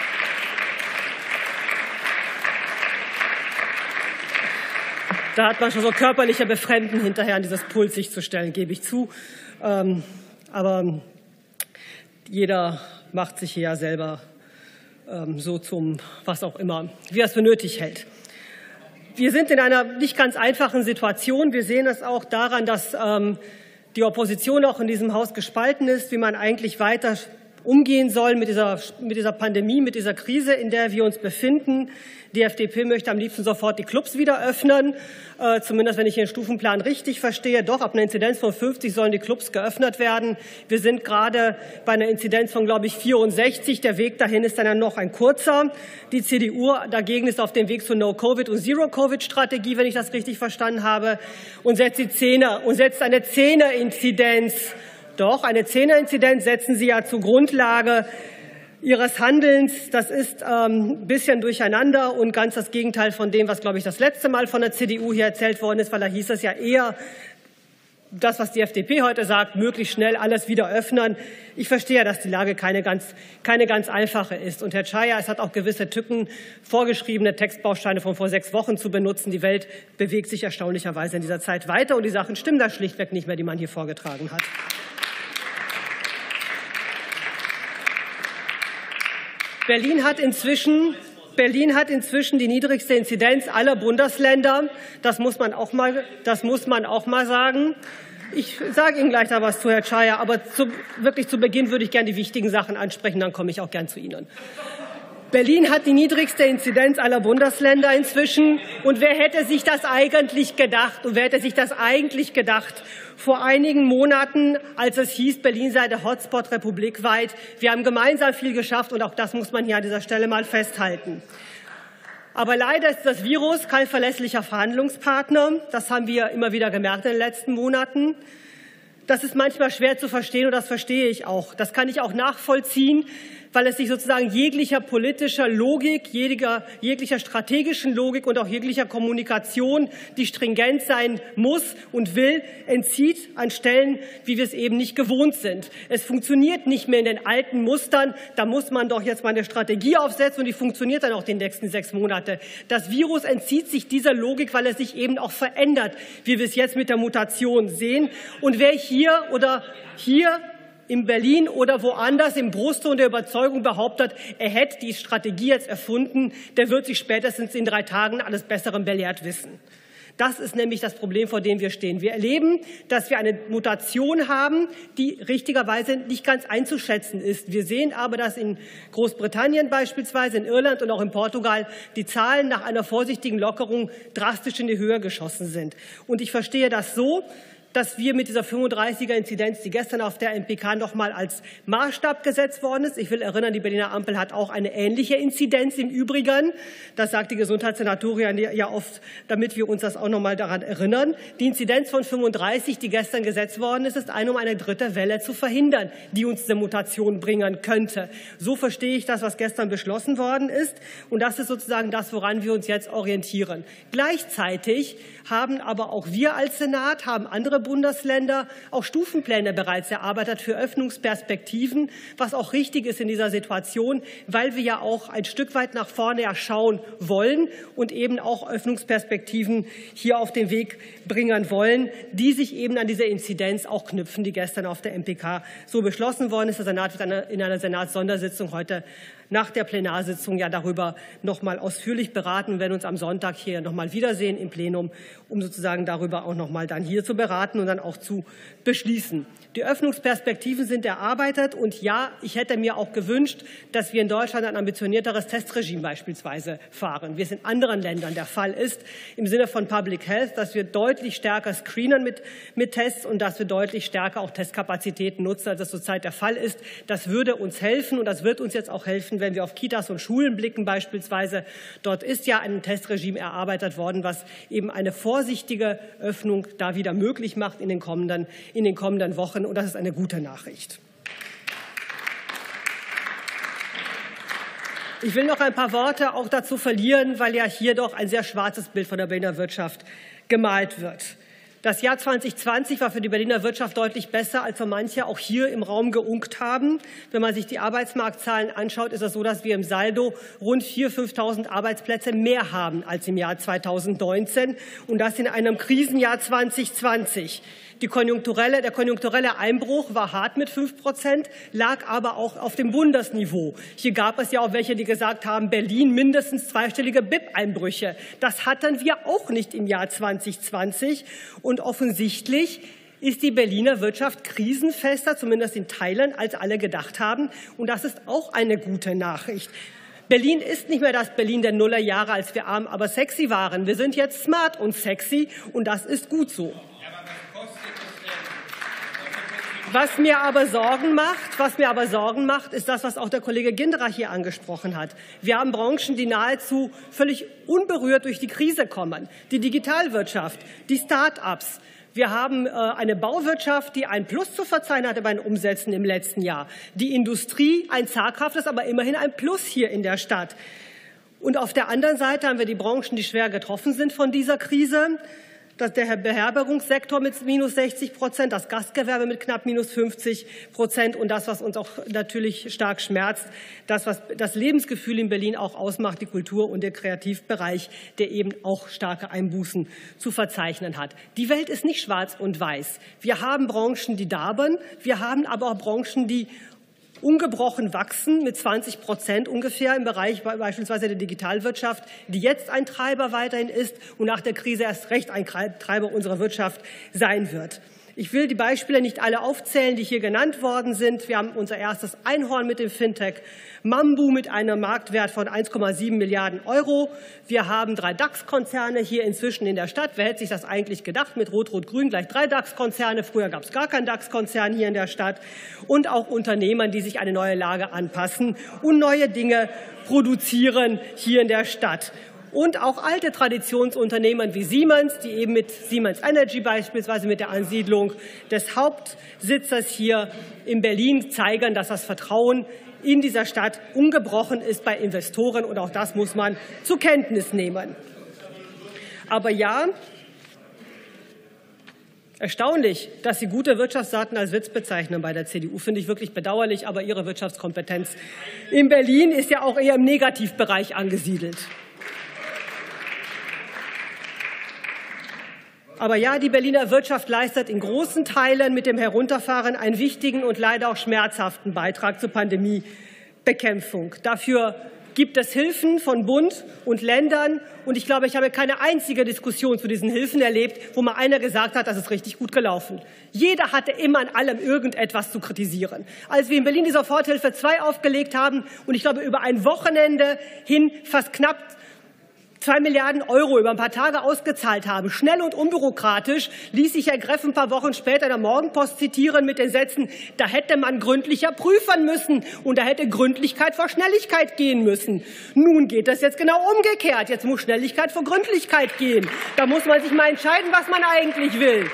da hat man schon so körperliche Befremden hinterher an dieses Pult sich zu stellen, gebe ich zu. Ähm, aber jeder macht sich hier ja selber ähm, so zum, was auch immer, wie er es für nötig hält. Wir sind in einer nicht ganz einfachen Situation. Wir sehen es auch daran, dass ähm, die Opposition auch in diesem Haus gespalten ist, wie man eigentlich weiter umgehen soll mit dieser, mit dieser Pandemie, mit dieser Krise, in der wir uns befinden. Die F D P möchte am liebsten sofort die Clubs wieder öffnen, äh, zumindest wenn ich den Stufenplan richtig verstehe. Doch, ab einer Inzidenz von fünfzig sollen die Clubs geöffnet werden. Wir sind gerade bei einer Inzidenz von, glaube ich, vierundsechzig. Der Weg dahin ist dann noch ein kurzer. Die C D U dagegen ist auf dem Weg zur No-Covid- und Zero-Covid-Strategie, wenn ich das richtig verstanden habe, und setzt, die Zehner, und setzt eine Zehner-Inzidenz. Doch, eine Zehner-Inzidenz setzen Sie ja zur Grundlage Ihres Handelns. Das ist ähm, ein bisschen durcheinander und ganz das Gegenteil von dem, was, glaube ich, das letzte Mal von der C D U hier erzählt worden ist, weil da hieß es ja eher, das, was die F D P heute sagt, möglichst schnell alles wieder öffnen. Ich verstehe, dass die Lage keine ganz, keine ganz einfache ist. Und Herr Czaja, es hat auch gewisse Tücken, vorgeschriebene Textbausteine von vor sechs Wochen zu benutzen. Die Welt bewegt sich erstaunlicherweise in dieser Zeit weiter und die Sachen stimmen da schlichtweg nicht mehr, die man hier vorgetragen hat. Berlin hat inzwischen Berlin hat inzwischen die niedrigste Inzidenz aller Bundesländer. Das muss man auch mal, das muss man auch mal sagen. Ich sage Ihnen gleich da was zu, Herr Czaja, aber zu, wirklich zu Beginn würde ich gerne die wichtigen Sachen ansprechen, dann komme ich auch gern zu Ihnen. Berlin hat die niedrigste Inzidenz aller Bundesländer inzwischen. Und wer hätte sich das eigentlich gedacht? Und wer hätte sich das eigentlich gedacht vor einigen Monaten, als es hieß, Berlin sei der Hotspot republikweit? Wir haben gemeinsam viel geschafft, und auch das muss man hier an dieser Stelle mal festhalten. Aber leider ist das Virus kein verlässlicher Verhandlungspartner. Das haben wir immer wieder gemerkt in den letzten Monaten. Das ist manchmal schwer zu verstehen, und das verstehe ich auch. Das kann ich auch nachvollziehen, weil es sich sozusagen jeglicher politischer Logik, jeglicher, jeglicher strategischen Logik und auch jeglicher Kommunikation, die stringent sein muss und will, entzieht an Stellen, wie wir es eben nicht gewohnt sind. Es funktioniert nicht mehr in den alten Mustern. Da muss man doch jetzt mal eine Strategie aufsetzen, und die funktioniert dann auch die nächsten sechs Monate. Das Virus entzieht sich dieser Logik, weil es sich eben auch verändert, wie wir es jetzt mit der Mutation sehen. Und wer hier oder hier in Berlin oder woanders im Brustton der Überzeugung behauptet, er hätte die Strategie jetzt erfunden, der wird sich spätestens in drei Tagen alles Besseren belehrt wissen. Das ist nämlich das Problem, vor dem wir stehen. Wir erleben, dass wir eine Mutation haben, die richtigerweise nicht ganz einzuschätzen ist. Wir sehen aber, dass in Großbritannien beispielsweise, in Irland und auch in Portugal die Zahlen nach einer vorsichtigen Lockerung drastisch in die Höhe geschossen sind. Und ich verstehe das so, dass wir mit dieser fünfunddreißiger Inzidenz, die gestern auf der M P K noch mal als Maßstab gesetzt worden ist. Ich will erinnern, die Berliner Ampel hat auch eine ähnliche Inzidenz im Übrigen. Das sagt die Gesundheitssenatorin ja oft, damit wir uns das auch noch mal daran erinnern. Die Inzidenz von fünfunddreißig, die gestern gesetzt worden ist, ist eine, um eine dritte Welle zu verhindern, die uns diese Mutation bringen könnte. So verstehe ich das, was gestern beschlossen worden ist. Und das ist sozusagen das, woran wir uns jetzt orientieren. Gleichzeitig haben aber auch wir als Senat, haben andere Bundesländer auch Stufenpläne bereits erarbeitet für Öffnungsperspektiven, was auch richtig ist in dieser Situation, weil wir ja auch ein Stück weit nach vorne ja schauen wollen und eben auch Öffnungsperspektiven hier auf den Weg bringen wollen, die sich eben an diese Inzidenz auch knüpfen, die gestern auf der M P K so beschlossen worden ist. Der Senat wird in einer Senatssondersittung heute nach der Plenarsitzung ja darüber noch mal ausführlich beraten. Wir werden uns am Sonntag hier noch mal wiedersehen im Plenum, um sozusagen darüber auch noch mal dann hier zu beraten und dann auch zu beschließen. Die Öffnungsperspektiven sind erarbeitet, und ja, ich hätte mir auch gewünscht, dass wir in Deutschland ein ambitionierteres Testregime beispielsweise fahren, wie es in anderen Ländern der Fall ist, im Sinne von Public Health, dass wir deutlich stärker screenen mit, mit Tests und dass wir deutlich stärker auch Testkapazitäten nutzen, als das zurzeit der Fall ist. Das würde uns helfen, und das wird uns jetzt auch helfen, wenn wir auf Kitas und Schulen blicken beispielsweise. Dort ist ja ein Testregime erarbeitet worden, was eben eine vorsichtige Öffnung da wieder möglich macht in den kommenden, in den kommenden Wochen. Und das ist eine gute Nachricht. Ich will noch ein paar Worte auch dazu verlieren, weil ja hier doch ein sehr schwarzes Bild von der Berliner Wirtschaft gemalt wird. Das Jahr zweitausendzwanzig war für die Berliner Wirtschaft deutlich besser, als so manche auch hier im Raum geunkt haben. Wenn man sich die Arbeitsmarktzahlen anschaut, ist es so, dass wir im Saldo rund viertausend, fünftausend Arbeitsplätze mehr haben als im Jahr zweitausendneunzehn, und das in einem Krisenjahr zweitausendzwanzig. Die konjunkturelle, der konjunkturelle Einbruch war hart mit fünf Prozent, lag aber auch auf dem Bundesniveau. Hier gab es ja auch welche, die gesagt haben, Berlin mindestens zweistellige B I P-Einbrüche. Das hatten wir auch nicht im Jahr zweitausendzwanzig. Und offensichtlich ist die Berliner Wirtschaft krisenfester, zumindest in Teilen, als alle gedacht haben. Und das ist auch eine gute Nachricht. Berlin ist nicht mehr das Berlin der Nullerjahre, als wir arm, aber sexy waren. Wir sind jetzt smart und sexy, und das ist gut so. Was mir aber Sorgen macht, was mir aber Sorgen macht, ist das, was auch der Kollege Ginderer hier angesprochen hat. Wir haben Branchen, die nahezu völlig unberührt durch die Krise kommen. Die Digitalwirtschaft, die Start-ups. Wir haben äh, eine Bauwirtschaft, die ein Plus zu verzeichnen hatte bei den Umsätzen im letzten Jahr. Die Industrie, ein zaghaftes, aber immerhin ein Plus hier in der Stadt. Und auf der anderen Seite haben wir die Branchen, die schwer getroffen sind von dieser Krise. Der Beherbergungssektor mit minus sechzig Prozent, das Gastgewerbe mit knapp minus fünfzig Prozent und das, was uns auch natürlich stark schmerzt, das, was das Lebensgefühl in Berlin auch ausmacht, die Kultur- und der Kreativbereich, der eben auch starke Einbußen zu verzeichnen hat. Die Welt ist nicht schwarz und weiß. Wir haben Branchen, die darben, wir haben aber auch Branchen, die ungebrochen wachsen mit zwanzig Prozent ungefähr im Bereich beispielsweise der Digitalwirtschaft, die jetzt ein Treiber weiterhin ist und nach der Krise erst recht ein Treiber unserer Wirtschaft sein wird. Ich will die Beispiele nicht alle aufzählen, die hier genannt worden sind. Wir haben unser erstes Einhorn mit dem Fintech Mambu mit einem Marktwert von eins Komma sieben Milliarden Euro. Wir haben drei DAX-Konzerne hier inzwischen in der Stadt. Wer hätte sich das eigentlich gedacht? Mit Rot-Rot-Grün gleich drei DAX-Konzerne. Früher gab es gar keinen DAX-Konzern hier in der Stadt. Und auch Unternehmer, die sich an eine neue Lage anpassen und neue Dinge produzieren hier in der Stadt. Und auch alte Traditionsunternehmen wie Siemens, die eben mit Siemens Energy beispielsweise mit der Ansiedlung des Hauptsitzes hier in Berlin zeigen, dass das Vertrauen in dieser Stadt ungebrochen ist bei Investoren. Und auch das muss man zur Kenntnis nehmen. Aber ja, erstaunlich, dass Sie gute Wirtschaftsdaten als Witz bezeichnen bei der C D U, finde ich wirklich bedauerlich. Aber Ihre Wirtschaftskompetenz in Berlin ist ja auch eher im Negativbereich angesiedelt. Aber ja, die Berliner Wirtschaft leistet in großen Teilen mit dem Herunterfahren einen wichtigen und leider auch schmerzhaften Beitrag zur Pandemiebekämpfung. Dafür gibt es Hilfen von Bund und Ländern. Und ich glaube, ich habe keine einzige Diskussion zu diesen Hilfen erlebt, wo mal einer gesagt hat, das ist richtig gut gelaufen. Jeder hatte immer an allem irgendetwas zu kritisieren. Als wir in Berlin die Soforthilfe zwei aufgelegt haben und ich glaube, über ein Wochenende hin fast knapp zwei Milliarden Euro über ein paar Tage ausgezahlt haben, schnell und unbürokratisch, ließ sich Herr Greff ein paar Wochen später in der Morgenpost zitieren mit den Sätzen, da hätte man gründlicher prüfen müssen und da hätte Gründlichkeit vor Schnelligkeit gehen müssen. Nun geht das jetzt genau umgekehrt. Jetzt muss Schnelligkeit vor Gründlichkeit gehen. Da muss man sich mal entscheiden, was man eigentlich will.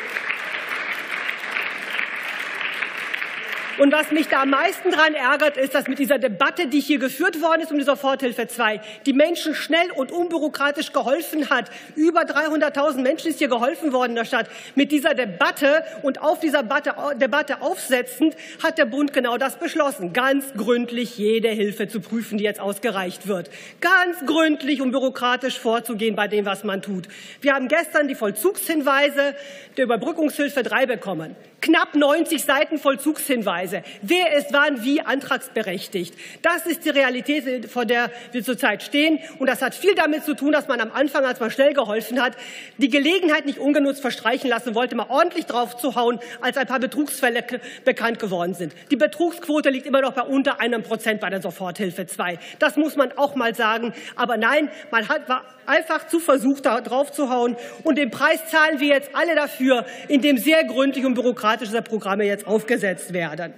Und was mich da am meisten daran ärgert, ist, dass mit dieser Debatte, die hier geführt worden ist um die Soforthilfe zwei, die Menschen schnell und unbürokratisch geholfen hat. Über dreihunderttausend Menschen ist hier geholfen worden in der Stadt. Mit dieser Debatte und auf dieser Debatte, Debatte aufsetzend hat der Bund genau das beschlossen. Ganz gründlich jede Hilfe zu prüfen, die jetzt ausgereicht wird. Ganz gründlich und bürokratisch vorzugehen bei dem, was man tut. Wir haben gestern die Vollzugshinweise der Überbrückungshilfe drei bekommen. Knapp neunzig Seiten Vollzugshinweise. Wer ist wann wie antragsberechtigt? Das ist die Realität, vor der wir zurzeit stehen. Und das hat viel damit zu tun, dass man am Anfang, als man schnell geholfen hat, die Gelegenheit nicht ungenutzt verstreichen lassen wollte, mal ordentlich drauf zu hauen, als ein paar Betrugsfälle bekannt geworden sind. Die Betrugsquote liegt immer noch bei unter einem Prozent bei der Soforthilfe zwei. Das muss man auch mal sagen. Aber nein, man hat, war einfach zu versucht, da drauf zu hauen. Und den Preis zahlen wir jetzt alle dafür, indem sehr gründlich und bürokratisch diese Programme jetzt aufgesetzt werden.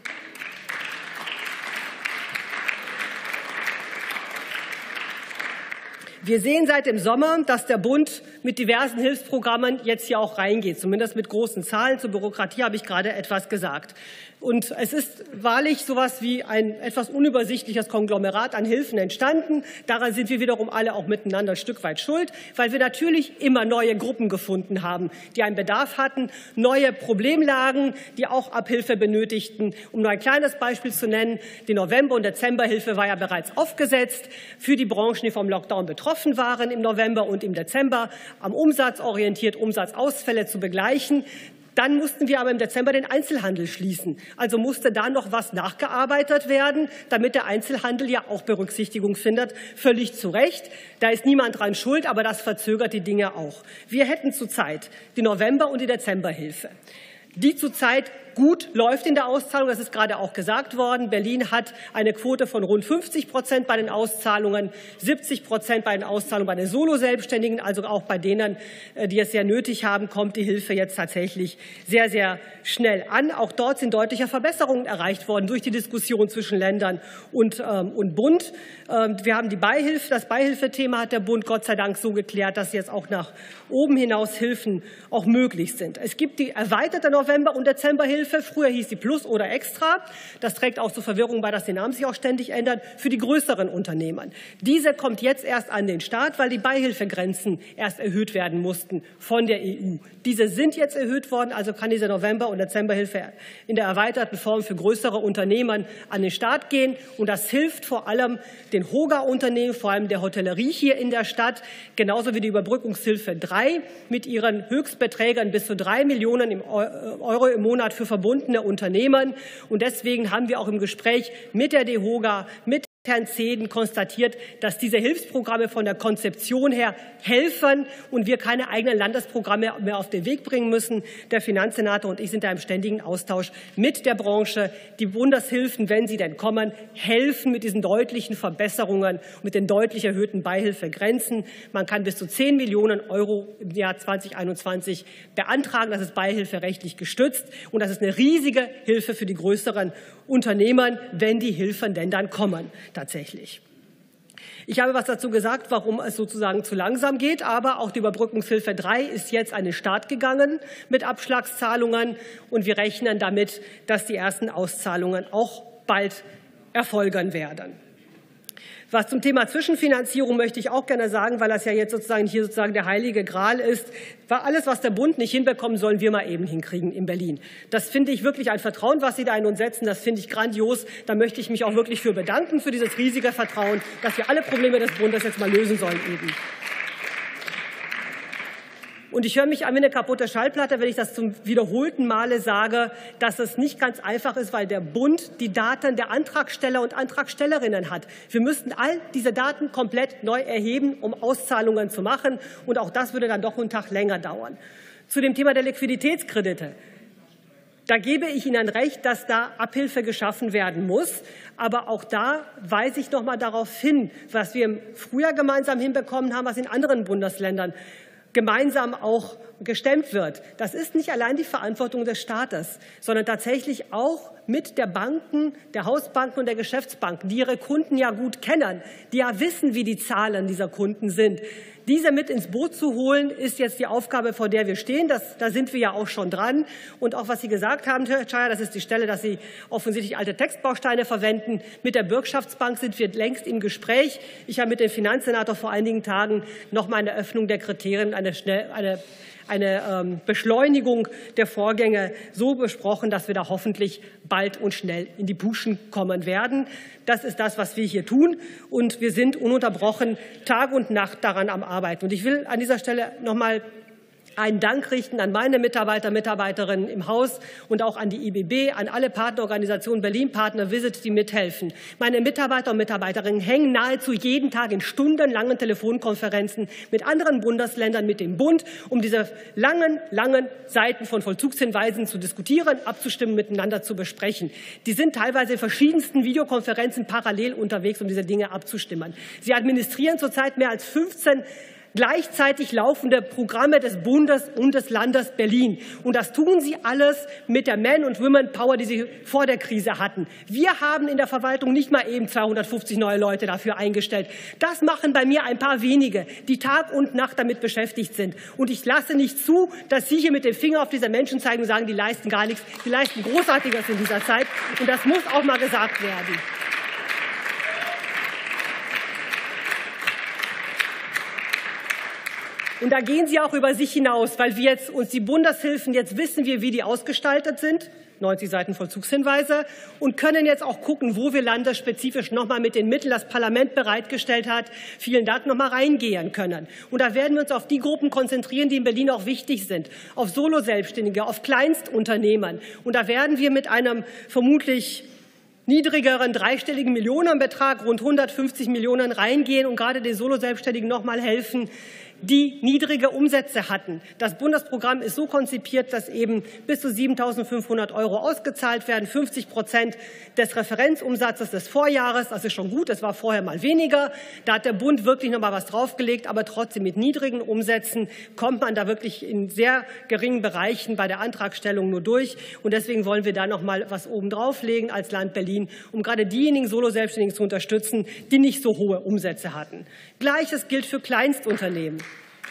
Wir sehen seit dem Sommer, dass der Bund mit diversen Hilfsprogrammen jetzt hier auch reingeht, zumindest mit großen Zahlen. Zur Bürokratie habe ich gerade etwas gesagt. Und es ist wahrlich so etwas wie ein etwas unübersichtliches Konglomerat an Hilfen entstanden. Daran sind wir wiederum alle auch miteinander ein Stück weit schuld, weil wir natürlich immer neue Gruppen gefunden haben, die einen Bedarf hatten, neue Problemlagen, die auch Abhilfe benötigten. Um nur ein kleines Beispiel zu nennen, die November- und Dezemberhilfe war ja bereits aufgesetzt für die Branchen, die vom Lockdown betroffen waren im November und im Dezember, am Umsatz orientiert, Umsatzausfälle zu begleichen. Dann mussten wir aber im Dezember den Einzelhandel schließen. Also musste da noch was nachgearbeitet werden, damit der Einzelhandel ja auch Berücksichtigung findet. Völlig zu Recht. Da ist niemand dran schuld, aber das verzögert die Dinge auch. Wir hätten zurzeit die November- und die Dezemberhilfe, die zurzeit gut läuft in der Auszahlung. Das ist gerade auch gesagt worden. Berlin hat eine Quote von rund fünfzig Prozent bei den Auszahlungen, siebzig Prozent bei den Auszahlungen bei den Solo-Selbstständigen, also auch bei denen, die es sehr nötig haben, kommt die Hilfe jetzt tatsächlich sehr, sehr schnell an. Auch dort sind deutliche Verbesserungen erreicht worden durch die Diskussion zwischen Ländern und, ähm, und Bund. Ähm, wir haben die Beihilfe, das Beihilfethema hat der Bund Gott sei Dank so geklärt, dass jetzt auch nach oben hinaus Hilfen auch möglich sind. Es gibt die erweiterte November- und Dezemberhilfe. Früher hieß sie Plus oder Extra. Das trägt auch zu Verwirrung bei, dass die Namen sich auch ständig ändern, für die größeren Unternehmen. Diese kommt jetzt erst an den Start, weil die Beihilfegrenzen erst erhöht werden mussten von der E U. Diese sind jetzt erhöht worden, also kann diese November- und Dezemberhilfe in der erweiterten Form für größere Unternehmen an den Start gehen. Und das hilft vor allem den Hoga-Unternehmen, vor allem der Hotellerie hier in der Stadt, genauso wie die Überbrückungshilfe drei mit ihren Höchstbeträgen bis zu drei Millionen Euro im Monat für verbundene Unternehmen. Und deswegen haben wir auch im Gespräch mit der DEHOGA, mit Herrn Zeden konstatiert, dass diese Hilfsprogramme von der Konzeption her helfen und wir keine eigenen Landesprogramme mehr auf den Weg bringen müssen. Der Finanzsenator und ich sind da im ständigen Austausch mit der Branche. Die Bundeshilfen, wenn sie denn kommen, helfen mit diesen deutlichen Verbesserungen, mit den deutlich erhöhten Beihilfegrenzen. Man kann bis zu zehn Millionen Euro im Jahr zweitausendeinundzwanzig beantragen. Das ist beihilferechtlich gestützt und das ist eine riesige Hilfe für die größeren Unternehmen, wenn die Hilfen denn dann kommen. Tatsächlich. Ich habe was dazu gesagt, warum es sozusagen zu langsam geht, aber auch die Überbrückungshilfe drei ist jetzt an den Start gegangen mit Abschlagszahlungen und wir rechnen damit, dass die ersten Auszahlungen auch bald erfolgen werden. Was zum Thema Zwischenfinanzierung möchte ich auch gerne sagen, weil das ja jetzt sozusagen hier sozusagen der heilige Gral ist. War alles, was der Bund nicht hinbekommen, sollen wir mal eben hinkriegen in Berlin. Das finde ich wirklich ein Vertrauen, was Sie da in uns setzen. Das finde ich grandios. Da möchte ich mich auch wirklich für bedanken, für dieses riesige Vertrauen, dass wir alle Probleme des Bundes jetzt mal lösen sollen eben. Und ich höre mich an wie eine kaputte Schallplatte, wenn ich das zum wiederholten Male sage, dass es nicht ganz einfach ist, weil der Bund die Daten der Antragsteller und Antragstellerinnen hat. Wir müssten all diese Daten komplett neu erheben, um Auszahlungen zu machen. Und auch das würde dann doch einen Tag länger dauern. Zu dem Thema der Liquiditätskredite. Da gebe ich Ihnen recht, dass da Abhilfe geschaffen werden muss. Aber auch da weise ich noch mal darauf hin, was wir im Frühjahr gemeinsam hinbekommen haben, was in anderen Bundesländern gemeinsam auch gestemmt wird. Das ist nicht allein die Verantwortung des Staates, sondern tatsächlich auch mit der Banken, der Hausbanken und der Geschäftsbanken, die ihre Kunden ja gut kennen, die ja wissen, wie die Zahlen dieser Kunden sind. Diese mit ins Boot zu holen, ist jetzt die Aufgabe, vor der wir stehen. Das, da sind wir ja auch schon dran. Und auch, was Sie gesagt haben, Herr Czaja, das ist die Stelle, dass Sie offensichtlich alte Textbausteine verwenden. Mit der Bürgschaftsbank sind wir längst im Gespräch. Ich habe mit dem Finanzsenator vor einigen Tagen noch mal eine Öffnung der Kriterien, eine, schnell, eine eine ähm, Beschleunigung der Vorgänge so besprochen, dass wir da hoffentlich bald und schnell in die Puschen kommen werden. Das ist das, was wir hier tun. Und wir sind ununterbrochen Tag und Nacht daran am Arbeiten. Und ich will an dieser Stelle noch mal einen Dank richten an meine Mitarbeiter, Mitarbeiterinnen im Haus und auch an die I B B, an alle Partnerorganisationen, Berlin Partner Visit, die mithelfen. Meine Mitarbeiter und Mitarbeiterinnen hängen nahezu jeden Tag in stundenlangen Telefonkonferenzen mit anderen Bundesländern, mit dem Bund, um diese langen, langen Seiten von Vollzugshinweisen zu diskutieren, abzustimmen, miteinander zu besprechen. Die sind teilweise in verschiedensten Videokonferenzen parallel unterwegs, um diese Dinge abzustimmen. Sie administrieren zurzeit mehr als fünfzehn gleichzeitig laufende Programme des Bundes und des Landes Berlin. Und das tun sie alles mit der Man- und Women-Power, die sie vor der Krise hatten. Wir haben in der Verwaltung nicht mal eben zweihundertfünfzig neue Leute dafür eingestellt. Das machen bei mir ein paar wenige, die Tag und Nacht damit beschäftigt sind. Und ich lasse nicht zu, dass Sie hier mit dem Finger auf diese Menschen zeigen und sagen, die leisten gar nichts. Die leisten Großartiges in dieser Zeit. Und das muss auch mal gesagt werden. Und da gehen Sie auch über sich hinaus, weil wir jetzt uns die Bundeshilfen, jetzt wissen wir, wie die ausgestaltet sind, neunzig Seiten Vollzugshinweise, und können jetzt auch gucken, wo wir landesspezifisch noch mal mit den Mitteln, das Parlament bereitgestellt hat, vielen Dank, noch mal reingehen können. Und da werden wir uns auf die Gruppen konzentrieren, die in Berlin auch wichtig sind, auf Solo-Selbstständige, auf Kleinstunternehmen. Und da werden wir mit einem vermutlich niedrigeren dreistelligen Millionenbetrag, rund hundertfünfzig Millionen, reingehen und gerade den Solo-Selbstständigen noch mal helfen, die niedrige Umsätze hatten. Das Bundesprogramm ist so konzipiert, dass eben bis zu siebentausendfünfhundert Euro ausgezahlt werden, fünfzig Prozent des Referenzumsatzes des Vorjahres. Das ist schon gut, das war vorher mal weniger. Da hat der Bund wirklich noch mal was draufgelegt, aber trotzdem mit niedrigen Umsätzen kommt man da wirklich in sehr geringen Bereichen bei der Antragstellung nur durch. Und deswegen wollen wir da noch mal was oben drauflegen als Land Berlin, um gerade diejenigen Solo-Selbstständigen zu unterstützen, die nicht so hohe Umsätze hatten. Gleiches gilt für Kleinstunternehmen.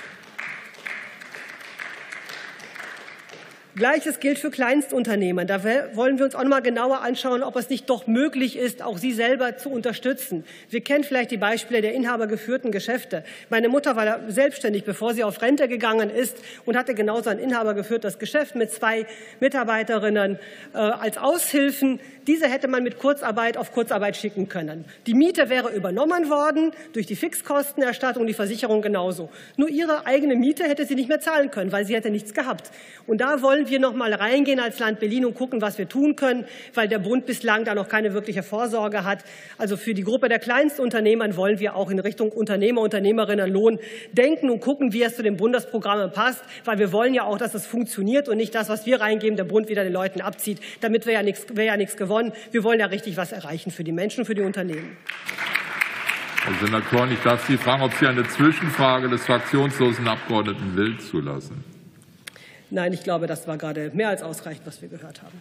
Gleiches gilt für Kleinstunternehmen. Da wollen wir uns auch noch mal genauer anschauen, ob es nicht doch möglich ist, auch sie selber zu unterstützen. Wir kennen vielleicht die Beispiele der inhabergeführten Geschäfte. Meine Mutter war selbstständig, bevor sie auf Rente gegangen ist, und hatte genauso ein inhabergeführtes Geschäft mit zwei Mitarbeiterinnen äh, als Aushilfen. Diese hätte man mit Kurzarbeit auf Kurzarbeit schicken können. Die Miete wäre übernommen worden durch die Fixkostenerstattung, die Versicherung genauso. Nur ihre eigene Miete hätte sie nicht mehr zahlen können, weil sie hätte nichts gehabt. Und da wollen wir wollen wir noch mal reingehen als Land Berlin und gucken, was wir tun können, weil der Bund bislang da noch keine wirkliche Vorsorge hat. Also für die Gruppe der Kleinstunternehmer wollen wir auch in Richtung Unternehmer, Unternehmerinnenlohn denken und gucken, wie es zu den Bundesprogrammen passt, weil wir wollen ja auch, dass es funktioniert und nicht das, was wir reingeben, der Bund wieder den Leuten abzieht. Damit wäre ja nichts, wäre ja nichts gewonnen. Wir wollen ja richtig was erreichen für die Menschen, für die Unternehmen. Herr Senator Korn, ich darf Sie fragen, ob Sie eine Zwischenfrage des fraktionslosen Abgeordneten Wild zulassen. Nein, ich glaube, das war gerade mehr als ausreichend, was wir gehört haben.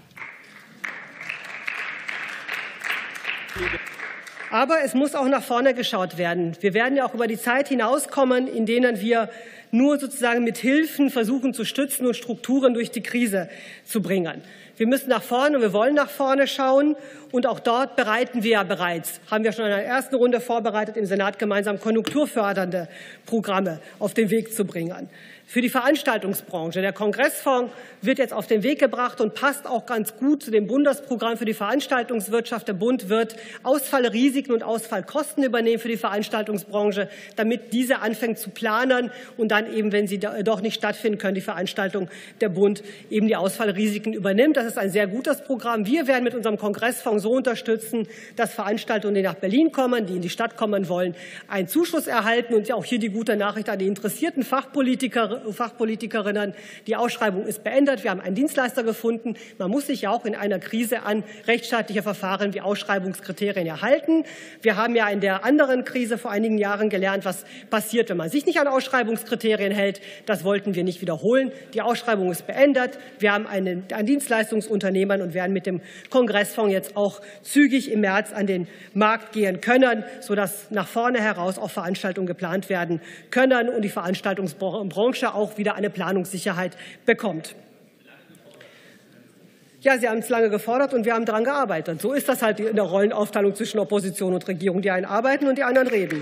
Aber es muss auch nach vorne geschaut werden. Wir werden ja auch über die Zeit hinauskommen, in denen wir nur sozusagen mit Hilfen versuchen zu stützen und Strukturen durch die Krise zu bringen. Wir müssen nach vorne und wir wollen nach vorne schauen. Und auch dort bereiten wir ja bereits, haben wir schon in der ersten Runde vorbereitet, im Senat gemeinsam konjunkturfördernde Programme auf den Weg zu bringen. Für die Veranstaltungsbranche. Der Kongressfonds wird jetzt auf den Weg gebracht und passt auch ganz gut zu dem Bundesprogramm für die Veranstaltungswirtschaft. Der Bund wird Ausfallrisiken und Ausfallkosten übernehmen für die Veranstaltungsbranche, damit diese anfängt zu planen und dann eben, wenn sie doch nicht stattfinden können, die Veranstaltung der Bund eben die Ausfallrisiken übernimmt. Das ist ein sehr gutes Programm. Wir werden mit unserem Kongressfonds so unterstützen, dass Veranstaltungen, die nach Berlin kommen, die in die Stadt kommen wollen, einen Zuschuss erhalten. Und auch hier die gute Nachricht an die interessierten Fachpolitiker Fachpolitikerinnen. Die Ausschreibung ist beendet. Wir haben einen Dienstleister gefunden. Man muss sich ja auch in einer Krise an rechtsstaatliche Verfahren wie Ausschreibungskriterien erhalten. Wir haben ja in der anderen Krise vor einigen Jahren gelernt, was passiert, wenn man sich nicht an Ausschreibungskriterien hält. Das wollten wir nicht wiederholen. Die Ausschreibung ist beendet. Wir haben einen, ein Dienstleistungsunternehmen und werden mit dem Kongressfonds jetzt auch zügig im März an den Markt gehen können, sodass nach vorne heraus auch Veranstaltungen geplant werden können und die Veranstaltungsbranche auch wieder eine Planungssicherheit bekommt. Ja, Sie haben es lange gefordert und wir haben daran gearbeitet. So ist das halt in der Rollenaufteilung zwischen Opposition und Regierung. Die einen arbeiten und die anderen reden.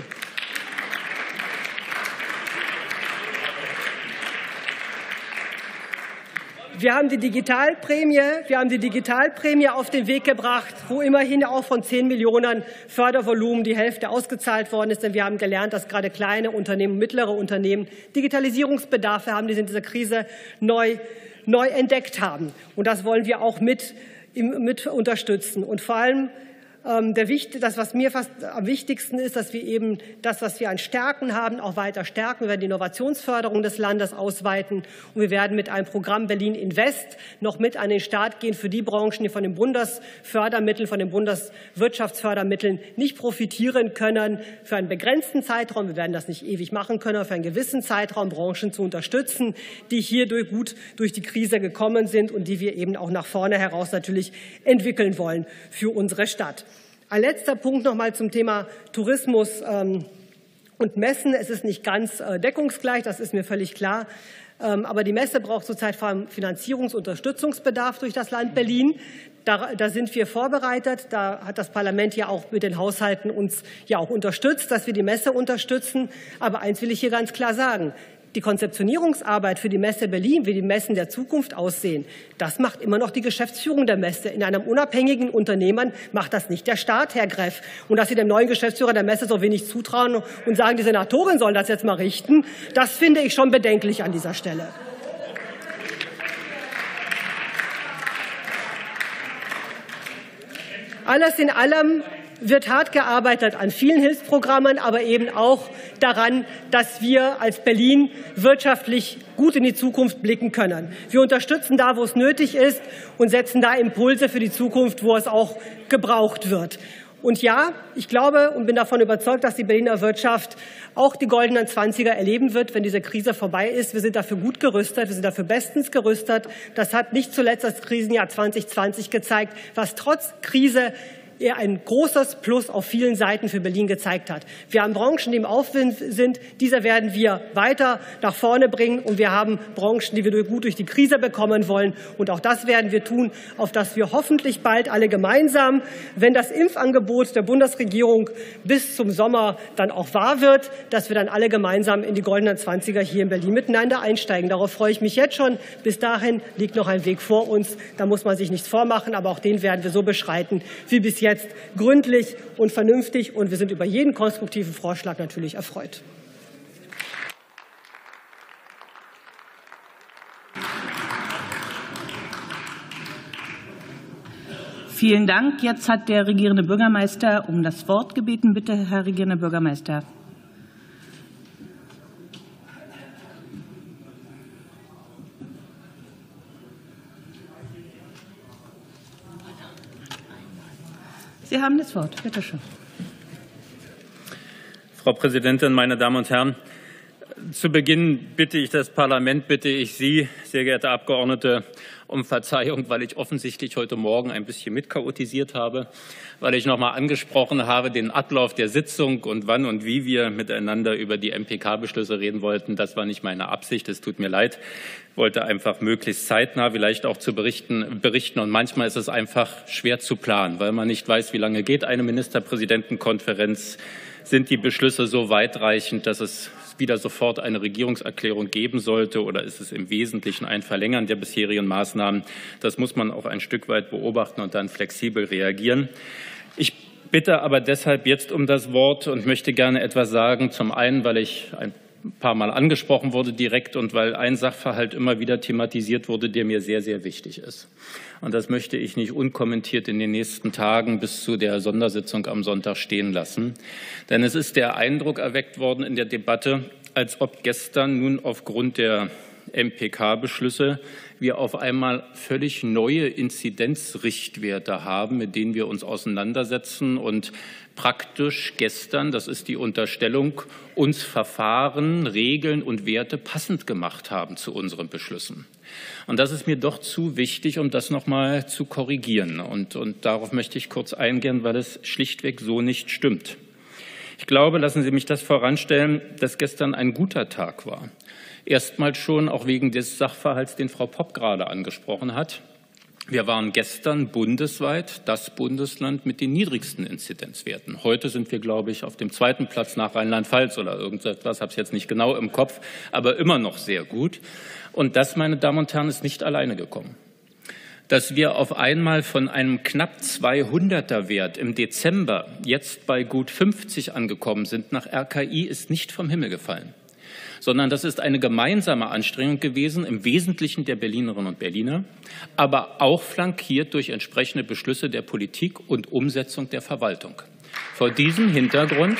Wir haben die Digitalprämie, wir haben die Digitalprämie auf den Weg gebracht, wo immerhin auch von zehn Millionen Fördervolumen die Hälfte ausgezahlt worden ist. Denn wir haben gelernt, dass gerade kleine Unternehmen, mittlere Unternehmen Digitalisierungsbedarfe haben, die sie in dieser Krise neu, neu entdeckt haben. Und das wollen wir auch mit, mit unterstützen. Und vor allem Der, das, was mir fast am wichtigsten ist, dass wir eben das, was wir an Stärken haben, auch weiter stärken. Wir werden die Innovationsförderung des Landes ausweiten und wir werden mit einem Programm Berlin Invest noch mit an den Start gehen für die Branchen, die von den Bundesfördermitteln, von den Bundeswirtschaftsfördermitteln nicht profitieren können, für einen begrenzten Zeitraum. Wir werden das nicht ewig machen können, aber für einen gewissen Zeitraum Branchen zu unterstützen, die hier gut durch die Krise gekommen sind und die wir eben auch nach vorne heraus natürlich entwickeln wollen für unsere Stadt. Ein letzter Punkt noch mal zum Thema Tourismus und Messen. Es ist nicht ganz deckungsgleich, das ist mir völlig klar. Aber die Messe braucht zurzeit vor allem Finanzierungs- und Unterstützungsbedarf durch das Land Berlin. Da, da sind wir vorbereitet. Da hat das Parlament ja auch mit den Haushalten uns ja auch unterstützt, dass wir die Messe unterstützen. Aber eins will ich hier ganz klar sagen. Die Konzeptionierungsarbeit für die Messe Berlin, wie die Messen der Zukunft aussehen, das macht immer noch die Geschäftsführung der Messe. In einem unabhängigen Unternehmen macht das nicht der Staat, Herr Greff. Und dass Sie dem neuen Geschäftsführer der Messe so wenig zutrauen und sagen, die Senatorin soll das jetzt mal richten, das finde ich schon bedenklich an dieser Stelle. Alles in allem wird hart gearbeitet an vielen Hilfsprogrammen, aber eben auch daran, dass wir als Berlin wirtschaftlich gut in die Zukunft blicken können. Wir unterstützen da, wo es nötig ist und setzen da Impulse für die Zukunft, wo es auch gebraucht wird. Und ja, ich glaube und bin davon überzeugt, dass die Berliner Wirtschaft auch die goldenen Zwanziger erleben wird, wenn diese Krise vorbei ist. Wir sind dafür gut gerüstet, wir sind dafür bestens gerüstet. Das hat nicht zuletzt das Krisenjahr zwanzig zwanzig gezeigt, was trotz Krise eher ein großes Plus auf vielen Seiten für Berlin gezeigt hat. Wir haben Branchen, die im Aufwind sind. Diese werden wir weiter nach vorne bringen. Und wir haben Branchen, die wir gut durch die Krise bekommen wollen. Und auch das werden wir tun, auf das wir hoffentlich bald alle gemeinsam, wenn das Impfangebot der Bundesregierung bis zum Sommer dann auch wahr wird, dass wir dann alle gemeinsam in die goldenen Zwanziger hier in Berlin miteinander einsteigen. Darauf freue ich mich jetzt schon. Bis dahin liegt noch ein Weg vor uns. Da muss man sich nichts vormachen. Aber auch den werden wir so beschreiten, wie bis jetzt. Jetzt gründlich und vernünftig, und wir sind über jeden konstruktiven Vorschlag natürlich erfreut. Vielen Dank. Jetzt hat der regierende Bürgermeister um das Wort gebeten. Bitte, Herr regierender Bürgermeister. Sie haben das Wort. Bitte schön. Frau Präsidentin, meine Damen und Herren! Zu Beginn bitte ich das Parlament, bitte ich Sie, sehr geehrte Abgeordnete, um Verzeihung, weil ich offensichtlich heute Morgen ein bisschen mitchaotisiert habe, weil ich noch mal angesprochen habe, den Ablauf der Sitzung und wann und wie wir miteinander über die M P K-Beschlüsse reden wollten. Das war nicht meine Absicht, es tut mir leid. Ich wollte einfach möglichst zeitnah vielleicht auch zu berichten, berichten. Und manchmal ist es einfach schwer zu planen, weil man nicht weiß, wie lange geht eine Ministerpräsidentenkonferenz. Sind die Beschlüsse so weitreichend, dass es wieder sofort eine Regierungserklärung geben sollte, oder ist es im Wesentlichen ein Verlängern der bisherigen Maßnahmen? Das muss man auch ein Stück weit beobachten und dann flexibel reagieren. Ich bitte aber deshalb jetzt um das Wort und möchte gerne etwas sagen. Zum einen, weil ich ein paar Mal angesprochen wurde direkt und weil ein Sachverhalt immer wieder thematisiert wurde, der mir sehr, sehr wichtig ist. Und das möchte ich nicht unkommentiert in den nächsten Tagen bis zu der Sondersitzung am Sonntag stehen lassen. Denn es ist der Eindruck erweckt worden in der Debatte, als ob gestern nun aufgrund der M P K-Beschlüsse wir auf einmal völlig neue Inzidenzrichtwerte haben, mit denen wir uns auseinandersetzen und praktisch gestern, das ist die Unterstellung, uns Verfahren, Regeln und Werte passend gemacht haben zu unseren Beschlüssen. Und das ist mir doch zu wichtig, um das noch mal zu korrigieren. Und, und darauf möchte ich kurz eingehen, weil es schlichtweg so nicht stimmt. Ich glaube, lassen Sie mich das voranstellen, dass gestern ein guter Tag war. Erstmals schon auch wegen des Sachverhalts, den Frau Popp gerade angesprochen hat. Wir waren gestern bundesweit das Bundesland mit den niedrigsten Inzidenzwerten. Heute sind wir, glaube ich, auf dem zweiten Platz nach Rheinland-Pfalz oder irgendetwas, habe es jetzt nicht genau im Kopf, aber immer noch sehr gut. Und das, meine Damen und Herren, ist nicht alleine gekommen. Dass wir auf einmal von einem knapp zweihunderter Wert im Dezember jetzt bei gut fünfzig angekommen sind nach R K I, ist nicht vom Himmel gefallen, sondern das ist eine gemeinsame Anstrengung gewesen, im Wesentlichen der Berlinerinnen und Berliner, aber auch flankiert durch entsprechende Beschlüsse der Politik und Umsetzung der Verwaltung. Vor diesem Hintergrund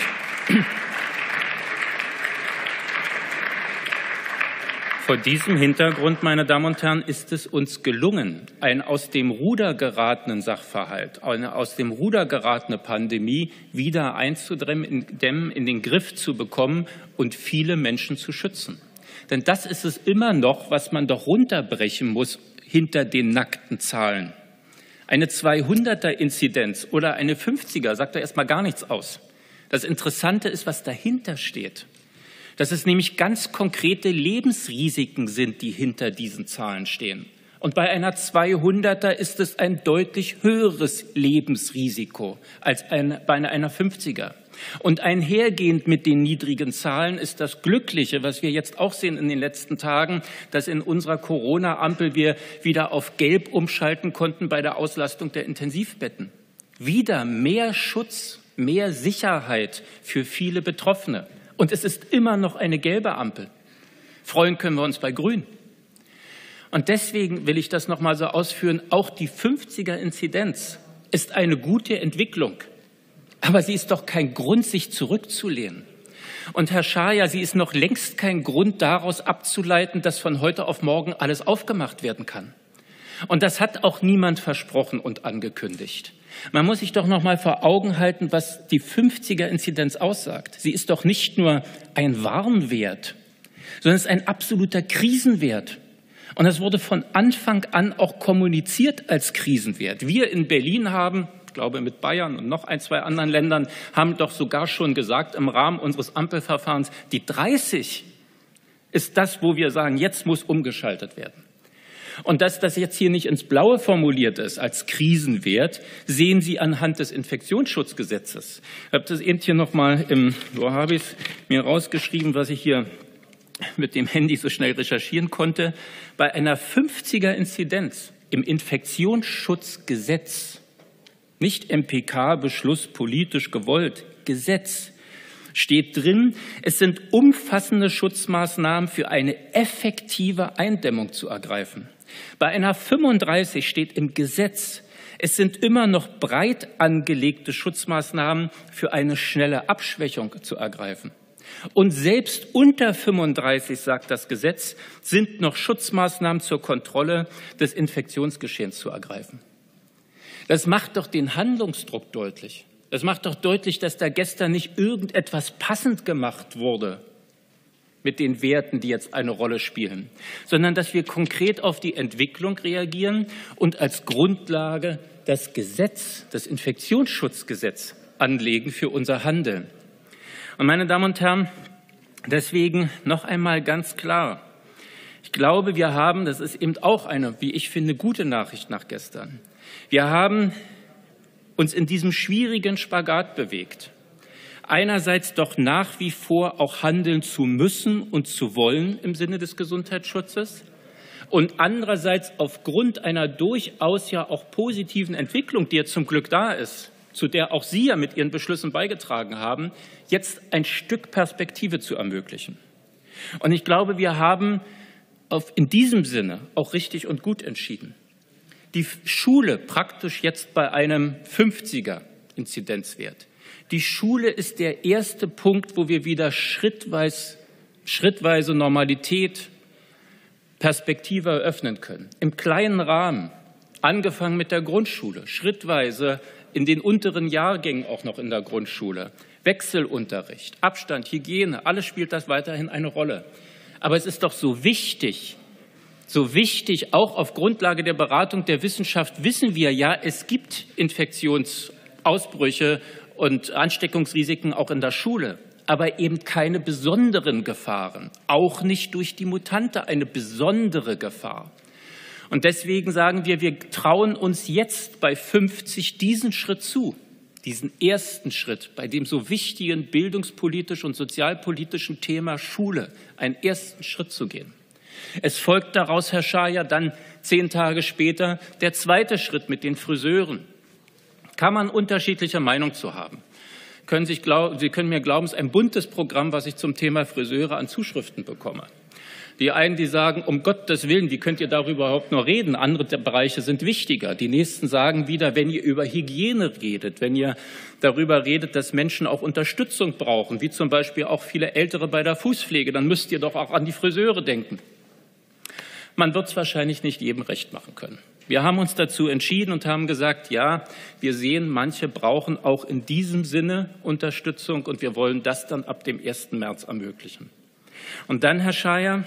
Vor diesem Hintergrund, meine Damen und Herren, ist es uns gelungen, einen aus dem Ruder geratenen Sachverhalt, eine aus dem Ruder geratene Pandemie wieder einzudämmen, in den Griff zu bekommen und viele Menschen zu schützen. Denn das ist es immer noch, was man doch runterbrechen muss hinter den nackten Zahlen. Eine zweihunderter Inzidenz oder eine fünfziger sagt da erstmal gar nichts aus. Das Interessante ist, was dahinter steht. Dass es nämlich ganz konkrete Lebensrisiken sind, die hinter diesen Zahlen stehen. Und bei einer zweihunderter ist es ein deutlich höheres Lebensrisiko als ein, bei einer fünfziger. Und einhergehend mit den niedrigen Zahlen ist das Glückliche, was wir jetzt auch sehen in den letzten Tagen, dass in unserer Corona-Ampel wir wieder auf Gelb umschalten konnten bei der Auslastung der Intensivbetten. Wieder mehr Schutz, mehr Sicherheit für viele Betroffene. Und es ist immer noch eine gelbe Ampel. Freuen können wir uns bei Grün. Und deswegen will ich das noch mal so ausführen. Auch die fünfziger Inzidenz ist eine gute Entwicklung. Aber sie ist doch kein Grund, sich zurückzulehnen. Und Herr Schaja, sie ist noch längst kein Grund, daraus abzuleiten, dass von heute auf morgen alles aufgemacht werden kann. Und das hat auch niemand versprochen und angekündigt. Man muss sich doch noch mal vor Augen halten, was die fünfziger Inzidenz aussagt. Sie ist doch nicht nur ein Warnwert, sondern es ist ein absoluter Krisenwert. Und das wurde von Anfang an auch kommuniziert als Krisenwert. Wir in Berlin haben, ich glaube mit Bayern und noch ein, zwei anderen Ländern, haben doch sogar schon gesagt, im Rahmen unseres Ampelverfahrens, die dreißig ist das, wo wir sagen, jetzt muss umgeschaltet werden. Und dass das jetzt hier nicht ins Blaue formuliert ist als Krisenwert, sehen Sie anhand des Infektionsschutzgesetzes. Ich habe das eben hier noch mal, im, wo habe ich es mir rausgeschrieben, was ich hier mit dem Handy so schnell recherchieren konnte. Bei einer fünfziger Inzidenz im Infektionsschutzgesetz, nicht M P K-Beschluss politisch gewollt, Gesetz, steht drin, es sind umfassende Schutzmaßnahmen für eine effektive Eindämmung zu ergreifen. Bei einer fünfunddreißig steht im Gesetz, Es sind immer noch breit angelegte Schutzmaßnahmen für eine schnelle Abschwächung zu ergreifen. Und selbst unter fünfunddreißig, sagt das Gesetz, sind noch Schutzmaßnahmen zur Kontrolle des Infektionsgeschehens zu ergreifen. Das macht doch den Handlungsdruck deutlich. Das macht doch deutlich, dass da gestern nicht irgendetwas passend gemacht wurde mit den Werten, die jetzt eine Rolle spielen, sondern dass wir konkret auf die Entwicklung reagieren und als Grundlage das Gesetz, das Infektionsschutzgesetz anlegen für unser Handeln. Und meine Damen und Herren, deswegen noch einmal ganz klar, ich glaube, wir haben, das ist eben auch eine, wie ich finde, gute Nachricht nach gestern, wir haben uns in diesem schwierigen Spagat bewegt. Einerseits doch nach wie vor auch handeln zu müssen und zu wollen im Sinne des Gesundheitsschutzes und andererseits aufgrund einer durchaus ja auch positiven Entwicklung, die ja zum Glück da ist, zu der auch Sie ja mit Ihren Beschlüssen beigetragen haben, jetzt ein Stück Perspektive zu ermöglichen. Und ich glaube, wir haben auf, in diesem Sinne auch richtig und gut entschieden. Die Schule praktisch jetzt bei einem fünfziger Inzidenzwert. Die Schule ist der erste Punkt, wo wir wieder schrittweise, schrittweise Normalität, Perspektive eröffnen können. Im kleinen Rahmen, angefangen mit der Grundschule, schrittweise in den unteren Jahrgängen auch noch in der Grundschule. Wechselunterricht, Abstand, Hygiene, alles spielt das weiterhin eine Rolle. Aber es ist doch so wichtig, so wichtig, auch auf Grundlage der Beratung der Wissenschaft wissen wir ja, es gibt Infektionsausbrüche und Ansteckungsrisiken auch in der Schule, aber eben keine besonderen Gefahren, auch nicht durch die Mutante eine besondere Gefahr. Und deswegen sagen wir, wir trauen uns jetzt bei fünfzig diesen Schritt zu, diesen ersten Schritt bei dem so wichtigen bildungspolitisch und sozialpolitischen Thema Schule, einen ersten Schritt zu gehen. Es folgt daraus, Herr Schaja, dann zehn Tage später der zweite Schritt mit den Friseuren. Kann man unterschiedlicher Meinung zu haben. Können sich glaub, Sie können mir glauben, es ist ein buntes Programm, was ich zum Thema Friseure an Zuschriften bekomme. Die einen, die sagen, um Gottes Willen, wie könnt ihr darüber überhaupt nur reden? Andere Bereiche sind wichtiger. Die nächsten sagen wieder, wenn ihr über Hygiene redet, wenn ihr darüber redet, dass Menschen auch Unterstützung brauchen, wie zum Beispiel auch viele Ältere bei der Fußpflege, dann müsst ihr doch auch an die Friseure denken. Man wird es wahrscheinlich nicht jedem recht machen können. Wir haben uns dazu entschieden und haben gesagt, ja, wir sehen, manche brauchen auch in diesem Sinne Unterstützung und wir wollen das dann ab dem ersten März ermöglichen. Und dann, Herr Schaja,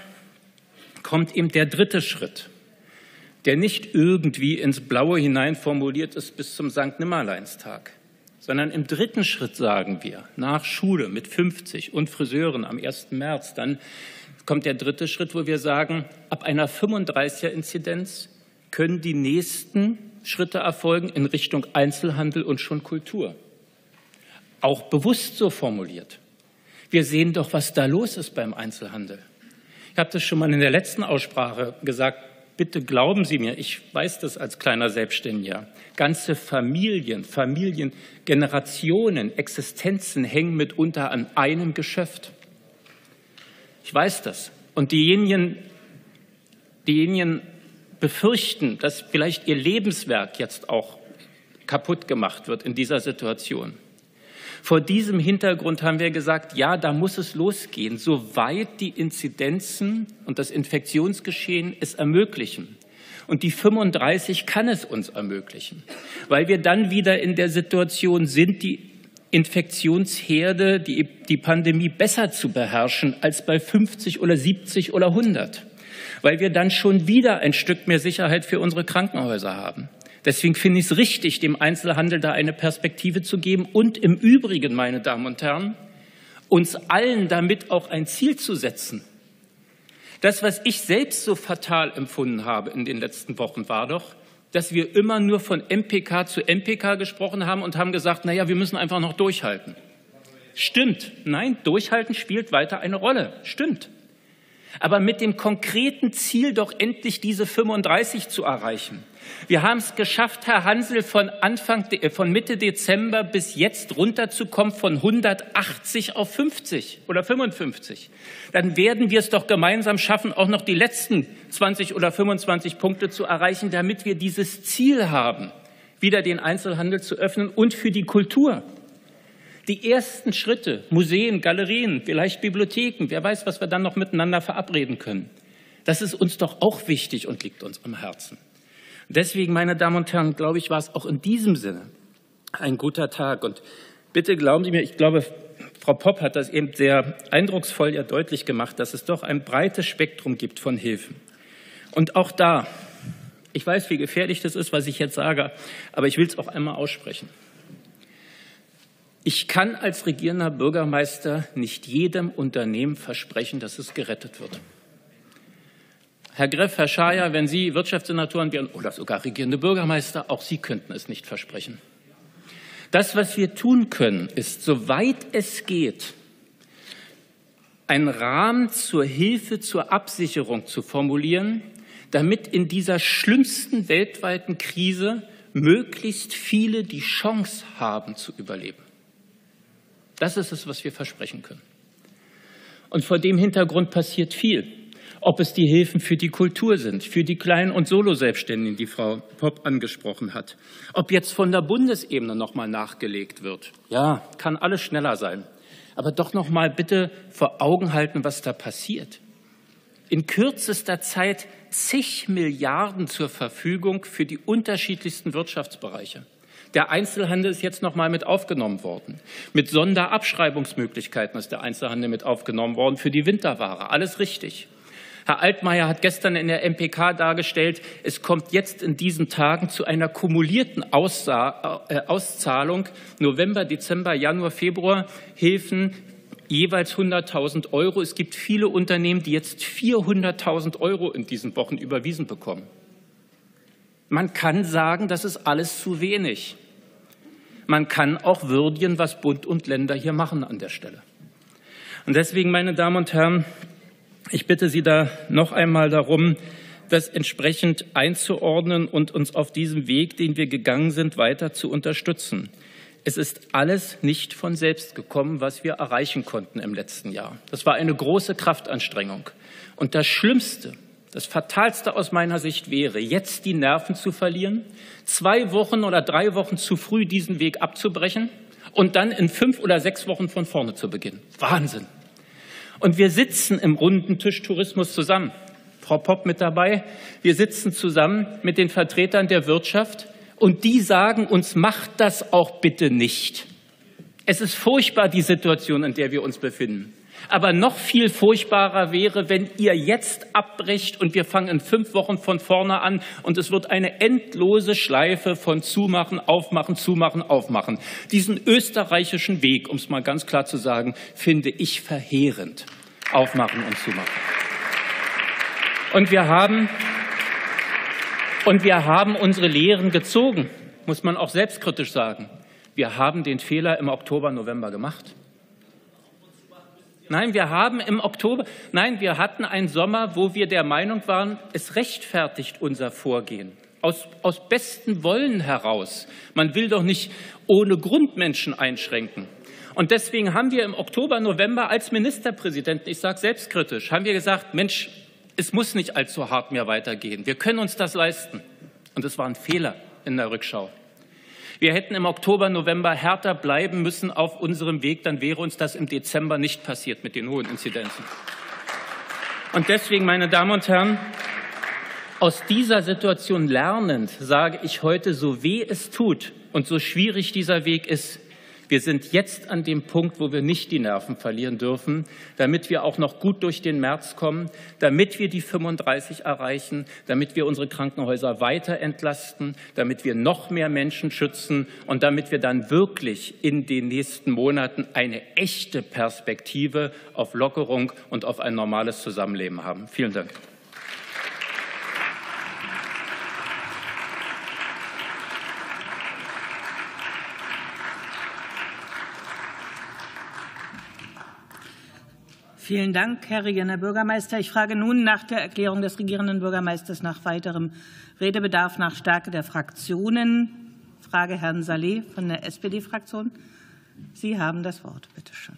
kommt eben der dritte Schritt, der nicht irgendwie ins Blaue hinein formuliert ist bis zum Sankt Nimmerleinstag, sondern im dritten Schritt sagen wir, nach Schule mit fünfzig und Friseuren am ersten März, dann kommt der dritte Schritt, wo wir sagen, ab einer fünfunddreißiger Inzidenz können die nächsten Schritte erfolgen in Richtung Einzelhandel und schon Kultur. Auch bewusst so formuliert. Wir sehen doch, was da los ist beim Einzelhandel. Ich habe das schon mal in der letzten Aussprache gesagt. Bitte glauben Sie mir, ich weiß das als kleiner Selbstständiger. Ganze Familien, Familien, Generationen, Existenzen hängen mitunter an einem Geschäft. Ich weiß das. Und diejenigen, diejenigen befürchten, dass vielleicht ihr Lebenswerk jetzt auch kaputt gemacht wird in dieser Situation. Vor diesem Hintergrund haben wir gesagt, ja, da muss es losgehen, soweit die Inzidenzen und das Infektionsgeschehen es ermöglichen. Und die fünfunddreißig kann es uns ermöglichen, weil wir dann wieder in der Situation sind, die Infektionsherde, die, die Pandemie besser zu beherrschen als bei fünfzig oder siebzig oder hundert. Weil wir dann schon wieder ein Stück mehr Sicherheit für unsere Krankenhäuser haben. Deswegen finde ich es richtig, dem Einzelhandel da eine Perspektive zu geben und im Übrigen, meine Damen und Herren, uns allen damit auch ein Ziel zu setzen. Das, was ich selbst so fatal empfunden habe in den letzten Wochen, war doch, dass wir immer nur von M P K zu M P K gesprochen haben und haben gesagt, na ja, wir müssen einfach noch durchhalten. Stimmt. Nein, durchhalten spielt weiter eine Rolle. Stimmt. Aber mit dem konkreten Ziel, doch endlich diese fünfunddreißig zu erreichen. Wir haben es geschafft, Herr Hansel, von, Anfang, von Mitte Dezember bis jetzt runterzukommen von hundertachtzig auf fünfzig oder fünfundfünfzig. Dann werden wir es doch gemeinsam schaffen, auch noch die letzten zwanzig oder fünfundzwanzig Punkte zu erreichen, damit wir dieses Ziel haben, wieder den Einzelhandel zu öffnen und für die Kultur. Die ersten Schritte, Museen, Galerien, vielleicht Bibliotheken, wer weiß, was wir dann noch miteinander verabreden können. Das ist uns doch auch wichtig und liegt uns am Herzen. Deswegen, meine Damen und Herren, glaube ich, war es auch in diesem Sinne ein guter Tag. Und bitte glauben Sie mir, ich glaube, Frau Popp hat das eben sehr eindrucksvoll ja deutlich gemacht, dass es doch ein breites Spektrum gibt von Hilfen. Und auch da, ich weiß, wie gefährlich das ist, was ich jetzt sage, aber ich will es auch einmal aussprechen. Ich kann als regierender Bürgermeister nicht jedem Unternehmen versprechen, dass es gerettet wird. Herr Greff, Herr Schaja, wenn Sie Wirtschaftssenatoren wären oder sogar regierende Bürgermeister, auch Sie könnten es nicht versprechen. Das, was wir tun können, ist, soweit es geht, einen Rahmen zur Hilfe, zur Absicherung zu formulieren, damit in dieser schlimmsten weltweiten Krise möglichst viele die Chance haben, zu überleben. Das ist es, was wir versprechen können. Und vor dem Hintergrund passiert viel. Ob es die Hilfen für die Kultur sind, für die Klein- und Solo-Selbstständigen, die Frau Popp angesprochen hat. Ob jetzt von der Bundesebene noch mal nachgelegt wird. Ja, kann alles schneller sein. Aber doch noch mal bitte vor Augen halten, was da passiert. In kürzester Zeit zig Milliarden zur Verfügung für die unterschiedlichsten Wirtschaftsbereiche. Der Einzelhandel ist jetzt noch mal mit aufgenommen worden. Mit Sonderabschreibungsmöglichkeiten ist der Einzelhandel mit aufgenommen worden für die Winterware. Alles richtig. Herr Altmaier hat gestern in der M P K dargestellt, es kommt jetzt in diesen Tagen zu einer kumulierten Aussa- äh, Auszahlung November, Dezember, Januar, Februar Hilfen jeweils hunderttausend Euro. Es gibt viele Unternehmen, die jetzt vierhunderttausend Euro in diesen Wochen überwiesen bekommen. Man kann sagen, das ist alles zu wenig. Man kann auch würdigen, was Bund und Länder hier machen an der Stelle. Und deswegen, meine Damen und Herren, ich bitte Sie da noch einmal darum, das entsprechend einzuordnen und uns auf diesem Weg, den wir gegangen sind, weiter zu unterstützen. Es ist alles nicht von selbst gekommen, was wir erreichen konnten im letzten Jahr. Das war eine große Kraftanstrengung. Und das Schlimmste, das Fatalste aus meiner Sicht wäre, jetzt die Nerven zu verlieren, zwei Wochen oder drei Wochen zu früh diesen Weg abzubrechen und dann in fünf oder sechs Wochen von vorne zu beginnen. Wahnsinn! Und wir sitzen im runden Tisch Tourismus zusammen. Frau Popp mit dabei. Wir sitzen zusammen mit den Vertretern der Wirtschaft und die sagen uns, macht das auch bitte nicht. Es ist furchtbar, die Situation, in der wir uns befinden. Aber noch viel furchtbarer wäre, wenn ihr jetzt abbrecht und wir fangen in fünf Wochen von vorne an und es wird eine endlose Schleife von Zumachen, Aufmachen, Zumachen, Aufmachen. Diesen österreichischen Weg, um es mal ganz klar zu sagen, finde ich verheerend. Aufmachen und Zumachen. Und wir haben, und wir haben unsere Lehren gezogen, muss man auch selbstkritisch sagen. Wir haben den Fehler im Oktober, November gemacht. Nein, wir haben im Oktober, nein, wir hatten einen Sommer, wo wir der Meinung waren, es rechtfertigt unser Vorgehen. Aus, aus bestem Wollen heraus. Man will doch nicht ohne Grund Menschen einschränken. Und deswegen haben wir im Oktober, November als Ministerpräsidenten, ich sage selbstkritisch, haben wir gesagt, Mensch, es muss nicht allzu hart mehr weitergehen. Wir können uns das leisten. Und es war ein Fehler in der Rückschau. Wir hätten im Oktober, November härter bleiben müssen auf unserem Weg, dann wäre uns das im Dezember nicht passiert mit den hohen Inzidenzen. Und deswegen, meine Damen und Herren, aus dieser Situation lernend sage ich heute, so weh es tut und so schwierig dieser Weg ist, wir sind jetzt an dem Punkt, wo wir nicht die Nerven verlieren dürfen, damit wir auch noch gut durch den März kommen, damit wir die fünfunddreißig erreichen, damit wir unsere Krankenhäuser weiter entlasten, damit wir noch mehr Menschen schützen und damit wir dann wirklich in den nächsten Monaten eine echte Perspektive auf Lockerung und auf ein normales Zusammenleben haben. Vielen Dank. Vielen Dank, Herr Regierender Bürgermeister. Ich frage nun nach der Erklärung des Regierenden Bürgermeisters nach weiterem Redebedarf nach Stärke der Fraktionen. Ich frage Herrn Saleh von der S P D-Fraktion. Sie haben das Wort. Bitte schön.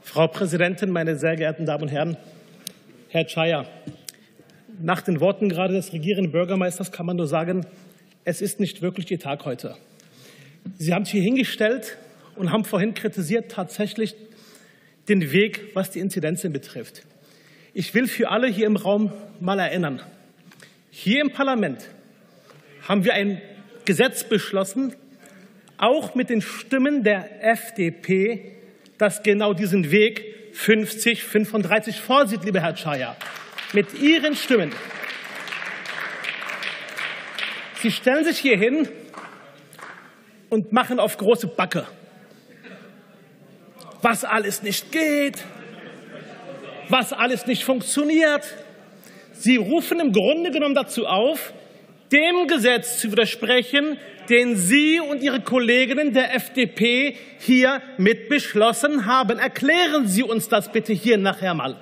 Frau Präsidentin, meine sehr geehrten Damen und Herren! Herr Czaja, nach den Worten gerade des regierenden Bürgermeisters kann man nur sagen, es ist nicht wirklich Ihr Tag heute. Sie haben sich hier hingestellt und haben vorhin kritisiert tatsächlich den Weg, was die Inzidenzen betrifft. Ich will für alle hier im Raum mal erinnern. Hier im Parlament haben wir ein Gesetz beschlossen, auch mit den Stimmen der F D P, das genau diesen Weg fünfzig fünfunddreißig vorsieht, lieber Herr Czaja. Mit Ihren Stimmen. Sie stellen sich hier hin und machen auf große Backe, was alles nicht geht, was alles nicht funktioniert. Sie rufen im Grunde genommen dazu auf, dem Gesetz zu widersprechen, den Sie und Ihre Kolleginnen der F D P hier mit beschlossen haben. Erklären Sie uns das bitte hier nachher mal.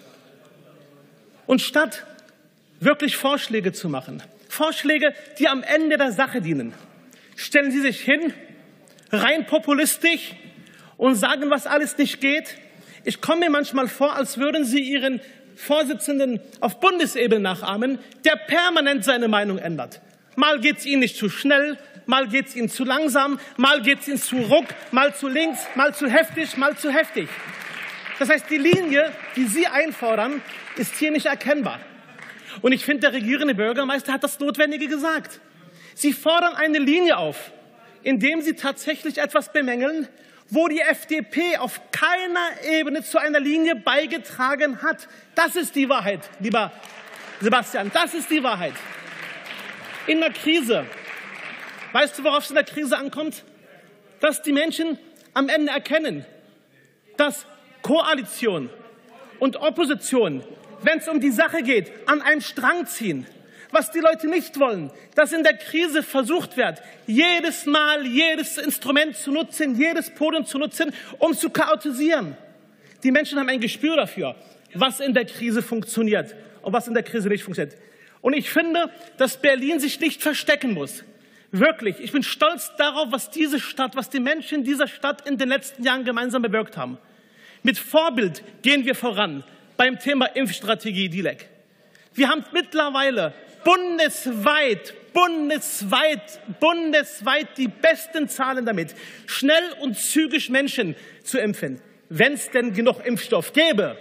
Und statt wirklich Vorschläge zu machen, Vorschläge, die am Ende der Sache dienen, stellen Sie sich hin, rein populistisch, und sagen, was alles nicht geht. Ich komme mir manchmal vor, als würden Sie Ihren Vorsitzenden auf Bundesebene nachahmen, der permanent seine Meinung ändert. Mal geht es Ihnen nicht zu schnell, mal geht es Ihnen zu langsam, mal geht es Ihnen zu ruck, mal zu links, mal zu heftig, mal zu heftig. Das heißt, die Linie, die Sie einfordern, ist hier nicht erkennbar. Und ich finde, der regierende Bürgermeister hat das Notwendige gesagt. Sie fordern eine Linie auf, indem Sie tatsächlich etwas bemängeln, wo die F D P auf keiner Ebene zu einer Linie beigetragen hat. Das ist die Wahrheit, lieber Sebastian, das ist die Wahrheit. In der Krise, weißt du, worauf es in der Krise ankommt? Dass die Menschen am Ende erkennen, dass Koalition und Opposition, wenn es um die Sache geht, an einem Strang ziehen. Was die Leute nicht wollen, dass in der Krise versucht wird, jedes Mal jedes Instrument zu nutzen, jedes Podium zu nutzen, um zu chaotisieren. Die Menschen haben ein Gespür dafür, was in der Krise funktioniert und was in der Krise nicht funktioniert. Und ich finde, dass Berlin sich nicht verstecken muss. Wirklich, ich bin stolz darauf, was diese Stadt, was die Menschen dieser Stadt in den letzten Jahren gemeinsam bewirkt haben. Mit Vorbild gehen wir voran beim Thema Impfstrategie D L E C. Wir haben mittlerweile bundesweit, bundesweit, bundesweit die besten Zahlen damit, schnell und zügig Menschen zu impfen, wenn es denn genug Impfstoff gäbe.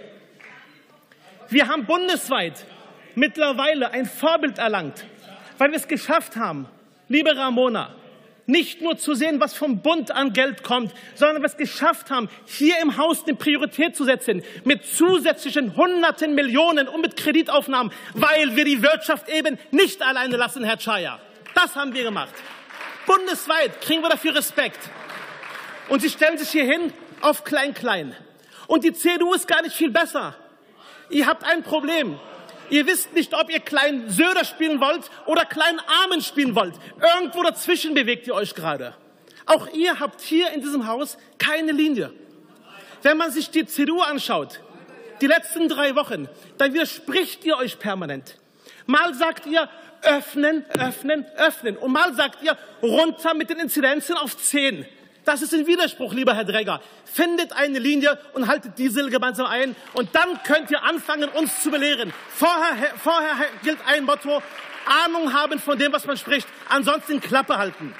Wir haben bundesweit mittlerweile ein Vorbild erlangt, weil wir es geschafft haben, liebe Ramona, nicht nur zu sehen, was vom Bund an Geld kommt, sondern wir es geschafft haben, hier im Haus eine Priorität zu setzen mit zusätzlichen Hunderten Millionen und mit Kreditaufnahmen, weil wir die Wirtschaft eben nicht alleine lassen, Herr Czaja. Das haben wir gemacht. Bundesweit kriegen wir dafür Respekt. Und Sie stellen sich hier hin auf Klein-Klein. Und die C D U ist gar nicht viel besser. Ihr habt ein Problem. Ihr wisst nicht, ob ihr Klein Söder spielen wollt oder Klein Armen spielen wollt. Irgendwo dazwischen bewegt ihr euch gerade. Auch ihr habt hier in diesem Haus keine Linie. Wenn man sich die C D U anschaut, die letzten drei Wochen, dann widerspricht ihr euch permanent. Mal sagt ihr, öffnen, öffnen, öffnen. Und mal sagt ihr, runter mit den Inzidenzen auf zehn. Das ist ein Widerspruch, lieber Herr Dräger. Findet eine Linie und haltet diese gemeinsam ein. Und dann könnt ihr anfangen, uns zu belehren. Vorher, vorher gilt ein Motto, Ahnung haben von dem, was man spricht. Ansonsten Klappe halten.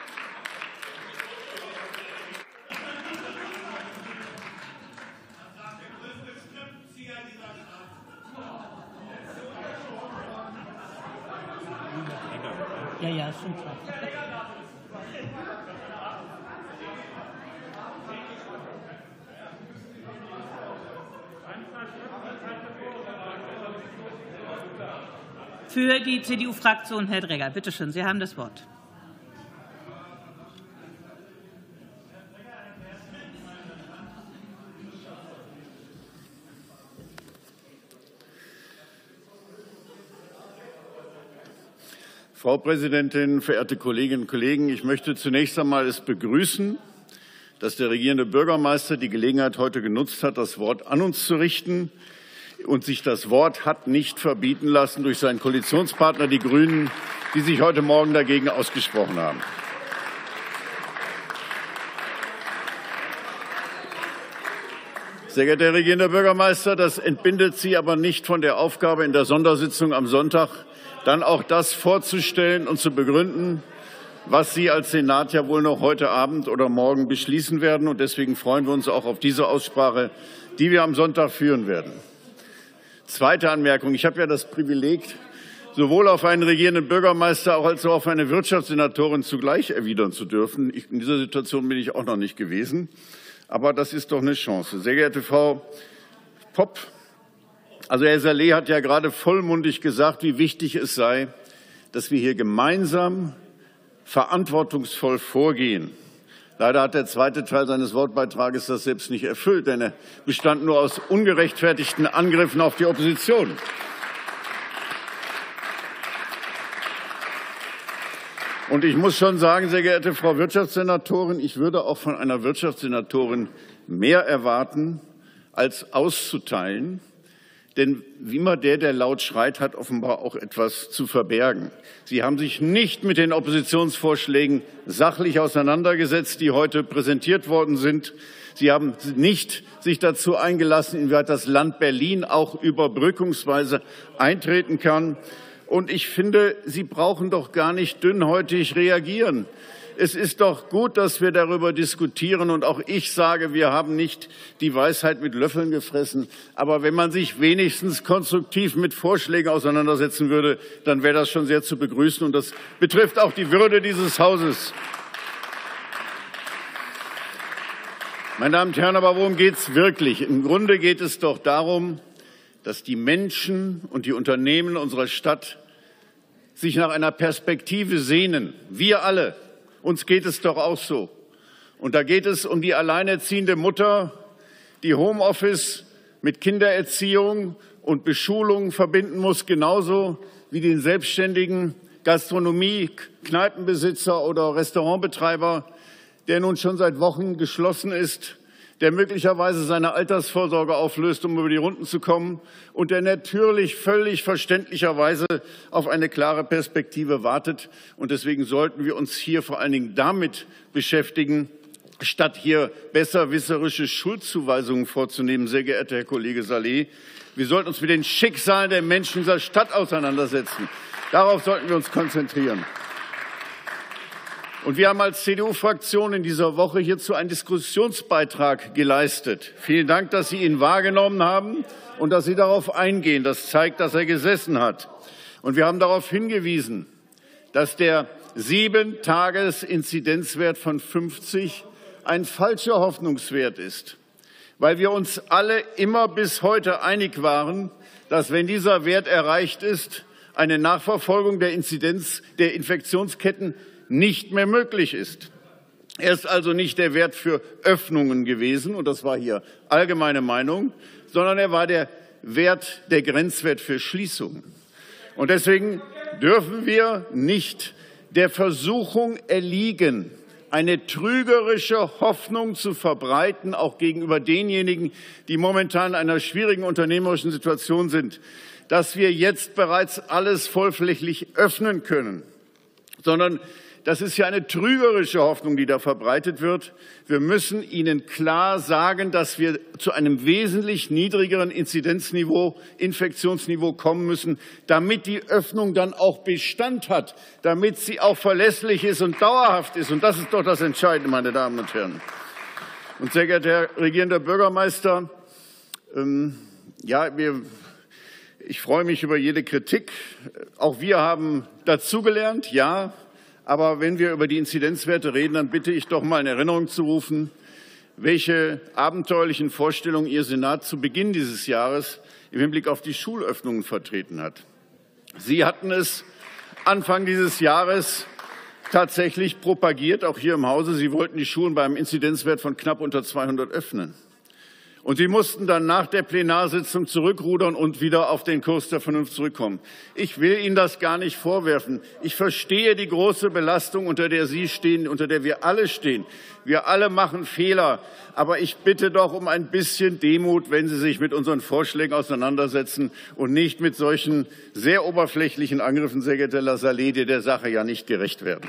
Ja, ja, schon klar. Für die C D U-Fraktion, Herr Dräger, bitte schön, Sie haben das Wort. Frau Präsidentin, verehrte Kolleginnen und Kollegen! Ich möchte zunächst einmal es begrüßen, dass der regierende Bürgermeister die Gelegenheit heute genutzt hat, das Wort an uns zu richten und sich das Wort hat nicht verbieten lassen durch seinen Koalitionspartner, die Grünen, die sich heute Morgen dagegen ausgesprochen haben. Sehr geehrter Herr Regierender Bürgermeister, das entbindet Sie aber nicht von der Aufgabe, in der Sondersitzung am Sonntag dann auch das vorzustellen und zu begründen, was Sie als Senat ja wohl noch heute Abend oder morgen beschließen werden. Und deswegen freuen wir uns auch auf diese Aussprache, die wir am Sonntag führen werden. Zweite Anmerkung. Ich habe ja das Privileg, sowohl auf einen regierenden Bürgermeister als auch auf eine Wirtschaftssenatorin zugleich erwidern zu dürfen. In dieser Situation bin ich auch noch nicht gewesen. Aber das ist doch eine Chance. Sehr geehrte Frau Popp, also Herr Saleh hat ja gerade vollmundig gesagt, wie wichtig es sei, dass wir hier gemeinsam verantwortungsvoll vorgehen. Leider hat der zweite Teil seines Wortbeitrages das selbst nicht erfüllt, denn er bestand nur aus ungerechtfertigten Angriffen auf die Opposition. Und ich muss schon sagen, sehr geehrte Frau Wirtschaftssenatorin, ich würde auch von einer Wirtschaftssenatorin mehr erwarten, als auszuteilen. Denn wie immer der, der laut schreit, hat offenbar auch etwas zu verbergen. Sie haben sich nicht mit den Oppositionsvorschlägen sachlich auseinandergesetzt, die heute präsentiert worden sind. Sie haben nicht sich dazu eingelassen, inwieweit das Land Berlin auch überbrückungsweise eintreten kann. Und ich finde, Sie brauchen doch gar nicht dünnhäutig reagieren. Es ist doch gut, dass wir darüber diskutieren. Und auch ich sage, wir haben nicht die Weisheit mit Löffeln gefressen. Aber wenn man sich wenigstens konstruktiv mit Vorschlägen auseinandersetzen würde, dann wäre das schon sehr zu begrüßen. Und das betrifft auch die Würde dieses Hauses. Meine Damen und Herren, aber worum geht es wirklich? Im Grunde geht es doch darum, dass die Menschen und die Unternehmen unserer Stadt sich nach einer Perspektive sehnen. Wir alle. Uns geht es doch auch so. Und da geht es um die alleinerziehende Mutter, die Homeoffice mit Kindererziehung und Beschulung verbinden muss, genauso wie den selbstständigen Gastronomie-, Kneipenbesitzer oder Restaurantbetreiber, der nun schon seit Wochen geschlossen ist, der möglicherweise seine Altersvorsorge auflöst, um über die Runden zu kommen, und der natürlich völlig verständlicherweise auf eine klare Perspektive wartet. Und deswegen sollten wir uns hier vor allen Dingen damit beschäftigen, statt hier besserwisserische Schuldzuweisungen vorzunehmen, sehr geehrter Herr Kollege Saleh. Wir sollten uns mit den Schicksalen der Menschen dieser Stadt auseinandersetzen. Darauf sollten wir uns konzentrieren. Und wir haben als C D U-Fraktion in dieser Woche hierzu einen Diskussionsbeitrag geleistet. Vielen Dank, dass Sie ihn wahrgenommen haben und dass Sie darauf eingehen. Das zeigt, dass er gesessen hat. Und wir haben darauf hingewiesen, dass der Sieben-Tages-Inzidenzwert von fünfzig ein falscher Hoffnungswert ist, weil wir uns alle immer bis heute einig waren, dass, wenn dieser Wert erreicht ist, eine Nachverfolgung der Inzidenz der Infektionsketten nicht mehr möglich ist. Er ist also nicht der Wert für Öffnungen gewesen, und das war hier allgemeine Meinung, sondern er war der Wert, der Grenzwert für Schließungen. Und deswegen dürfen wir nicht der Versuchung erliegen, eine trügerische Hoffnung zu verbreiten, auch gegenüber denjenigen, die momentan in einer schwierigen unternehmerischen Situation sind, dass wir jetzt bereits alles vollflächig öffnen können, sondern das ist ja eine trügerische Hoffnung, die da verbreitet wird. Wir müssen Ihnen klar sagen, dass wir zu einem wesentlich niedrigeren Inzidenzniveau, Infektionsniveau kommen müssen, damit die Öffnung dann auch Bestand hat, damit sie auch verlässlich ist und dauerhaft ist. Und das ist doch das Entscheidende, meine Damen und Herren. Und sehr geehrter Herr regierender Bürgermeister, ähm, ja, wir, ich freue mich über jede Kritik. Auch wir haben dazugelernt, ja. Aber wenn wir über die Inzidenzwerte reden, dann bitte ich doch mal in Erinnerung zu rufen, welche abenteuerlichen Vorstellungen Ihr Senat zu Beginn dieses Jahres im Hinblick auf die Schulöffnungen vertreten hat. Sie hatten es Anfang dieses Jahres tatsächlich propagiert, auch hier im Hause. Sie wollten die Schulen bei einem Inzidenzwert von knapp unter zweihundert öffnen. Und Sie mussten dann nach der Plenarsitzung zurückrudern und wieder auf den Kurs der Vernunft zurückkommen. Ich will Ihnen das gar nicht vorwerfen. Ich verstehe die große Belastung, unter der Sie stehen, unter der wir alle stehen. Wir alle machen Fehler. Aber ich bitte doch um ein bisschen Demut, wenn Sie sich mit unseren Vorschlägen auseinandersetzen und nicht mit solchen sehr oberflächlichen Angriffen, sehr geehrter Herr Saleh, die der Sache ja nicht gerecht werden.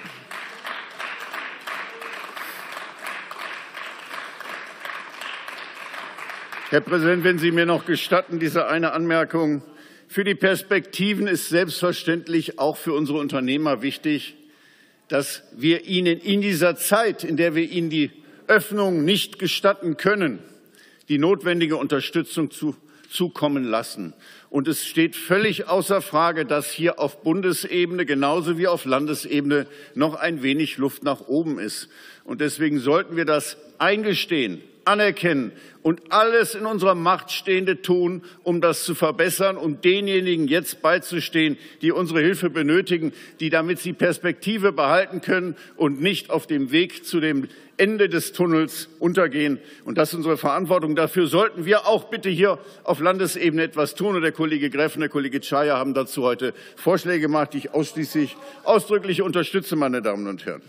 Herr Präsident, wenn Sie mir noch gestatten, diese eine Anmerkung. Für die Perspektiven ist selbstverständlich auch für unsere Unternehmer wichtig, dass wir ihnen in dieser Zeit, in der wir ihnen die Öffnung nicht gestatten können, die notwendige Unterstützung zu, zukommen lassen. Und es steht völlig außer Frage, dass hier auf Bundesebene genauso wie auf Landesebene noch ein wenig Luft nach oben ist. Und deswegen sollten wir das eingestehen, anerkennen und alles in unserer Macht Stehende tun, um das zu verbessern und denjenigen jetzt beizustehen, die unsere Hilfe benötigen, die damit sie Perspektive behalten können und nicht auf dem Weg zu dem Ende des Tunnels untergehen. Und das ist unsere Verantwortung. Dafür sollten wir auch bitte hier auf Landesebene etwas tun. Und der Kollege Greff und der Kollege Czaja haben dazu heute Vorschläge gemacht, die ich ausschließlich ausdrücklich unterstütze, meine Damen und Herren.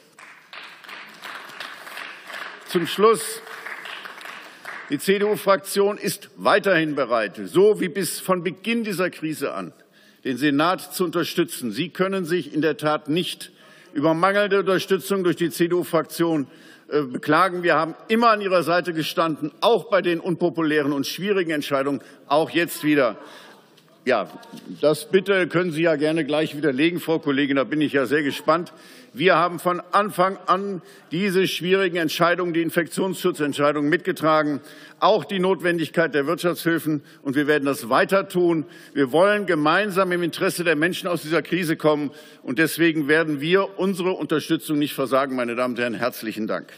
Zum Schluss. Die C D U-Fraktion ist weiterhin bereit, so wie bis von Beginn dieser Krise an, den Senat zu unterstützen. Sie können sich in der Tat nicht über mangelnde Unterstützung durch die C D U-Fraktion beklagen. Wir haben immer an Ihrer Seite gestanden, auch bei den unpopulären und schwierigen Entscheidungen, auch jetzt wieder. Ja, das bitte können Sie ja gerne gleich widerlegen, Frau Kollegin, da bin ich ja sehr gespannt. Wir haben von Anfang an diese schwierigen Entscheidungen, die Infektionsschutzentscheidungen mitgetragen, auch die Notwendigkeit der Wirtschaftshilfen, und wir werden das weiter tun. Wir wollen gemeinsam im Interesse der Menschen aus dieser Krise kommen, und deswegen werden wir unsere Unterstützung nicht versagen. Meine Damen und Herren, herzlichen Dank.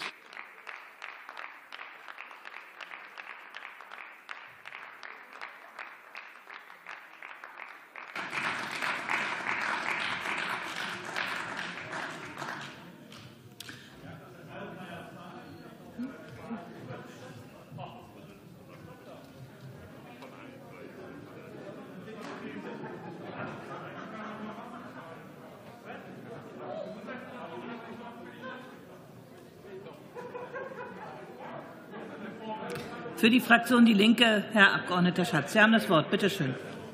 Für die Fraktion Die Linke, Herr Abgeordneter Schatz. Sie haben das Wort. Bitte schön.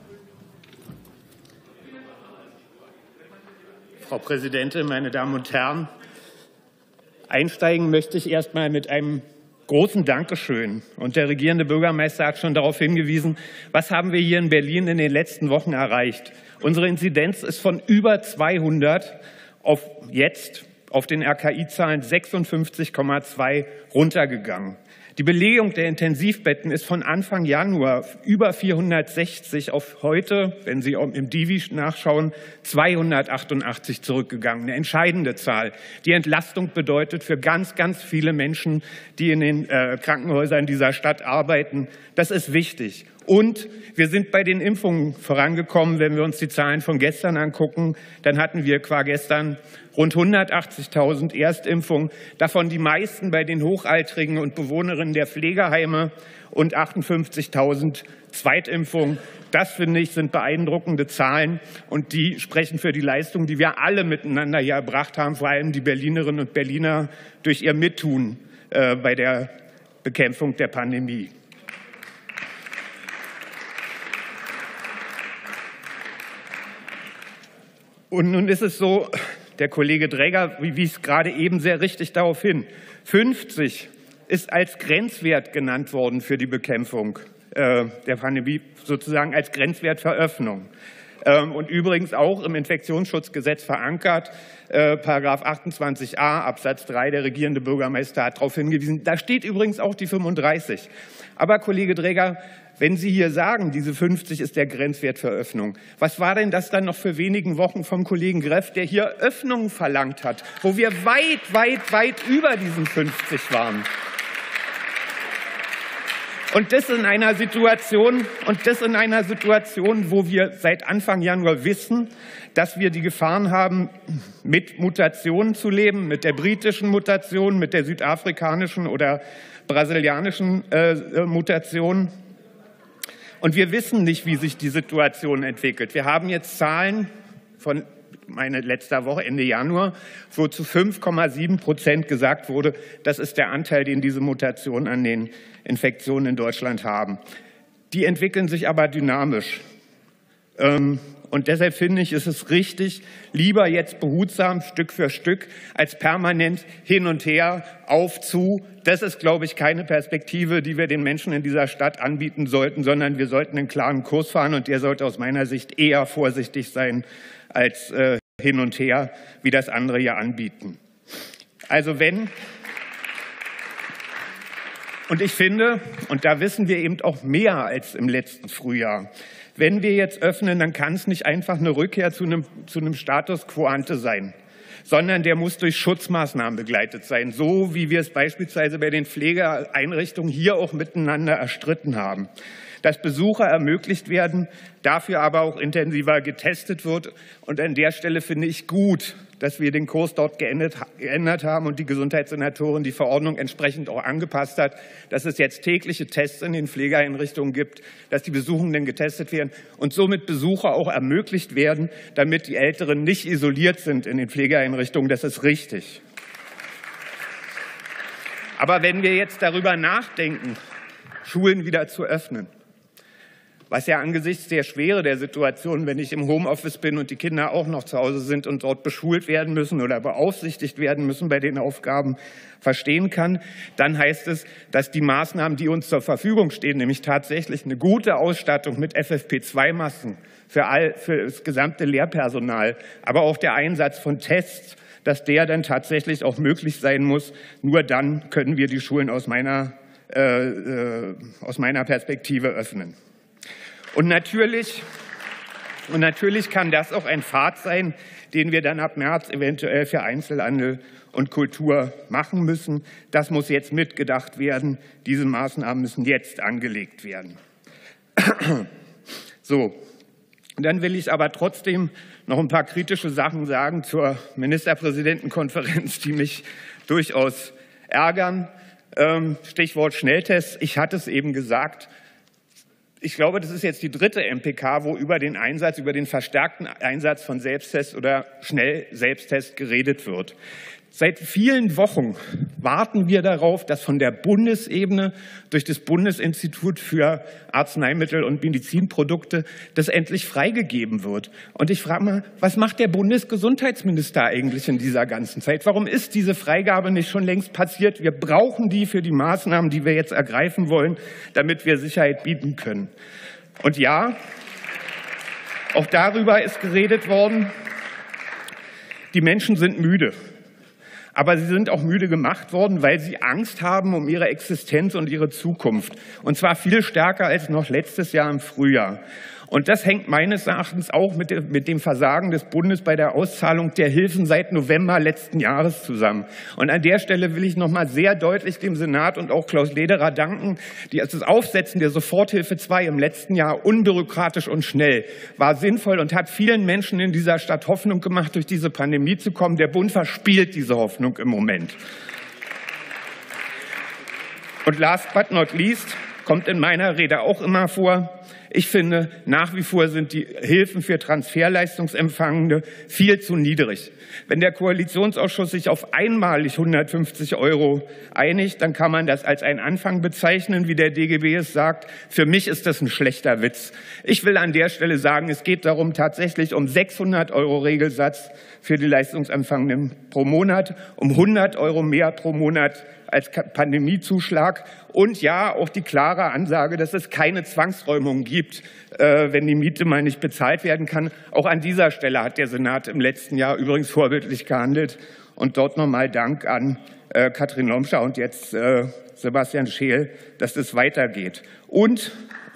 Frau Präsidentin, meine Damen und Herren! Einsteigen möchte ich erst mal mit einem großen Dankeschön. Und der regierende Bürgermeister hat schon darauf hingewiesen, was haben wir hier in Berlin in den letzten Wochen erreicht. Unsere Inzidenz ist von über zweihundert auf jetzt auf den R K I-Zahlen sechsundfünfzig Komma zwei runtergegangen. Die Belegung der Intensivbetten ist von Anfang Januar über vierhundertsechzig auf heute, wenn Sie im Divi nachschauen, zweihundertachtundachtzig zurückgegangen. Eine entscheidende Zahl. Die Entlastung bedeutet für ganz, ganz viele Menschen, die in den äh, Krankenhäusern dieser Stadt arbeiten, das ist wichtig. Und wir sind bei den Impfungen vorangekommen. Wenn wir uns die Zahlen von gestern angucken, dann hatten wir qua gestern rund hundertachtzigtausend Erstimpfungen, davon die meisten bei den Hochaltrigen und Bewohnerinnen der Pflegeheime und achtundfünfzigtausend Zweitimpfungen. Das, finde ich, sind beeindruckende Zahlen, und die sprechen für die Leistung, die wir alle miteinander hier erbracht haben, vor allem die Berlinerinnen und Berliner durch ihr Mittun äh, bei der Bekämpfung der Pandemie. Und nun ist es so, der Kollege Dräger wies gerade eben sehr richtig darauf hin, fünfzig ist als Grenzwert genannt worden für die Bekämpfung äh, der Pandemie, sozusagen als Grenzwert für Öffnung. Ähm, und übrigens auch im Infektionsschutzgesetz verankert, äh, Paragraph achtundzwanzig a Absatz drei, der regierende Bürgermeister hat darauf hingewiesen. Da steht übrigens auch die fünfunddreißig. Aber Kollege Dräger, wenn Sie hier sagen, diese fünfzig ist der Grenzwert für Öffnung, was war denn das dann noch für wenigen Wochen vom Kollegen Greff, der hier Öffnungen verlangt hat, wo wir weit, weit, weit über diesen fünfzig waren? Und das in einer Situation, und das in einer Situation, wo wir seit Anfang Januar wissen, dass wir die Gefahren haben, mit Mutationen zu leben, mit der britischen Mutation, mit der südafrikanischen oder brasilianischen äh, Mutation. Und wir wissen nicht, wie sich die Situation entwickelt. Wir haben jetzt Zahlen von meine letzter Woche, Ende Januar, wo zu fünf Komma sieben Prozent gesagt wurde, das ist der Anteil, den diese Mutationen an den Infektionen in Deutschland haben. Die entwickeln sich aber dynamisch. Und Und deshalb finde ich, ist es richtig, lieber jetzt behutsam, Stück für Stück, als permanent hin und her, auf, zu. Das ist, glaube ich, keine Perspektive, die wir den Menschen in dieser Stadt anbieten sollten, sondern wir sollten einen klaren Kurs fahren und der sollte aus meiner Sicht eher vorsichtig sein als äh, hin und her, wie das andere ja anbieten. Also wenn... Und ich finde, und da wissen wir eben auch mehr als im letzten Frühjahr, wenn wir jetzt öffnen, dann kann es nicht einfach eine Rückkehr zu einem, zu einem Status quo ante sein, sondern der muss durch Schutzmaßnahmen begleitet sein, so wie wir es beispielsweise bei den Pflegeeinrichtungen hier auch miteinander erstritten haben. Dass Besucher ermöglicht werden, dafür aber auch intensiver getestet wird. Und an der Stelle finde ich gut, dass wir den Kurs dort geändert haben und die Gesundheitssenatorin die Verordnung entsprechend auch angepasst hat, dass es jetzt tägliche Tests in den Pflegeeinrichtungen gibt, dass die Besuchenden getestet werden und somit Besucher auch ermöglicht werden, damit die Älteren nicht isoliert sind in den Pflegeeinrichtungen. Das ist richtig. Aber wenn wir jetzt darüber nachdenken, Schulen wieder zu öffnen, was ja angesichts der Schwere der Situation, wenn ich im Homeoffice bin und die Kinder auch noch zu Hause sind und dort beschult werden müssen oder beaufsichtigt werden müssen bei den Aufgaben, verstehen kann, dann heißt es, dass die Maßnahmen, die uns zur Verfügung stehen, nämlich tatsächlich eine gute Ausstattung mit F F P zwei Masken für, all, für das gesamte Lehrpersonal, aber auch der Einsatz von Tests, dass der dann tatsächlich auch möglich sein muss. Nur dann können wir die Schulen aus meiner, äh, äh, aus meiner Perspektive öffnen. Und natürlich, und natürlich kann das auch ein Pfad sein, den wir dann ab März eventuell für Einzelhandel und Kultur machen müssen. Das muss jetzt mitgedacht werden. Diese Maßnahmen müssen jetzt angelegt werden. So, und dann will ich aber trotzdem noch ein paar kritische Sachen sagen zur Ministerpräsidentenkonferenz, die mich durchaus ärgern. Stichwort Schnelltests. Ich hatte es eben gesagt. Ich glaube, das ist jetzt die dritte M P K, wo über den Einsatz, über den verstärkten Einsatz von Selbsttests oder Schnell-Selbsttests geredet wird. Seit vielen Wochen warten wir darauf, dass von der Bundesebene durch das Bundesinstitut für Arzneimittel und Medizinprodukte das endlich freigegeben wird. Und ich frage mal, was macht der Bundesgesundheitsminister eigentlich in dieser ganzen Zeit? Warum ist diese Freigabe nicht schon längst passiert? Wir brauchen die für die Maßnahmen, die wir jetzt ergreifen wollen, damit wir Sicherheit bieten können. Und ja, auch darüber ist geredet worden, die Menschen sind müde. Aber sie sind auch müde gemacht worden, weil sie Angst haben um ihre Existenz und ihre Zukunft. Und zwar viel stärker als noch letztes Jahr im Frühjahr. Und das hängt meines Erachtens auch mit dem Versagen des Bundes bei der Auszahlung der Hilfen seit November letzten Jahres zusammen. Und an der Stelle will ich noch mal sehr deutlich dem Senat und auch Klaus Lederer danken. Das Aufsetzen der Soforthilfe zwei im letzten Jahr unbürokratisch und schnell war sinnvoll und hat vielen Menschen in dieser Stadt Hoffnung gemacht, durch diese Pandemie zu kommen. Der Bund verspielt diese Hoffnung im Moment. Und last but not least kommt in meiner Rede auch immer vor, ich finde, nach wie vor sind die Hilfen für Transferleistungsempfangende viel zu niedrig. Wenn der Koalitionsausschuss sich auf einmalig hundertfünfzig Euro einigt, dann kann man das als einen Anfang bezeichnen, wie der D G B es sagt. Für mich ist das ein schlechter Witz. Ich will an der Stelle sagen, es geht darum tatsächlich um sechshundert Euro Regelsatz für die Leistungsempfangenden pro Monat, um hundert Euro mehr pro Monat als Pandemiezuschlag und ja, auch die klare Ansage, dass es keine Zwangsräumung gibt, wenn die Miete mal nicht bezahlt werden kann. Auch an dieser Stelle hat der Senat im letzten Jahr übrigens vorbildlich gehandelt. Und dort nochmal Dank an Katrin Lomscher und jetzt Sebastian Scheel, dass das weitergeht. Und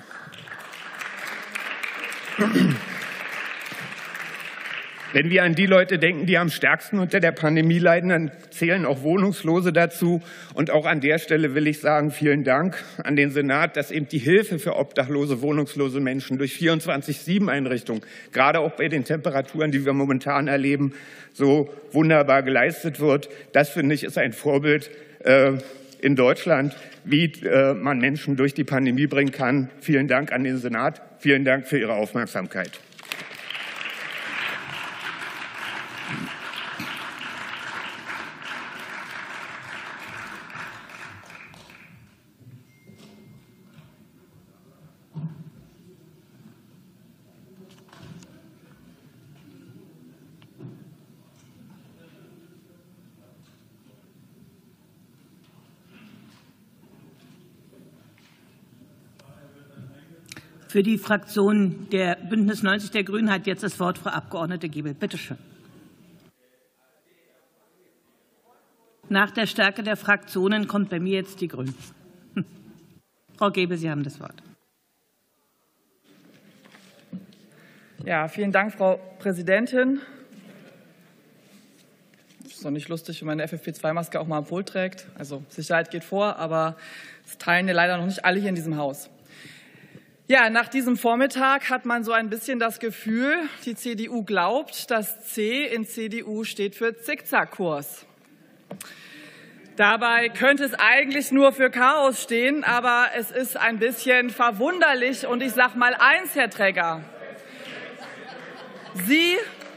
wenn wir an die Leute denken, die am stärksten unter der Pandemie leiden, dann zählen auch Wohnungslose dazu. Und auch an der Stelle will ich sagen, vielen Dank an den Senat, dass eben die Hilfe für obdachlose, wohnungslose Menschen durch vierundzwanzig sieben Einrichtungen, gerade auch bei den Temperaturen, die wir momentan erleben, so wunderbar geleistet wird. Das, finde ich, ist ein Vorbild äh, in Deutschland, wie äh, man Menschen durch die Pandemie bringen kann. Vielen Dank an den Senat. Vielen Dank für Ihre Aufmerksamkeit. Für die Fraktion der Bündnis neunzig der Grünen hat jetzt das Wort Frau Abgeordnete Gebel. Bitte schön. Nach der Stärke der Fraktionen kommt bei mir jetzt die Grünen. Hm. Frau Gebel, Sie haben das Wort. Ja, vielen Dank, Frau Präsidentin. Es ist doch nicht lustig, wenn man eine F F P zwei Maske auch mal am Pult trägt. Also Sicherheit geht vor, aber das teilen ja leider noch nicht alle hier in diesem Haus. Ja, nach diesem Vormittag hat man so ein bisschen das Gefühl, die C D U glaubt, das C in C D U steht für Zickzackkurs. Dabei könnte es eigentlich nur für Chaos stehen, aber es ist ein bisschen verwunderlich. Und ich sage mal eins, Herr Träger. Sie,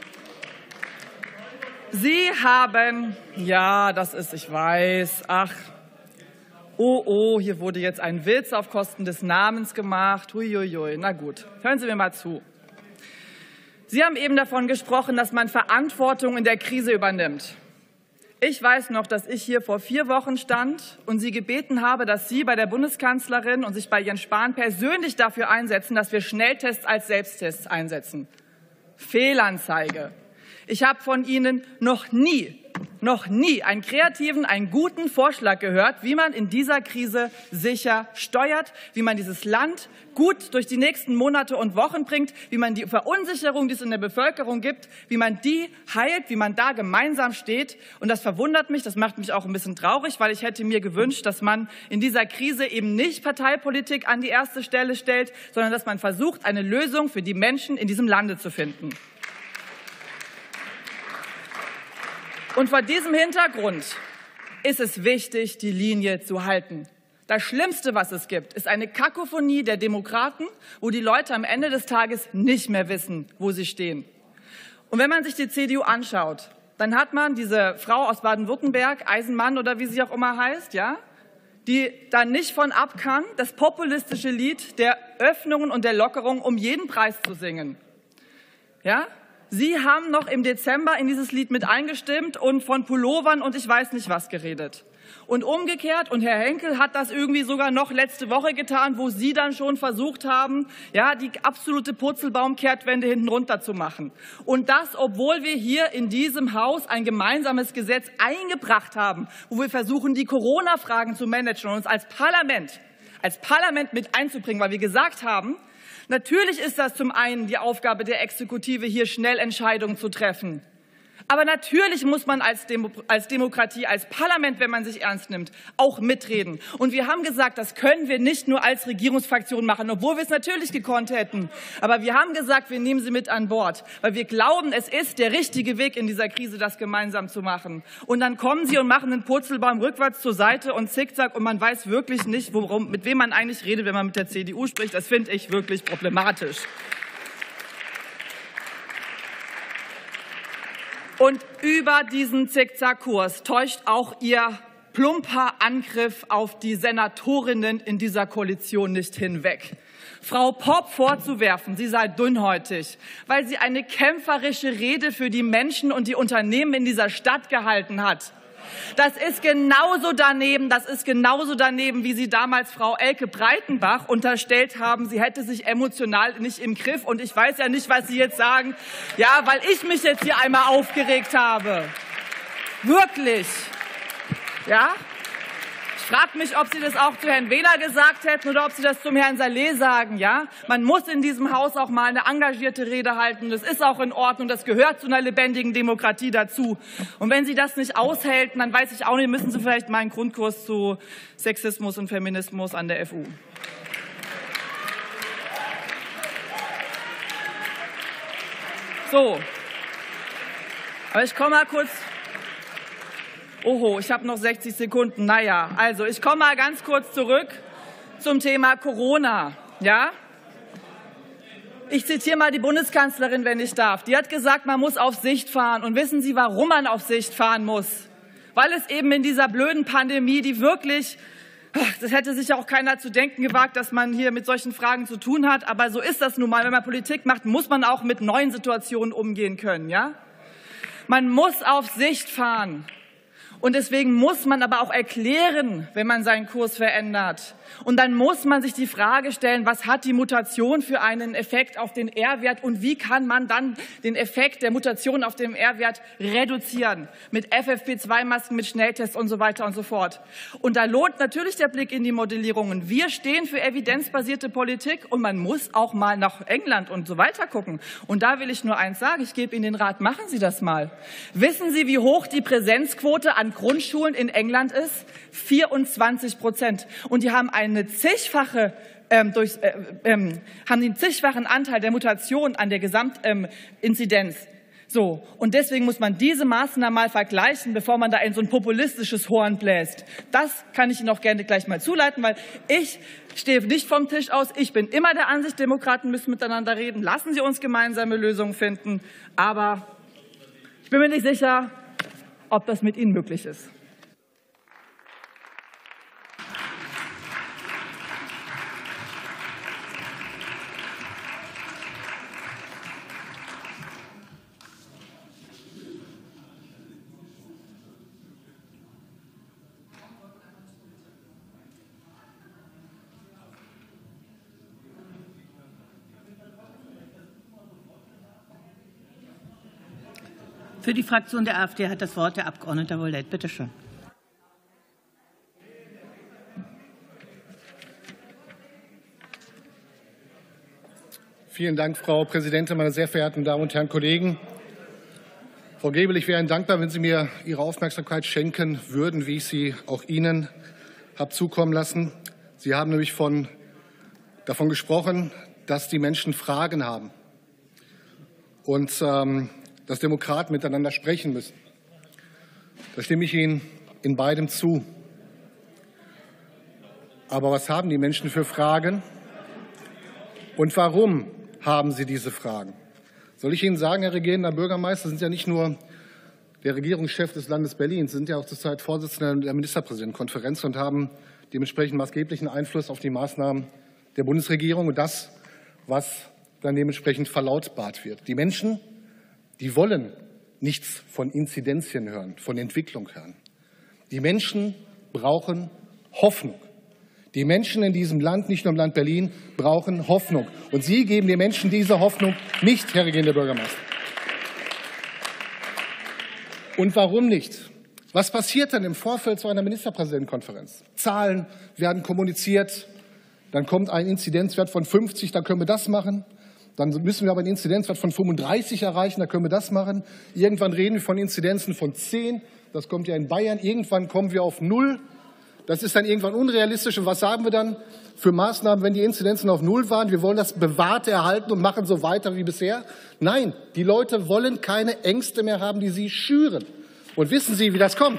Sie haben, ja, das ist, ich weiß, ach, oh, oh, hier wurde jetzt ein Witz auf Kosten des Namens gemacht. Huiuiui, na gut, hören Sie mir mal zu. Sie haben eben davon gesprochen, dass man Verantwortung in der Krise übernimmt. Ich weiß noch, dass ich hier vor vier Wochen stand und Sie gebeten habe, dass Sie bei der Bundeskanzlerin und sich bei Jens Spahn persönlich dafür einsetzen, dass wir Schnelltests als Selbsttests einsetzen. Fehlanzeige. Ich habe von Ihnen noch nie, noch nie einen kreativen, einen guten Vorschlag gehört, wie man in dieser Krise sicher steuert, wie man dieses Land gut durch die nächsten Monate und Wochen bringt, wie man die Verunsicherung, die es in der Bevölkerung gibt, wie man die heilt, wie man da gemeinsam steht. Und das verwundert mich, das macht mich auch ein bisschen traurig, weil ich hätte mir gewünscht, dass man in dieser Krise eben nicht Parteipolitik an die erste Stelle stellt, sondern dass man versucht, eine Lösung für die Menschen in diesem Lande zu finden. Und vor diesem Hintergrund ist es wichtig, die Linie zu halten. Das Schlimmste, was es gibt, ist eine Kakophonie der Demokraten, wo die Leute am Ende des Tages nicht mehr wissen, wo sie stehen. Und wenn man sich die C D U anschaut, dann hat man diese Frau aus Baden-Württemberg, Eisenmann oder wie sie auch immer heißt, ja, die da nicht von ab kann, das populistische Lied der Öffnungen und der Lockerung um jeden Preis zu singen. Ja? Sie haben noch im Dezember in dieses Lied mit eingestimmt und von Pullovern und ich weiß nicht was geredet. Und umgekehrt, und Herr Henkel hat das irgendwie sogar noch letzte Woche getan, wo Sie dann schon versucht haben, ja, die absolute Purzelbaum-Kehrtwende hinten runter zu machen. Und das, obwohl wir hier in diesem Haus ein gemeinsames Gesetz eingebracht haben, wo wir versuchen, die Corona-Fragen zu managen und uns als Parlament, als Parlament mit einzubringen, weil wir gesagt haben, natürlich ist das zum einen die Aufgabe der Exekutive, hier schnell Entscheidungen zu treffen. Aber natürlich muss man als, Demo als Demokratie, als Parlament, wenn man sich ernst nimmt, auch mitreden. Und wir haben gesagt, das können wir nicht nur als Regierungsfraktion machen, obwohl wir es natürlich gekonnt hätten. Aber wir haben gesagt, wir nehmen Sie mit an Bord, weil wir glauben, es ist der richtige Weg in dieser Krise, das gemeinsam zu machen. Und dann kommen Sie und machen den Purzelbaum rückwärts zur Seite und zickzack und man weiß wirklich nicht, worum, mit wem man eigentlich redet, wenn man mit der C D U spricht. Das finde ich wirklich problematisch. Und über diesen Zickzackkurs täuscht auch Ihr plumper Angriff auf die Senatorinnen in dieser Koalition nicht hinweg. Frau Popp vorzuwerfen, sie sei dünnhäutig, weil sie eine kämpferische Rede für die Menschen und die Unternehmen in dieser Stadt gehalten hat. Das ist genauso daneben, das ist genauso daneben, wie Sie damals Frau Elke Breitenbach unterstellt haben, sie hätte sich emotional nicht im Griff. Und ich weiß ja nicht, was Sie jetzt sagen, ja, weil ich mich jetzt hier einmal aufgeregt habe. Wirklich. Ja? Ich frage mich, ob Sie das auch zu Herrn Wähler gesagt hätten oder ob Sie das zum Herrn Saleh sagen. Ja? Man muss in diesem Haus auch mal eine engagierte Rede halten. Das ist auch in Ordnung. Das gehört zu einer lebendigen Demokratie dazu. Und wenn Sie das nicht aushalten, dann weiß ich auch nicht, müssen Sie vielleicht mal einen Grundkurs zu Sexismus und Feminismus an der F U. So. Aber ich komme mal kurz. Oho, ich habe noch sechzig Sekunden. Naja, also ich komme mal ganz kurz zurück zum Thema Corona. Ja? Ich zitiere mal die Bundeskanzlerin, wenn ich darf. Die hat gesagt, man muss auf Sicht fahren. Und wissen Sie, warum man auf Sicht fahren muss? Weil es eben in dieser blöden Pandemie, die wirklich, das hätte sich ja auch keiner zu denken gewagt, dass man hier mit solchen Fragen zu tun hat. Aber so ist das nun mal. Wenn man Politik macht, muss man auch mit neuen Situationen umgehen können. Ja? Man muss auf Sicht fahren. Und deswegen muss man aber auch erklären, wenn man seinen Kurs verändert. Und dann muss man sich die Frage stellen, was hat die Mutation für einen Effekt auf den R-Wert und wie kann man dann den Effekt der Mutation auf den R-Wert reduzieren? Mit F F P zwei Masken, mit Schnelltests und so weiter und so fort. Und da lohnt natürlich der Blick in die Modellierungen. Wir stehen für evidenzbasierte Politik und man muss auch mal nach England und so weiter gucken. Und da will ich nur eins sagen, ich gebe Ihnen den Rat, machen Sie das mal. Wissen Sie, wie hoch die Präsenzquote an Grundschulen in England ist? vierundzwanzig Prozent. Und die haben eine zigfache ähm, durch, äh, ähm, haben den zigfachen Anteil der Mutation an der Gesamtinzidenz. Ähm, so, und deswegen muss man diese Maßnahmen mal vergleichen, bevor man da in so ein populistisches Horn bläst. Das kann ich Ihnen auch gerne gleich mal zuleiten, weil ich stehe nicht vom Tisch aus. Ich bin immer der Ansicht, Demokraten müssen miteinander reden. Lassen Sie uns gemeinsame Lösungen finden. Aber ich bin mir nicht sicher, ob das mit Ihnen möglich ist. Für die Fraktion der AfD hat das Wort der Abgeordnete Wollert. Bitte schön. Vielen Dank, Frau Präsidentin, meine sehr verehrten Damen und Herren Kollegen. Frau Gebel, ich wäre Ihnen dankbar, wenn Sie mir Ihre Aufmerksamkeit schenken würden, wie ich sie auch Ihnen habe zukommen lassen. Sie haben nämlich von, davon gesprochen, dass die Menschen Fragen haben und ähm, dass Demokraten miteinander sprechen müssen. Da stimme ich Ihnen in beidem zu. Aber was haben die Menschen für Fragen? Und warum haben sie diese Fragen? Soll ich Ihnen sagen, Herr regierender Bürgermeister, Sie sind ja nicht nur der Regierungschef des Landes Berlin, Sie sind ja auch zurzeit Vorsitzender der Ministerpräsidentenkonferenz und haben dementsprechend maßgeblichen Einfluss auf die Maßnahmen der Bundesregierung und das, was dann dementsprechend verlautbart wird. Die Menschen, die wollen nichts von Inzidenzien hören, von Entwicklung hören. Die Menschen brauchen Hoffnung. Die Menschen in diesem Land, nicht nur im Land Berlin, brauchen Hoffnung. Und Sie geben den Menschen diese Hoffnung nicht, Herr regierender Bürgermeister. Und warum nicht? Was passiert denn im Vorfeld zu einer Ministerpräsidentenkonferenz? Zahlen werden kommuniziert, dann kommt ein Inzidenzwert von fünfzig, dann können wir das machen. Dann müssen wir aber einen Inzidenzwert von fünfunddreißig erreichen, da können wir das machen. Irgendwann reden wir von Inzidenzen von zehn, das kommt ja in Bayern. Irgendwann kommen wir auf null. Das ist dann irgendwann unrealistisch. Und was sagen wir dann für Maßnahmen, wenn die Inzidenzen auf null waren? Wir wollen das Bewahrte erhalten und machen so weiter wie bisher. Nein, die Leute wollen keine Ängste mehr haben, die sie schüren. Und wissen Sie, wie das kommt?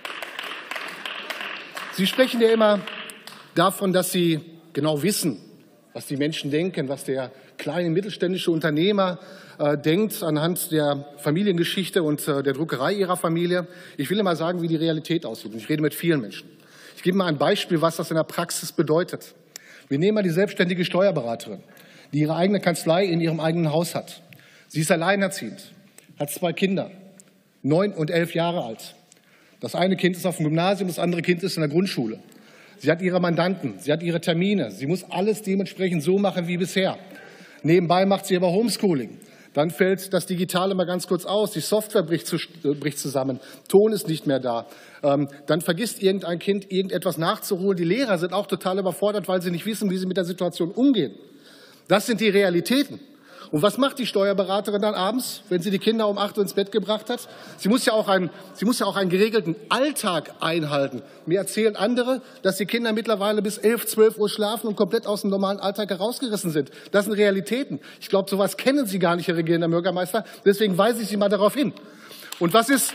Sie sprechen ja immer davon, dass Sie genau wissen, was die Menschen denken, was der kleine mittelständische Unternehmer äh, denkt anhand der Familiengeschichte und äh, der Druckerei ihrer Familie. Ich will immer sagen, wie die Realität aussieht. Ich rede mit vielen Menschen. Ich gebe mal ein Beispiel, was das in der Praxis bedeutet. Wir nehmen mal die selbstständige Steuerberaterin, die ihre eigene Kanzlei in ihrem eigenen Haus hat. Sie ist alleinerziehend, hat zwei Kinder, neun und elf Jahre alt. Das eine Kind ist auf dem Gymnasium, das andere Kind ist in der Grundschule. Sie hat ihre Mandanten, sie hat ihre Termine. Sie muss alles dementsprechend so machen wie bisher. Nebenbei macht sie aber Homeschooling. Dann fällt das Digitale mal ganz kurz aus. Die Software bricht, zu, bricht zusammen. Ton ist nicht mehr da. Ähm, dann vergisst irgendein Kind, irgendetwas nachzuholen. Die Lehrer sind auch total überfordert, weil sie nicht wissen, wie sie mit der Situation umgehen. Das sind die Realitäten. Und was macht die Steuerberaterin dann abends, wenn sie die Kinder um acht Uhr ins Bett gebracht hat? Sie muss ja auch einen, sie muss ja auch einen geregelten Alltag einhalten. Mir erzählen andere, dass die Kinder mittlerweile bis elf, zwölf Uhr schlafen und komplett aus dem normalen Alltag herausgerissen sind. Das sind Realitäten. Ich glaube, sowas kennen Sie gar nicht, Herr regierender Bürgermeister. Deswegen weise ich Sie mal darauf hin. Und was ist,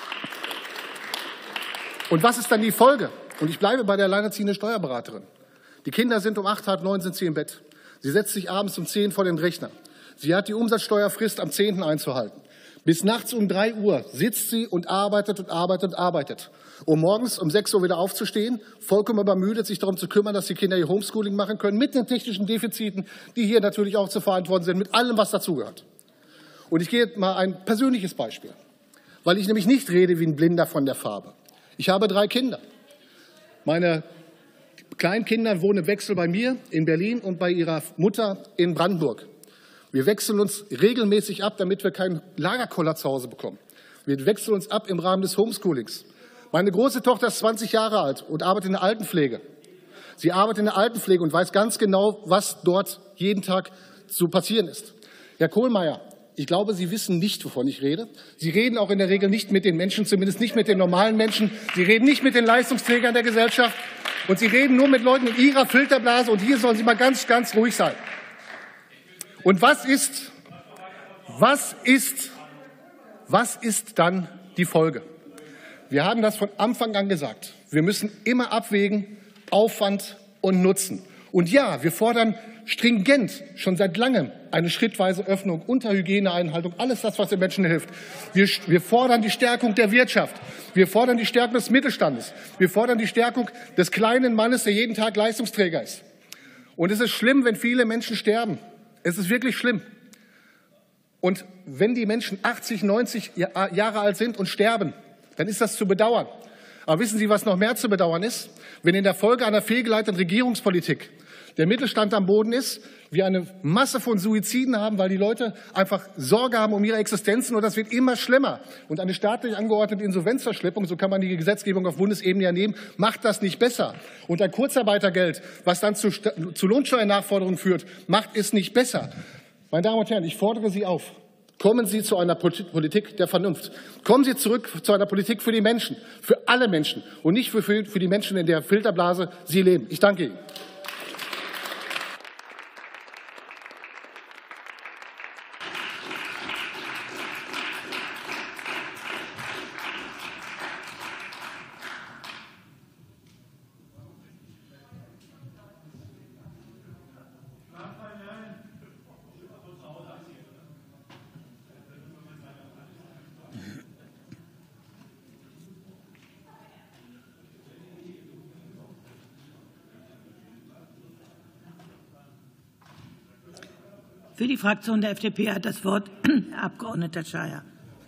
und was ist dann die Folge? Und ich bleibe bei der alleinerziehenden Steuerberaterin. Die Kinder sind um acht, halb neun sind sie im Bett. Sie setzt sich abends um zehn vor den Rechner. Sie hat die Umsatzsteuerfrist am zehnten einzuhalten. Bis nachts um drei Uhr sitzt sie und arbeitet und arbeitet und arbeitet. Um morgens um sechs Uhr wieder aufzustehen, vollkommen übermüdet, sich darum zu kümmern, dass die Kinder ihr Homeschooling machen können, mit den technischen Defiziten, die hier natürlich auch zu verantworten sind, mit allem, was dazugehört. Und ich gehe mal ein persönliches Beispiel, weil ich nämlich nicht rede wie ein Blinder von der Farbe. Ich habe drei Kinder. Meine Kleinkinder wohnen im Wechsel bei mir in Berlin und bei ihrer Mutter in Brandenburg. Wir wechseln uns regelmäßig ab, damit wir keinen Lagerkoller zu Hause bekommen. Wir wechseln uns ab im Rahmen des Homeschoolings. Meine große Tochter ist zwanzig Jahre alt und arbeitet in der Altenpflege. Sie arbeitet in der Altenpflege und weiß ganz genau, was dort jeden Tag zu passieren ist. Herr Kohlmeier, ich glaube, Sie wissen nicht, wovon ich rede. Sie reden auch in der Regel nicht mit den Menschen, zumindest nicht mit den normalen Menschen. Sie reden nicht mit den Leistungsträgern der Gesellschaft. Und Sie reden nur mit Leuten in Ihrer Filterblase. Und hier sollen Sie mal ganz, ganz ruhig sein. Und was ist, was ist, was ist dann die Folge? Wir haben das von Anfang an gesagt. Wir müssen immer abwägen, Aufwand und Nutzen. Und ja, wir fordern stringent schon seit langem eine schrittweise Öffnung unter Hygieneeinhaltung, alles das, was den Menschen hilft. Wir, wir fordern die Stärkung der Wirtschaft. Wir fordern die Stärkung des Mittelstandes. Wir fordern die Stärkung des kleinen Mannes, der jeden Tag Leistungsträger ist. Und es ist schlimm, wenn viele Menschen sterben. Es ist wirklich schlimm. Und wenn die Menschen achtzig, neunzig Jahre alt sind und sterben, dann ist das zu bedauern. Aber wissen Sie, was noch mehr zu bedauern ist? Wenn in der Folge einer fehlgeleiteten Regierungspolitik der Mittelstand am Boden ist, wir eine Masse von Suiziden haben, weil die Leute einfach Sorge haben um ihre Existenzen, und das wird immer schlimmer. Und eine staatlich angeordnete Insolvenzverschleppung, so kann man die Gesetzgebung auf Bundesebene ja nehmen, macht das nicht besser. Und ein Kurzarbeitergeld, was dann zu, zu Lohnsteuernachforderungen führt, macht es nicht besser. Meine Damen und Herren, ich fordere Sie auf. Kommen Sie zu einer Politik der Vernunft. Kommen Sie zurück zu einer Politik für die Menschen, für alle Menschen und nicht für, für die Menschen, in der Filterblase Sie leben. Ich danke Ihnen. Für die Fraktion der F D P hat das Wort Herr Abgeordneter Czaja.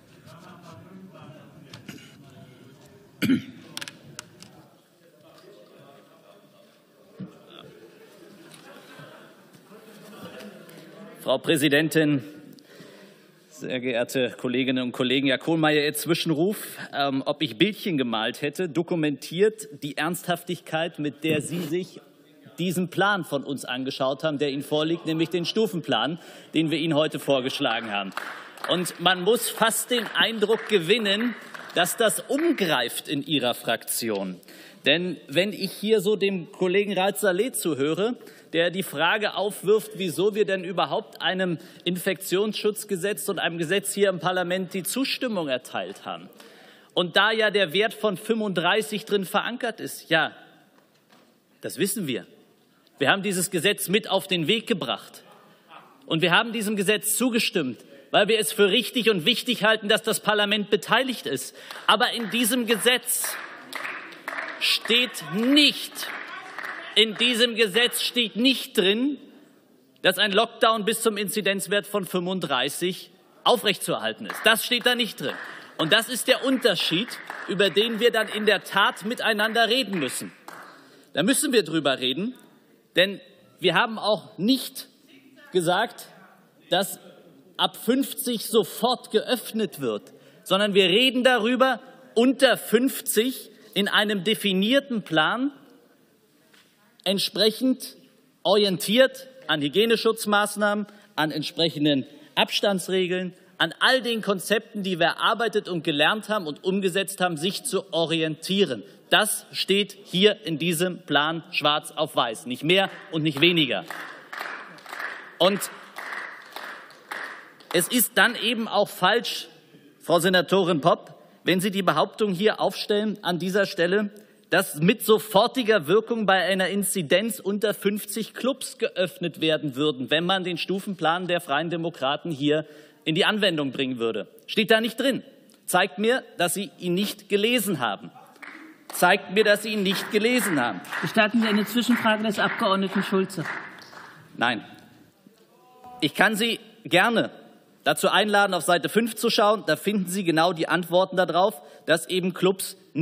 Frau Präsidentin, sehr geehrte Kolleginnen und Kollegen! Herr Kohlmeier, Ihr Zwischenruf, ähm, ob ich Bildchen gemalt hätte, dokumentiert die Ernsthaftigkeit, mit der Sie sich diesen Plan von uns angeschaut haben, der Ihnen vorliegt, nämlich den Stufenplan, den wir Ihnen heute vorgeschlagen haben. Und man muss fast den Eindruck gewinnen, dass das umgreift in Ihrer Fraktion. Denn wenn ich hier so dem Kollegen Raad Saleh zuhöre, der die Frage aufwirft, wieso wir denn überhaupt einem Infektionsschutzgesetz und einem Gesetz hier im Parlament die Zustimmung erteilt haben. Und da ja der Wert von fünfunddreißig drin verankert ist, ja, das wissen wir. Wir haben dieses Gesetz mit auf den Weg gebracht. Und wir haben diesem Gesetz zugestimmt, weil wir es für richtig und wichtig halten, dass das Parlament beteiligt ist. Aber in diesem Gesetz steht nicht, in diesem Gesetz steht nicht drin, dass ein Lockdown bis zum Inzidenzwert von fünfunddreißig aufrechtzuerhalten ist. Das steht da nicht drin. Und das ist der Unterschied, über den wir dann in der Tat miteinander reden müssen. Da müssen wir drüber reden, denn wir haben auch nicht gesagt, dass ab fünfzig sofort geöffnet wird, sondern wir reden darüber, unter fünfzig in einem definierten Plan entsprechend orientiert an Hygieneschutzmaßnahmen, an entsprechenden Abstandsregeln, an all den Konzepten, die wir erarbeitet und gelernt haben und umgesetzt haben, sich zu orientieren. Das steht hier in diesem Plan schwarz auf weiß, nicht mehr und nicht weniger. Und es ist dann eben auch falsch, Frau Senatorin Popp, wenn Sie die Behauptung hier aufstellen an dieser Stelle, dass mit sofortiger Wirkung bei einer Inzidenz unter fünfzig Clubs geöffnet werden würden, wenn man den Stufenplan der Freien Demokraten hier in die Anwendung bringen würde. Steht da nicht drin. Zeigt mir, dass Sie ihn nicht gelesen haben. Zeigt mir, dass Sie ihn nicht gelesen haben. Gestatten Sie eine Zwischenfrage des Abgeordneten Schulze. Nein. Ich kann Sie gerne dazu einladen, auf Seite fünf zu schauen. Da finden Sie genau die Antworten darauf, dass eben Clubs nicht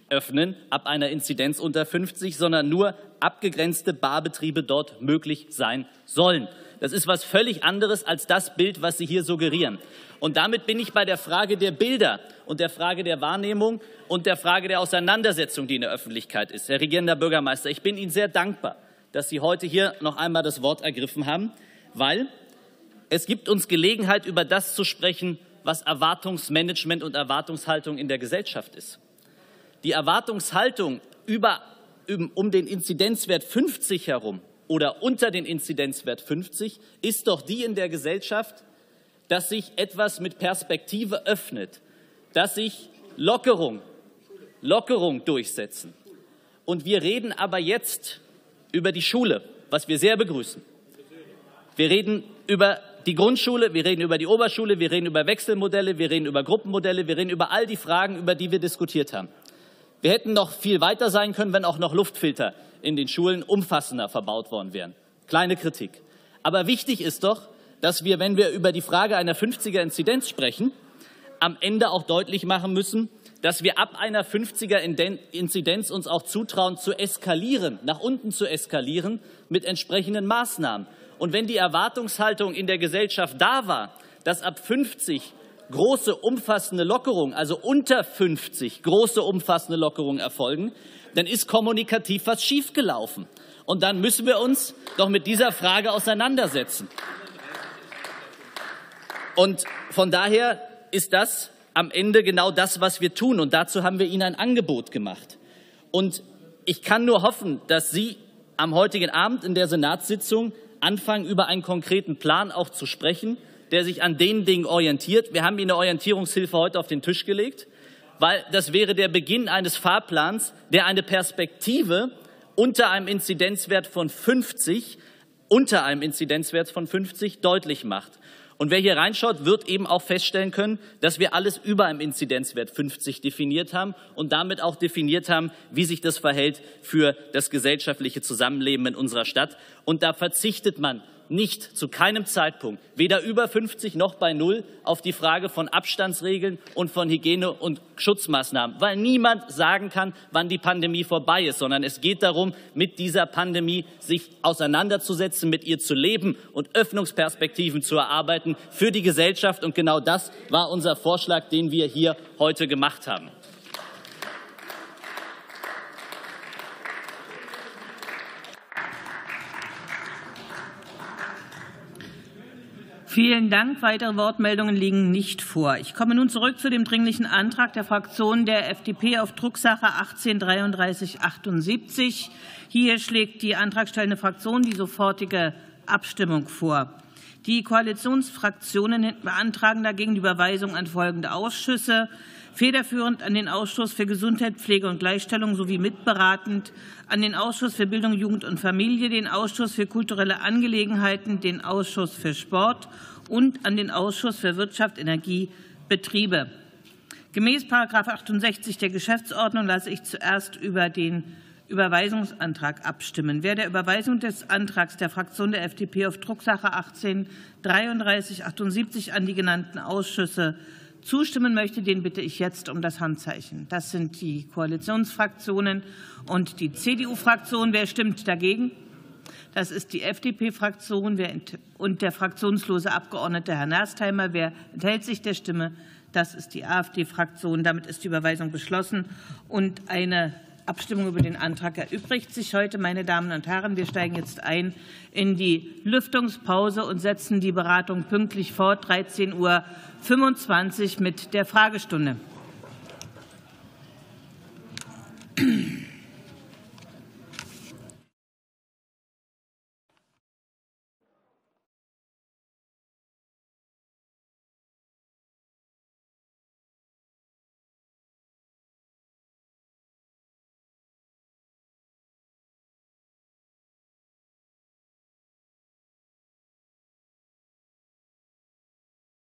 öffnen ab einer Inzidenz unter fünfzig, sondern nur abgegrenzte Barbetriebe dort möglich sein sollen. Das ist was völlig anderes als das Bild, was Sie hier suggerieren. Und damit bin ich bei der Frage der Bilder und der Frage der Wahrnehmung und der Frage der Auseinandersetzung, die in der Öffentlichkeit ist. Herr Regierender Bürgermeister, ich bin Ihnen sehr dankbar, dass Sie heute hier noch einmal das Wort ergriffen haben, weil es gibt uns Gelegenheit, über das zu sprechen, was Erwartungsmanagement und Erwartungshaltung in der Gesellschaft ist. Die Erwartungshaltung über, um den Inzidenzwert fünfzig herum oder unter den Inzidenzwert fünfzig ist doch die in der Gesellschaft, dass sich etwas mit Perspektive öffnet, dass sich Lockerung, Lockerung durchsetzen. Und wir reden aber jetzt über die Schule, was wir sehr begrüßen. Wir reden über die Grundschule, wir reden über die Oberschule, wir reden über Wechselmodelle, wir reden über Gruppenmodelle, wir reden über all die Fragen, über die wir diskutiert haben. Wir hätten noch viel weiter sein können, wenn auch noch Luftfilter in den Schulen umfassender verbaut worden wären. Kleine Kritik. Aber wichtig ist doch, dass wir, wenn wir über die Frage einer fünfziger-Inzidenz sprechen, am Ende auch deutlich machen müssen, dass wir ab einer fünfziger-Inzidenz uns auch zutrauen, zu eskalieren, nach unten zu eskalieren mit entsprechenden Maßnahmen. Und wenn die Erwartungshaltung in der Gesellschaft da war, dass ab fünfzig große, umfassende Lockerungen, also unter fünfzig große, umfassende Lockerungen erfolgen, dann ist kommunikativ was schiefgelaufen. Und dann müssen wir uns doch mit dieser Frage auseinandersetzen. Und von daher ist das am Ende genau das, was wir tun. Und dazu haben wir Ihnen ein Angebot gemacht. Und ich kann nur hoffen, dass Sie am heutigen Abend in der Senatssitzung anfangen, über einen konkreten Plan auch zu sprechen, der sich an den Dingen orientiert. Wir haben Ihnen eine Orientierungshilfe heute auf den Tisch gelegt, weil das wäre der Beginn eines Fahrplans, der eine Perspektive unter einem Inzidenzwert von fünfzig, unter einem Inzidenzwert von fünfzig deutlich macht. Und wer hier reinschaut, wird eben auch feststellen können, dass wir alles über einem Inzidenzwert fünfzig definiert haben und damit auch definiert haben, wie sich das verhält für das gesellschaftliche Zusammenleben in unserer Stadt. Und da verzichtet man nicht zu keinem Zeitpunkt, weder über fünfzig noch bei null, auf die Frage von Abstandsregeln und von Hygiene- und Schutzmaßnahmen, weil niemand sagen kann, wann die Pandemie vorbei ist, sondern es geht darum, mit dieser Pandemie sich auseinanderzusetzen, mit ihr zu leben und Öffnungsperspektiven zu erarbeiten für die Gesellschaft. Und genau das war unser Vorschlag, den wir hier heute gemacht haben. Vielen Dank. Weitere Wortmeldungen liegen nicht vor. Ich komme nun zurück zu dem Dringlichen Antrag der Fraktion der F D P auf Drucksache achtzehn dreiunddreißig achtundsiebzig. Hier schlägt die antragstellende Fraktion die sofortige Abstimmung vor. Die Koalitionsfraktionen beantragen dagegen die Überweisung an folgende Ausschüsse: federführend an den Ausschuss für Gesundheit, Pflege und Gleichstellung sowie mitberatend an den Ausschuss für Bildung, Jugend und Familie, den Ausschuss für kulturelle Angelegenheiten, den Ausschuss für Sport und an den Ausschuss für Wirtschaft, Energie, Betriebe. Gemäß Paragraph achtundsechzig der Geschäftsordnung lasse ich zuerst über den Überweisungsantrag abstimmen. Wer der Überweisung des Antrags der Fraktion der F D P auf Drucksache achtzehn dreiunddreißig achtundsiebzig an die genannten Ausschüsse zustimmen möchte, den bitte ich jetzt um das Handzeichen. Das sind die Koalitionsfraktionen und die C D U-Fraktion. Wer stimmt dagegen? Das ist die F D P-Fraktion und der fraktionslose Abgeordnete Herr Nerstheimer. Wer enthält sich der Stimme? Das ist die AfD-Fraktion. Damit ist die Überweisung beschlossen und eine Abstimmung über den Antrag erübrigt sich heute. Meine Damen und Herren, wir steigen jetzt ein in die Lüftungspause und setzen die Beratung pünktlich fort, dreizehn Uhr fünfundzwanzig mit der Fragestunde.